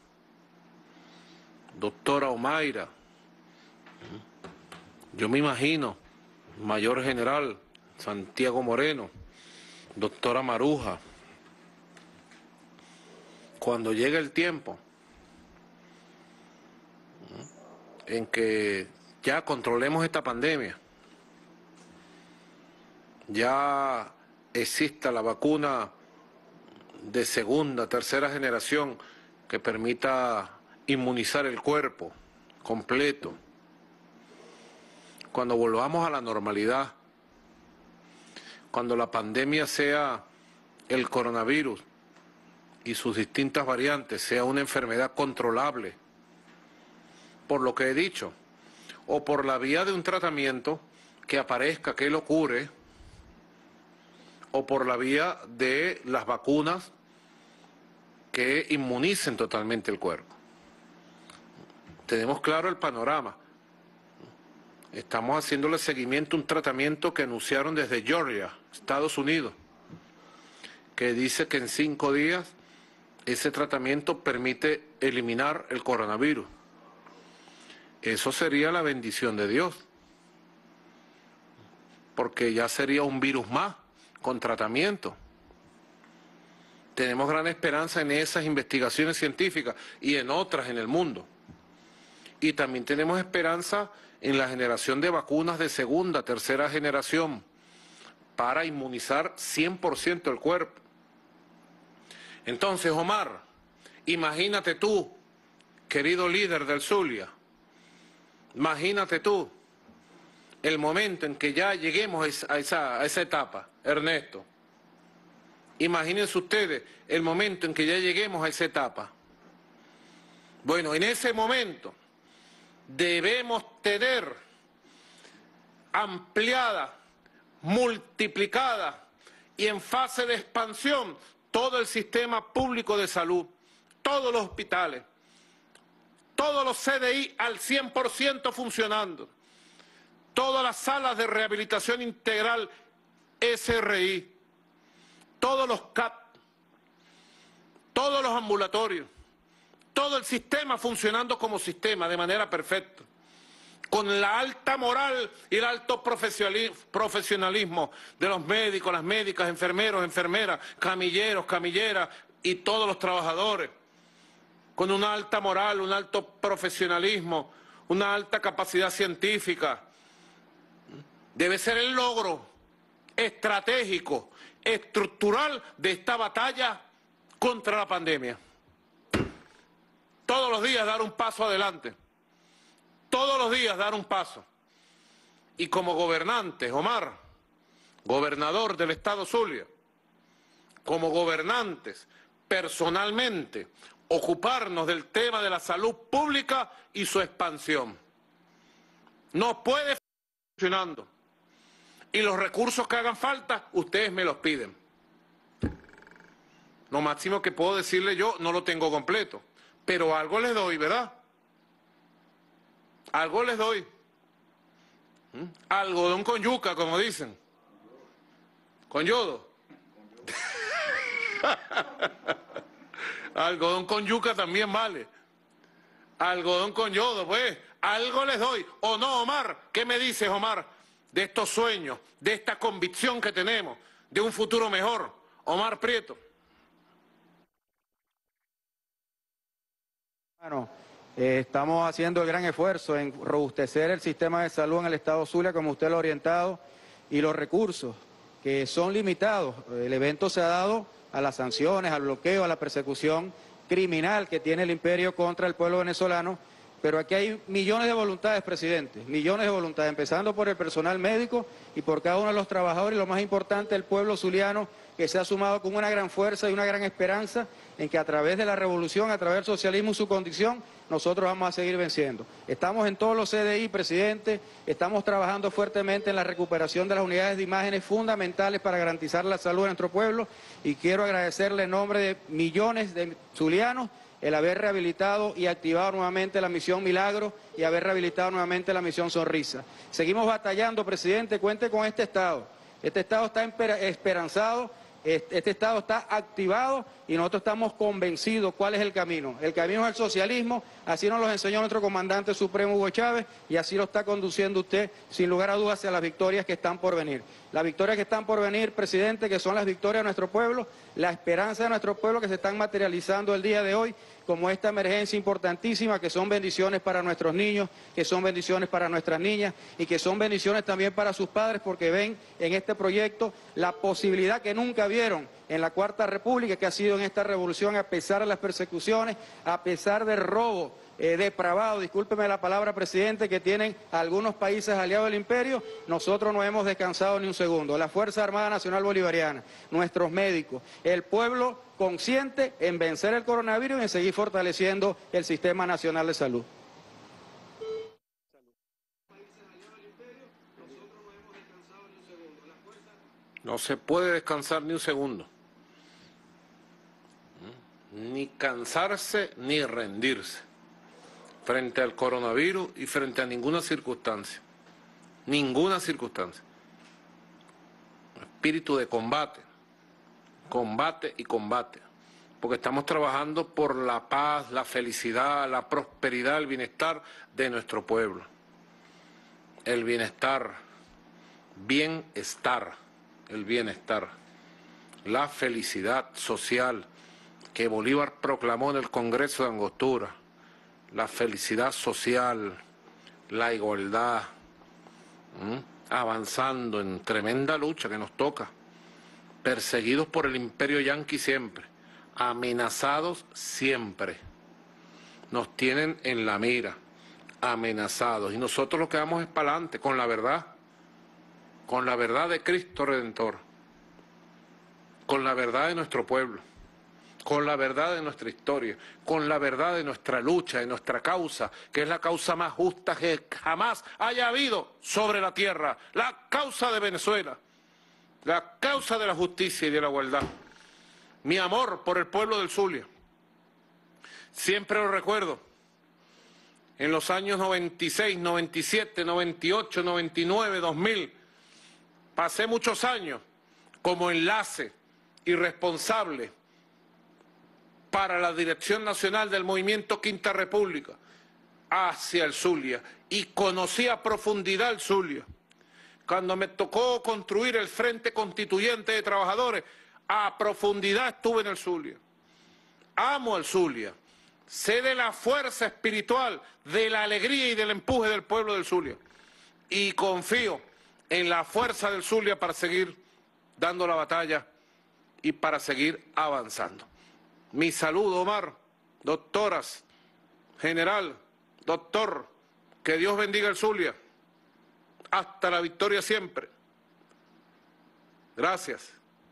doctora Omaira, yo me imagino, mayor general Santiago Moreno, doctora Maruja, cuando llegue el tiempo en que ya controlemos esta pandemia, ya exista la vacuna de segunda, tercera generación que permita inmunizar el cuerpo completo. Cuando volvamos a la normalidad, cuando la pandemia sea el coronavirus y sus distintas variantes, sea una enfermedad controlable, por lo que he dicho, o por la vía de un tratamiento que aparezca, que lo cure, o por la vía de las vacunas que inmunicen totalmente el cuerpo. Tenemos claro el panorama. Estamos haciéndole seguimiento a un tratamiento que anunciaron desde Georgia, Estados Unidos, que dice que en cinco días ese tratamiento permite eliminar el coronavirus. Eso sería la bendición de Dios, porque ya sería un virus más con tratamiento. Tenemos gran esperanza en esas investigaciones científicas y en otras en el mundo. Y también tenemos esperanza en la generación de vacunas de segunda, tercera generación para inmunizar cien por ciento el cuerpo. Entonces, Omar, imagínate tú, querido líder del Zulia, imagínate tú el momento en que ya lleguemos a esa, a esa etapa, Ernesto. Imagínense ustedes el momento en que ya lleguemos a esa etapa. Bueno, en ese momento debemos tener ampliada, multiplicada y en fase de expansión todo el sistema público de salud, todos los hospitales, todos los C D I al cien por ciento funcionando, todas las salas de rehabilitación integral S R I, todos los C A P, todos los ambulatorios, todo el sistema funcionando como sistema de manera perfecta, con la alta moral y el alto profesionalismo de los médicos, las médicas, enfermeros, enfermeras, camilleros, camilleras y todos los trabajadores, con una alta moral, un alto profesionalismo, una alta capacidad científica. Debe ser el logro estratégico, estructural de esta batalla contra la pandemia. Todos los días dar un paso adelante, todos los días dar un paso. Y como gobernantes, Omar, gobernador del Estado Zulia, como gobernantes, personalmente, ocuparnos del tema de la salud pública y su expansión. No puede funcionando. Y los recursos que hagan falta, ustedes me los piden. Lo máximo que puedo decirle yo, no lo tengo completo, pero algo les doy, ¿verdad? Algo les doy. ¿Mm? Algodón con yuca, como dicen. Con yodo. Algodón con yuca también vale. Algodón con yodo, pues. Algo les doy. ¿O no, Omar? ¿Qué me dices, Omar? De estos sueños, de esta convicción que tenemos, de un futuro mejor. Omar Prieto. Bueno, eh, estamos haciendo el gran esfuerzo en robustecer el sistema de salud en el Estado Zulia, como usted lo ha orientado, y los recursos que son limitados. El evento se ha dado a las sanciones, al bloqueo, a la persecución criminal que tiene el imperio contra el pueblo venezolano, pero aquí hay millones de voluntades, presidente, millones de voluntades, empezando por el personal médico y por cada uno de los trabajadores, y lo más importante, el pueblo zuliano, que se ha sumado con una gran fuerza y una gran esperanza en que a través de la revolución, a través del socialismo y su condición, nosotros vamos a seguir venciendo. Estamos en todos los C D I, presidente, estamos trabajando fuertemente en la recuperación de las unidades de imágenes fundamentales para garantizar la salud de nuestro pueblo, y quiero agradecerle en nombre de millones de zulianos el haber rehabilitado y activado nuevamente la misión Milagro y haber rehabilitado nuevamente la misión Sonrisa. Seguimos batallando, presidente, cuente con este Estado. Este Estado está esperanzado Este Estado está activado y nosotros estamos convencidos cuál es el camino. El camino es el socialismo, así nos lo enseñó nuestro comandante supremo Hugo Chávez y así lo está conduciendo usted, sin lugar a dudas, hacia las victorias que están por venir. Las victorias que están por venir, presidente, que son las victorias de nuestro pueblo, la esperanza de nuestro pueblo que se están materializando el día de hoy, como esta emergencia importantísima, que son bendiciones para nuestros niños, que son bendiciones para nuestras niñas y que son bendiciones también para sus padres, porque ven en este proyecto la posibilidad que nunca vieron en la Cuarta República, que ha sido en esta revolución, a pesar de las persecuciones, a pesar del robo eh, depravado, discúlpeme la palabra, presidente, que tienen algunos países aliados del imperio, nosotros no hemos descansado ni un segundo. La Fuerza Armada Nacional Bolivariana, nuestros médicos, el pueblo consciente en vencer el coronavirus y en seguir fortaleciendo el Sistema Nacional de Salud. No se puede descansar ni un segundo. Ni cansarse ni rendirse frente al coronavirus y frente a ninguna circunstancia. Ninguna circunstancia. Espíritu de combate. Combate y combate. Porque estamos trabajando por la paz, la felicidad, la prosperidad, el bienestar de nuestro pueblo. El bienestar. Bienestar. El bienestar. La felicidad social que Bolívar proclamó en el Congreso de Angostura, la felicidad social, la igualdad, ¿m? avanzando en tremenda lucha que nos toca, perseguidos por el imperio yanqui siempre, amenazados siempre, nos tienen en la mira, amenazados, y nosotros lo que vamos es para adelante, con la verdad, con la verdad de Cristo Redentor, con la verdad de nuestro pueblo, con la verdad de nuestra historia, con la verdad de nuestra lucha, de nuestra causa, que es la causa más justa que jamás haya habido sobre la tierra, la causa de Venezuela, la causa de la justicia y de la igualdad. Mi amor por el pueblo del Zulia, siempre lo recuerdo, en los años noventa y seis, noventa y siete, noventa y ocho, noventa y nueve, dos mil, pasé muchos años como enlace y responsable para la Dirección Nacional del Movimiento Quinta República hacia el Zulia, y conocí a profundidad el Zulia. Cuando me tocó construir el Frente Constituyente de Trabajadores, a profundidad estuve en el Zulia. Amo el Zulia, sé de la fuerza espiritual, de la alegría y del empuje del pueblo del Zulia, y confío en la fuerza del Zulia para seguir dando la batalla y para seguir avanzando. Mi saludo, Omar, doctoras, general, doctor, que Dios bendiga el Zulia. Hasta la victoria siempre. Gracias.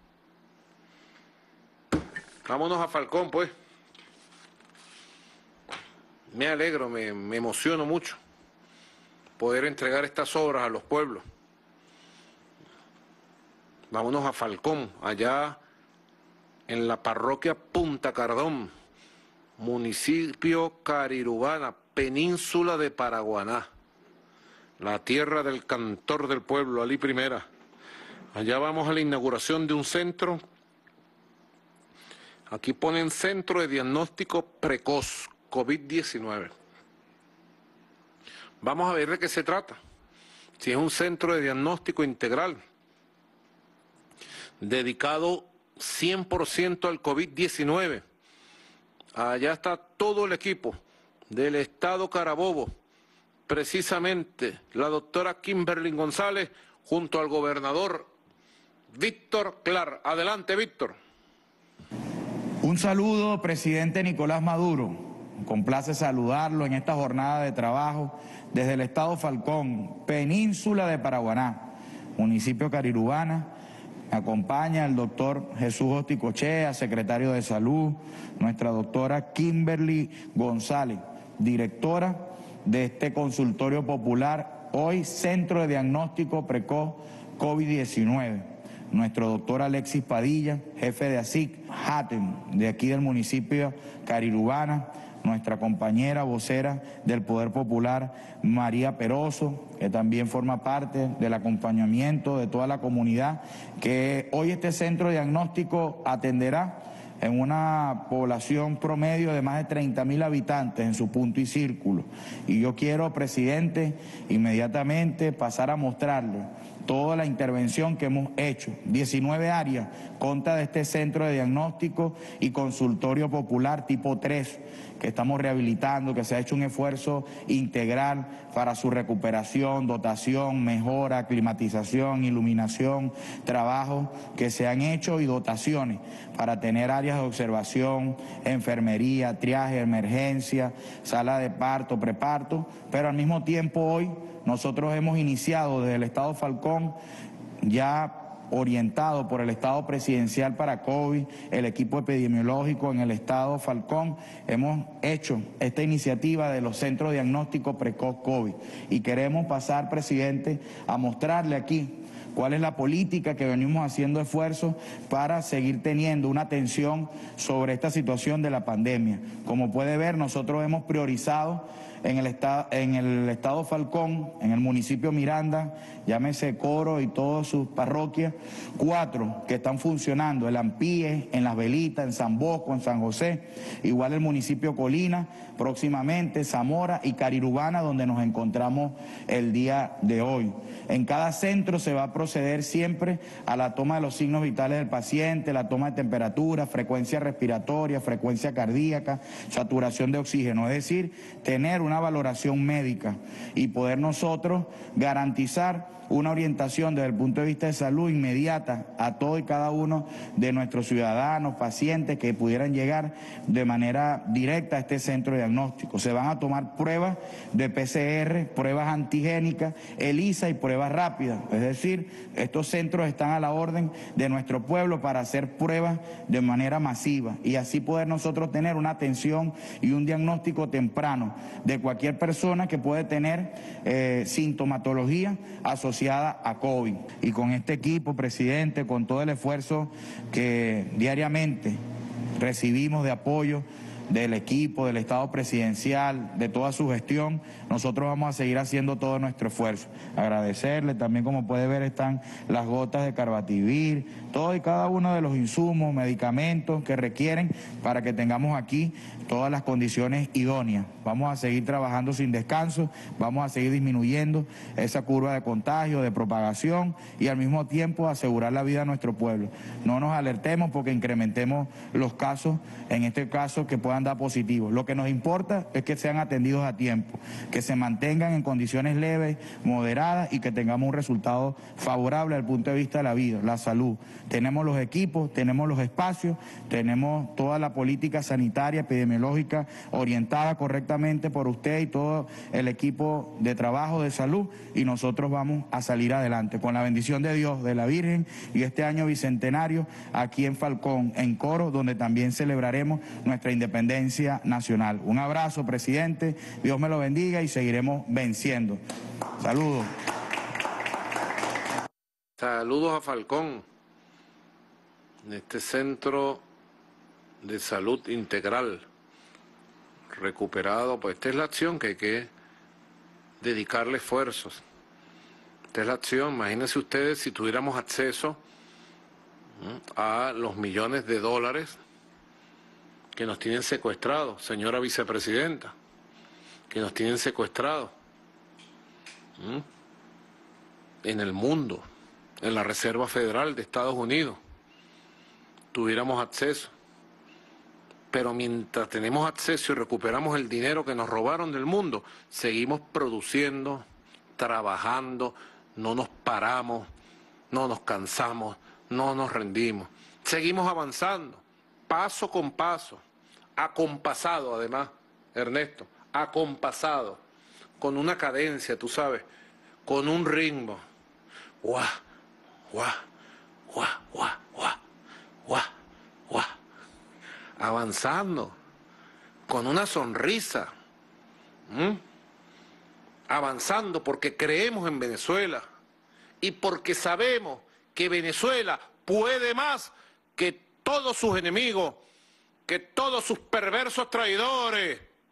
Vámonos a Falcón, pues. Me alegro, me, me emociono mucho poder entregar estas obras a los pueblos. Vámonos a Falcón, allá en la parroquia Punta Cardón, municipio Carirubana, península de Paraguaná, la tierra del cantor del pueblo, Alí Primera. Allá vamos a la inauguración de un centro, aquí ponen Centro de Diagnóstico Precoz, COVID diecinueve. Vamos a ver de qué se trata, si es un centro de diagnóstico integral, dedicado cien por ciento al COVID diecinueve. Allá está todo el equipo del Estado Carabobo, precisamente la doctora Kimberly González, junto al gobernador Víctor Clar. Adelante, Víctor. Un saludo, presidente Nicolás Maduro. Me complace saludarlo en esta jornada de trabajo desde el Estado Falcón, península de Paraguaná, municipio Carirubana. Me acompaña el doctor Jesús Hosticochea, secretario de Salud, nuestra doctora Kimberly González, directora de este consultorio popular, hoy Centro de Diagnóstico Precoz COVID diecinueve, nuestro doctor Alexis Padilla, jefe de A S I C, Hatem, de aquí del municipio Carirubana, nuestra compañera vocera del Poder Popular, María Peroso, que también forma parte del acompañamiento de toda la comunidad, que hoy este centro diagnóstico atenderá en una población promedio de más de treinta mil habitantes en su punto y círculo. Y yo quiero, presidente, inmediatamente pasar a mostrarle toda la intervención que hemos hecho. diecinueve áreas consta de este centro de diagnóstico y consultorio popular tipo tres, que estamos rehabilitando, que se ha hecho un esfuerzo integral para su recuperación, dotación, mejora, climatización, iluminación, trabajos que se han hecho y dotaciones para tener áreas de observación, enfermería, triaje, emergencia, sala de parto, preparto, pero al mismo tiempo hoy nosotros hemos iniciado desde el Estado Falcón, ya orientado por el Estado Presidencial para COVID, el equipo epidemiológico en el Estado Falcón, hemos hecho esta iniciativa de los centros diagnósticos precoz COVID y queremos pasar, presidente, a mostrarle aquí cuál es la política que venimos haciendo esfuerzos para seguir teniendo una atención sobre esta situación de la pandemia. Como puede ver, nosotros hemos priorizado en el, estado, en el estado Falcón, en el municipio Miranda, llámese Coro y todas sus parroquias, cuatro que están funcionando, el Ampíe, en Las Velitas, en San Bosco, en San José, igual el municipio Colina, próximamente Zamora y Carirubana, donde nos encontramos el día de hoy. En cada centro se va a proceder siempre a la toma de los signos vitales del paciente, la toma de temperatura, frecuencia respiratoria, frecuencia cardíaca, saturación de oxígeno, es decir, tener una valoración médica y poder nosotros garantizar una orientación desde el punto de vista de salud inmediata a todo y cada uno de nuestros ciudadanos, pacientes que pudieran llegar de manera directa a este centro de diagnóstico. Se van a tomar pruebas de P C R, pruebas antigénicas, ELISA y pruebas rápidas. Es decir, estos centros están a la orden de nuestro pueblo para hacer pruebas de manera masiva y así poder nosotros tener una atención y un diagnóstico temprano de cualquier persona que puede tener eh, sintomatología asociada a COVID. Y con este equipo, presidente, con todo el esfuerzo que diariamente recibimos de apoyo del equipo, del Estado Presidencial, de toda su gestión, nosotros vamos a seguir haciendo todo nuestro esfuerzo. Agradecerle, también como puede ver están las gotas de Carbativir, todo y cada uno de los insumos, medicamentos que requieren para que tengamos aquí todas las condiciones idóneas. Vamos a seguir trabajando sin descanso, vamos a seguir disminuyendo esa curva de contagio, de propagación y al mismo tiempo asegurar la vida de nuestro pueblo. No nos alertemos porque incrementemos los casos, en este caso que puedan dar positivos. Lo que nos importa es que sean atendidos a tiempo, que se mantengan en condiciones leves, moderadas y que tengamos un resultado favorable desde el punto de vista de la vida, la salud. Tenemos los equipos, tenemos los espacios, tenemos toda la política sanitaria, epidemiológica orientada correctamente por usted y todo el equipo de trabajo de salud y nosotros vamos a salir adelante con la bendición de Dios, de la Virgen y este año bicentenario aquí en Falcón, en Coro, donde también celebraremos nuestra independencia nacional. Un abrazo, presidente, Dios me lo bendiga y seguiremos venciendo. Saludos. Saludos a Falcón, en este centro de salud integral, recuperado. Pues esta es la acción que hay que dedicarle esfuerzos. Esta es la acción. Imagínense ustedes si tuviéramos acceso a los millones de dólares que nos tienen secuestrados, señora vicepresidenta, que nos tienen secuestrados ¿Mm? en el mundo, en la Reserva Federal de Estados Unidos, tuviéramos acceso. Pero mientras tenemos acceso y recuperamos el dinero que nos robaron del mundo, seguimos produciendo, trabajando, no nos paramos, no nos cansamos, no nos rendimos. Seguimos avanzando, paso con paso, acompasado además, Ernesto, acompasado, con una cadencia, tú sabes, con un ritmo. Guau, guau, guau, guau, guau, guau, guau. Avanzando, con una sonrisa. ¿Mm? Avanzando porque creemos en Venezuela y porque sabemos que Venezuela puede más que todos sus enemigos, que todos sus perversos traidores,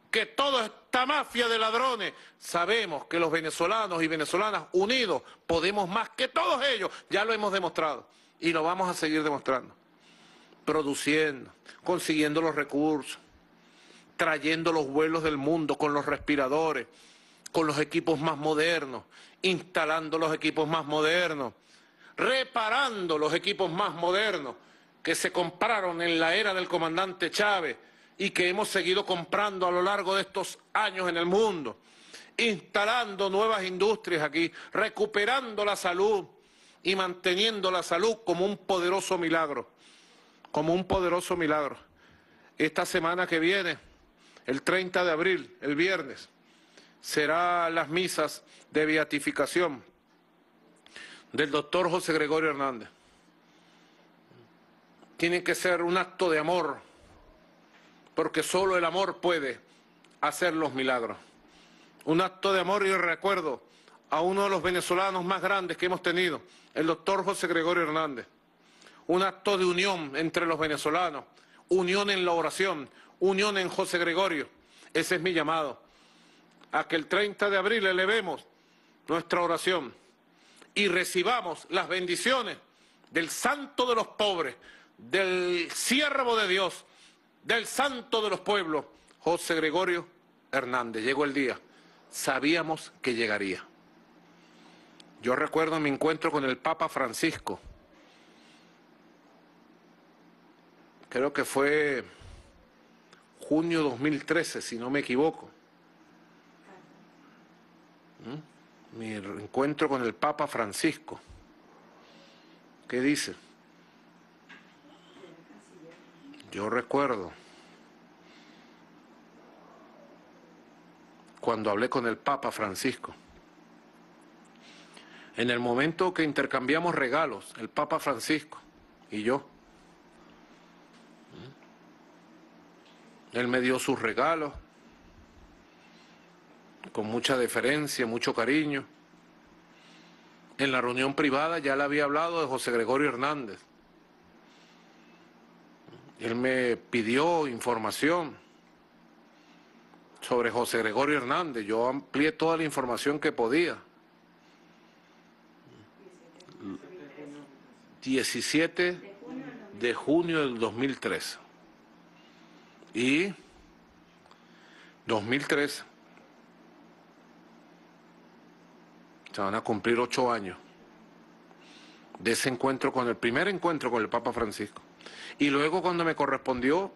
que toda esta mafia de ladrones, sabemos que los venezolanos y venezolanas unidos podemos más que todos ellos, ya lo hemos demostrado y lo vamos a seguir demostrando, produciendo, consiguiendo los recursos, trayendo los vuelos del mundo con los respiradores, con los equipos más modernos, instalando los equipos más modernos, reparando los equipos más modernos que se compraron en la era del comandante Chávez y que hemos seguido comprando a lo largo de estos años en el mundo, instalando nuevas industrias aquí, recuperando la salud y manteniendo la salud como un poderoso milagro, como un poderoso milagro. Esta semana que viene, el treinta de abril, el viernes, serán las misas de beatificación del doctor José Gregorio Hernández. Tiene que ser un acto de amor, porque solo el amor puede hacer los milagros. Un acto de amor y de recuerdo a uno de los venezolanos más grandes que hemos tenido, el doctor José Gregorio Hernández. Un acto de unión entre los venezolanos, unión en la oración, unión en José Gregorio. Ese es mi llamado, a que el treinta de abril elevemos nuestra oración y recibamos las bendiciones del santo de los pobres, del siervo de Dios, del santo de los pueblos, José Gregorio Hernández. Llegó el día, sabíamos que llegaría. Yo recuerdo mi encuentro con el Papa Francisco, creo que fue junio dos mil trece, si no me equivoco. ¿Mm? Mi encuentro con el Papa Francisco. ¿Qué dice? Yo recuerdo cuando hablé con el Papa Francisco. En el momento que intercambiamos regalos, el Papa Francisco y yo, él me dio sus regalos con mucha deferencia, mucho cariño. En la reunión privada ya le había hablado de José Gregorio Hernández. Él me pidió información sobre José Gregorio Hernández. Yo amplié toda la información que podía. diecisiete de junio del dos mil trece. Y dos mil trece. Se van a cumplir ocho años de ese encuentro, con el primer encuentro con el Papa Francisco. Y luego, cuando me correspondió,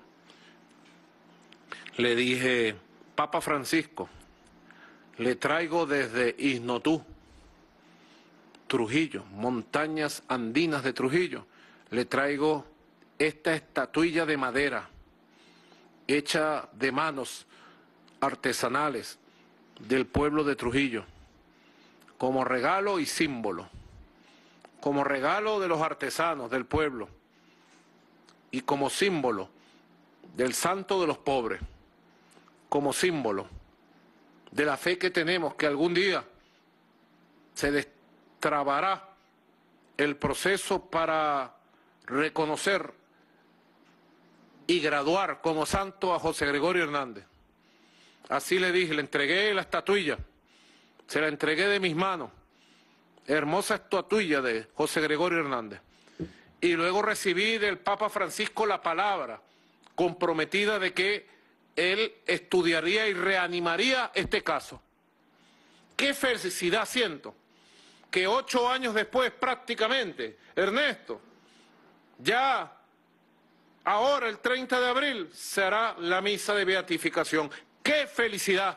le dije: Papa Francisco, le traigo desde Isnotú, Trujillo, montañas andinas de Trujillo, le traigo esta estatuilla de madera hecha de manos artesanales del pueblo de Trujillo, como regalo y símbolo, como regalo de los artesanos del pueblo y como símbolo del santo de los pobres, como símbolo de la fe que tenemos, que algún día se destrabará el proceso para reconocer y graduar como santo a José Gregorio Hernández. Así le dije, le entregué la estatuilla, se la entregué de mis manos, hermosa estatuilla de José Gregorio Hernández. Y luego recibí del Papa Francisco la palabra comprometida de que él estudiaría y reanimaría este caso. Qué felicidad siento que ocho años después prácticamente, Ernesto, ya ahora el treinta de abril será la misa de beatificación. ¡Qué felicidad!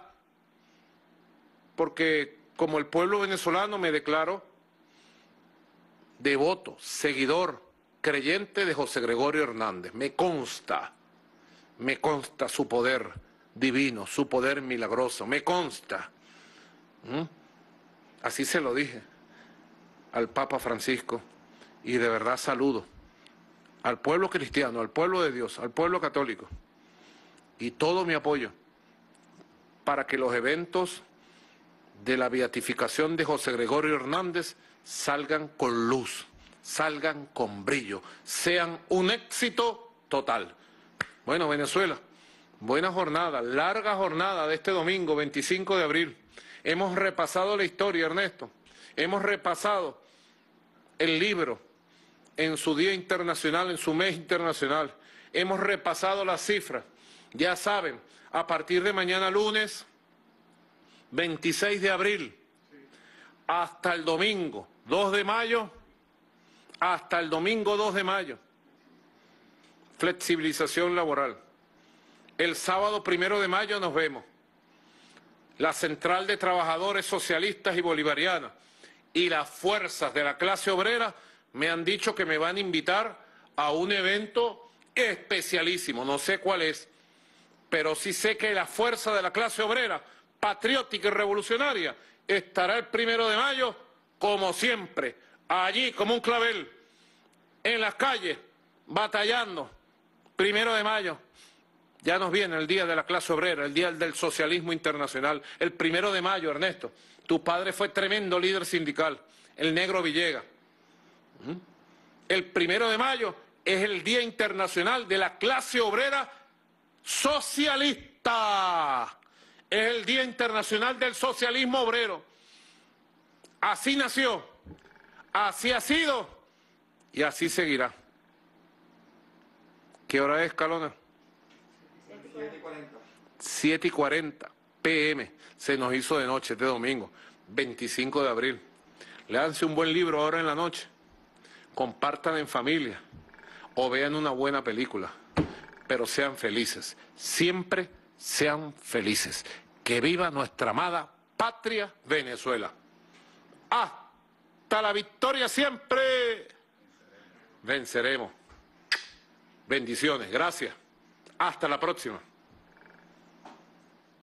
Porque como el pueblo venezolano me declaro devoto, seguidor, creyente de José Gregorio Hernández. Me consta, me consta su poder divino, su poder milagroso, me consta. ¿Mm? Así se lo dije al Papa Francisco y de verdad saludo al pueblo cristiano, al pueblo de Dios, al pueblo católico y todo mi apoyo para que los eventos de la beatificación de José Gregorio Hernández salgan con luz, salgan con brillo, sean un éxito total. Bueno, Venezuela, Buena jornada, larga jornada de este domingo, veinticinco de abril. Hemos repasado la historia, Ernesto. Hemos repasado el libro en su Día Internacional, en su mes internacional. Hemos repasado las cifras. Ya saben, a partir de mañana lunes, veintiséis de abril, hasta el domingo dos de mayo, hasta el domingo dos de mayo, flexibilización laboral. El sábado primero de mayo nos vemos. La Central de Trabajadores Socialistas y Bolivarianas y las fuerzas de la clase obrera me han dicho que me van a invitar a un evento especialísimo. No sé cuál es, pero sí sé que la fuerza de la clase obrera, patriótica y revolucionaria, estará el primero de mayo, como siempre, allí como un clavel, en las calles, batallando. Primero de mayo. Ya nos viene el día de la clase obrera, el día del socialismo internacional. El primero de mayo, Ernesto. Tu padre fue tremendo líder sindical, el negro Villegas. El primero de mayo es el Día Internacional de la Clase Obrera Socialista. Es el Día Internacional del Socialismo Obrero. Así nació, así ha sido y así seguirá. ¿Qué hora es, Calona? siete y cuarenta p m Se nos hizo de noche este domingo, veinticinco de abril. Léanse un buen libro ahora en la noche. Compartan en familia o vean una buena película. Pero sean felices. Siempre sean felices. Que viva nuestra amada patria Venezuela. Hasta la victoria siempre. Venceremos. Bendiciones. Gracias. Hasta la próxima.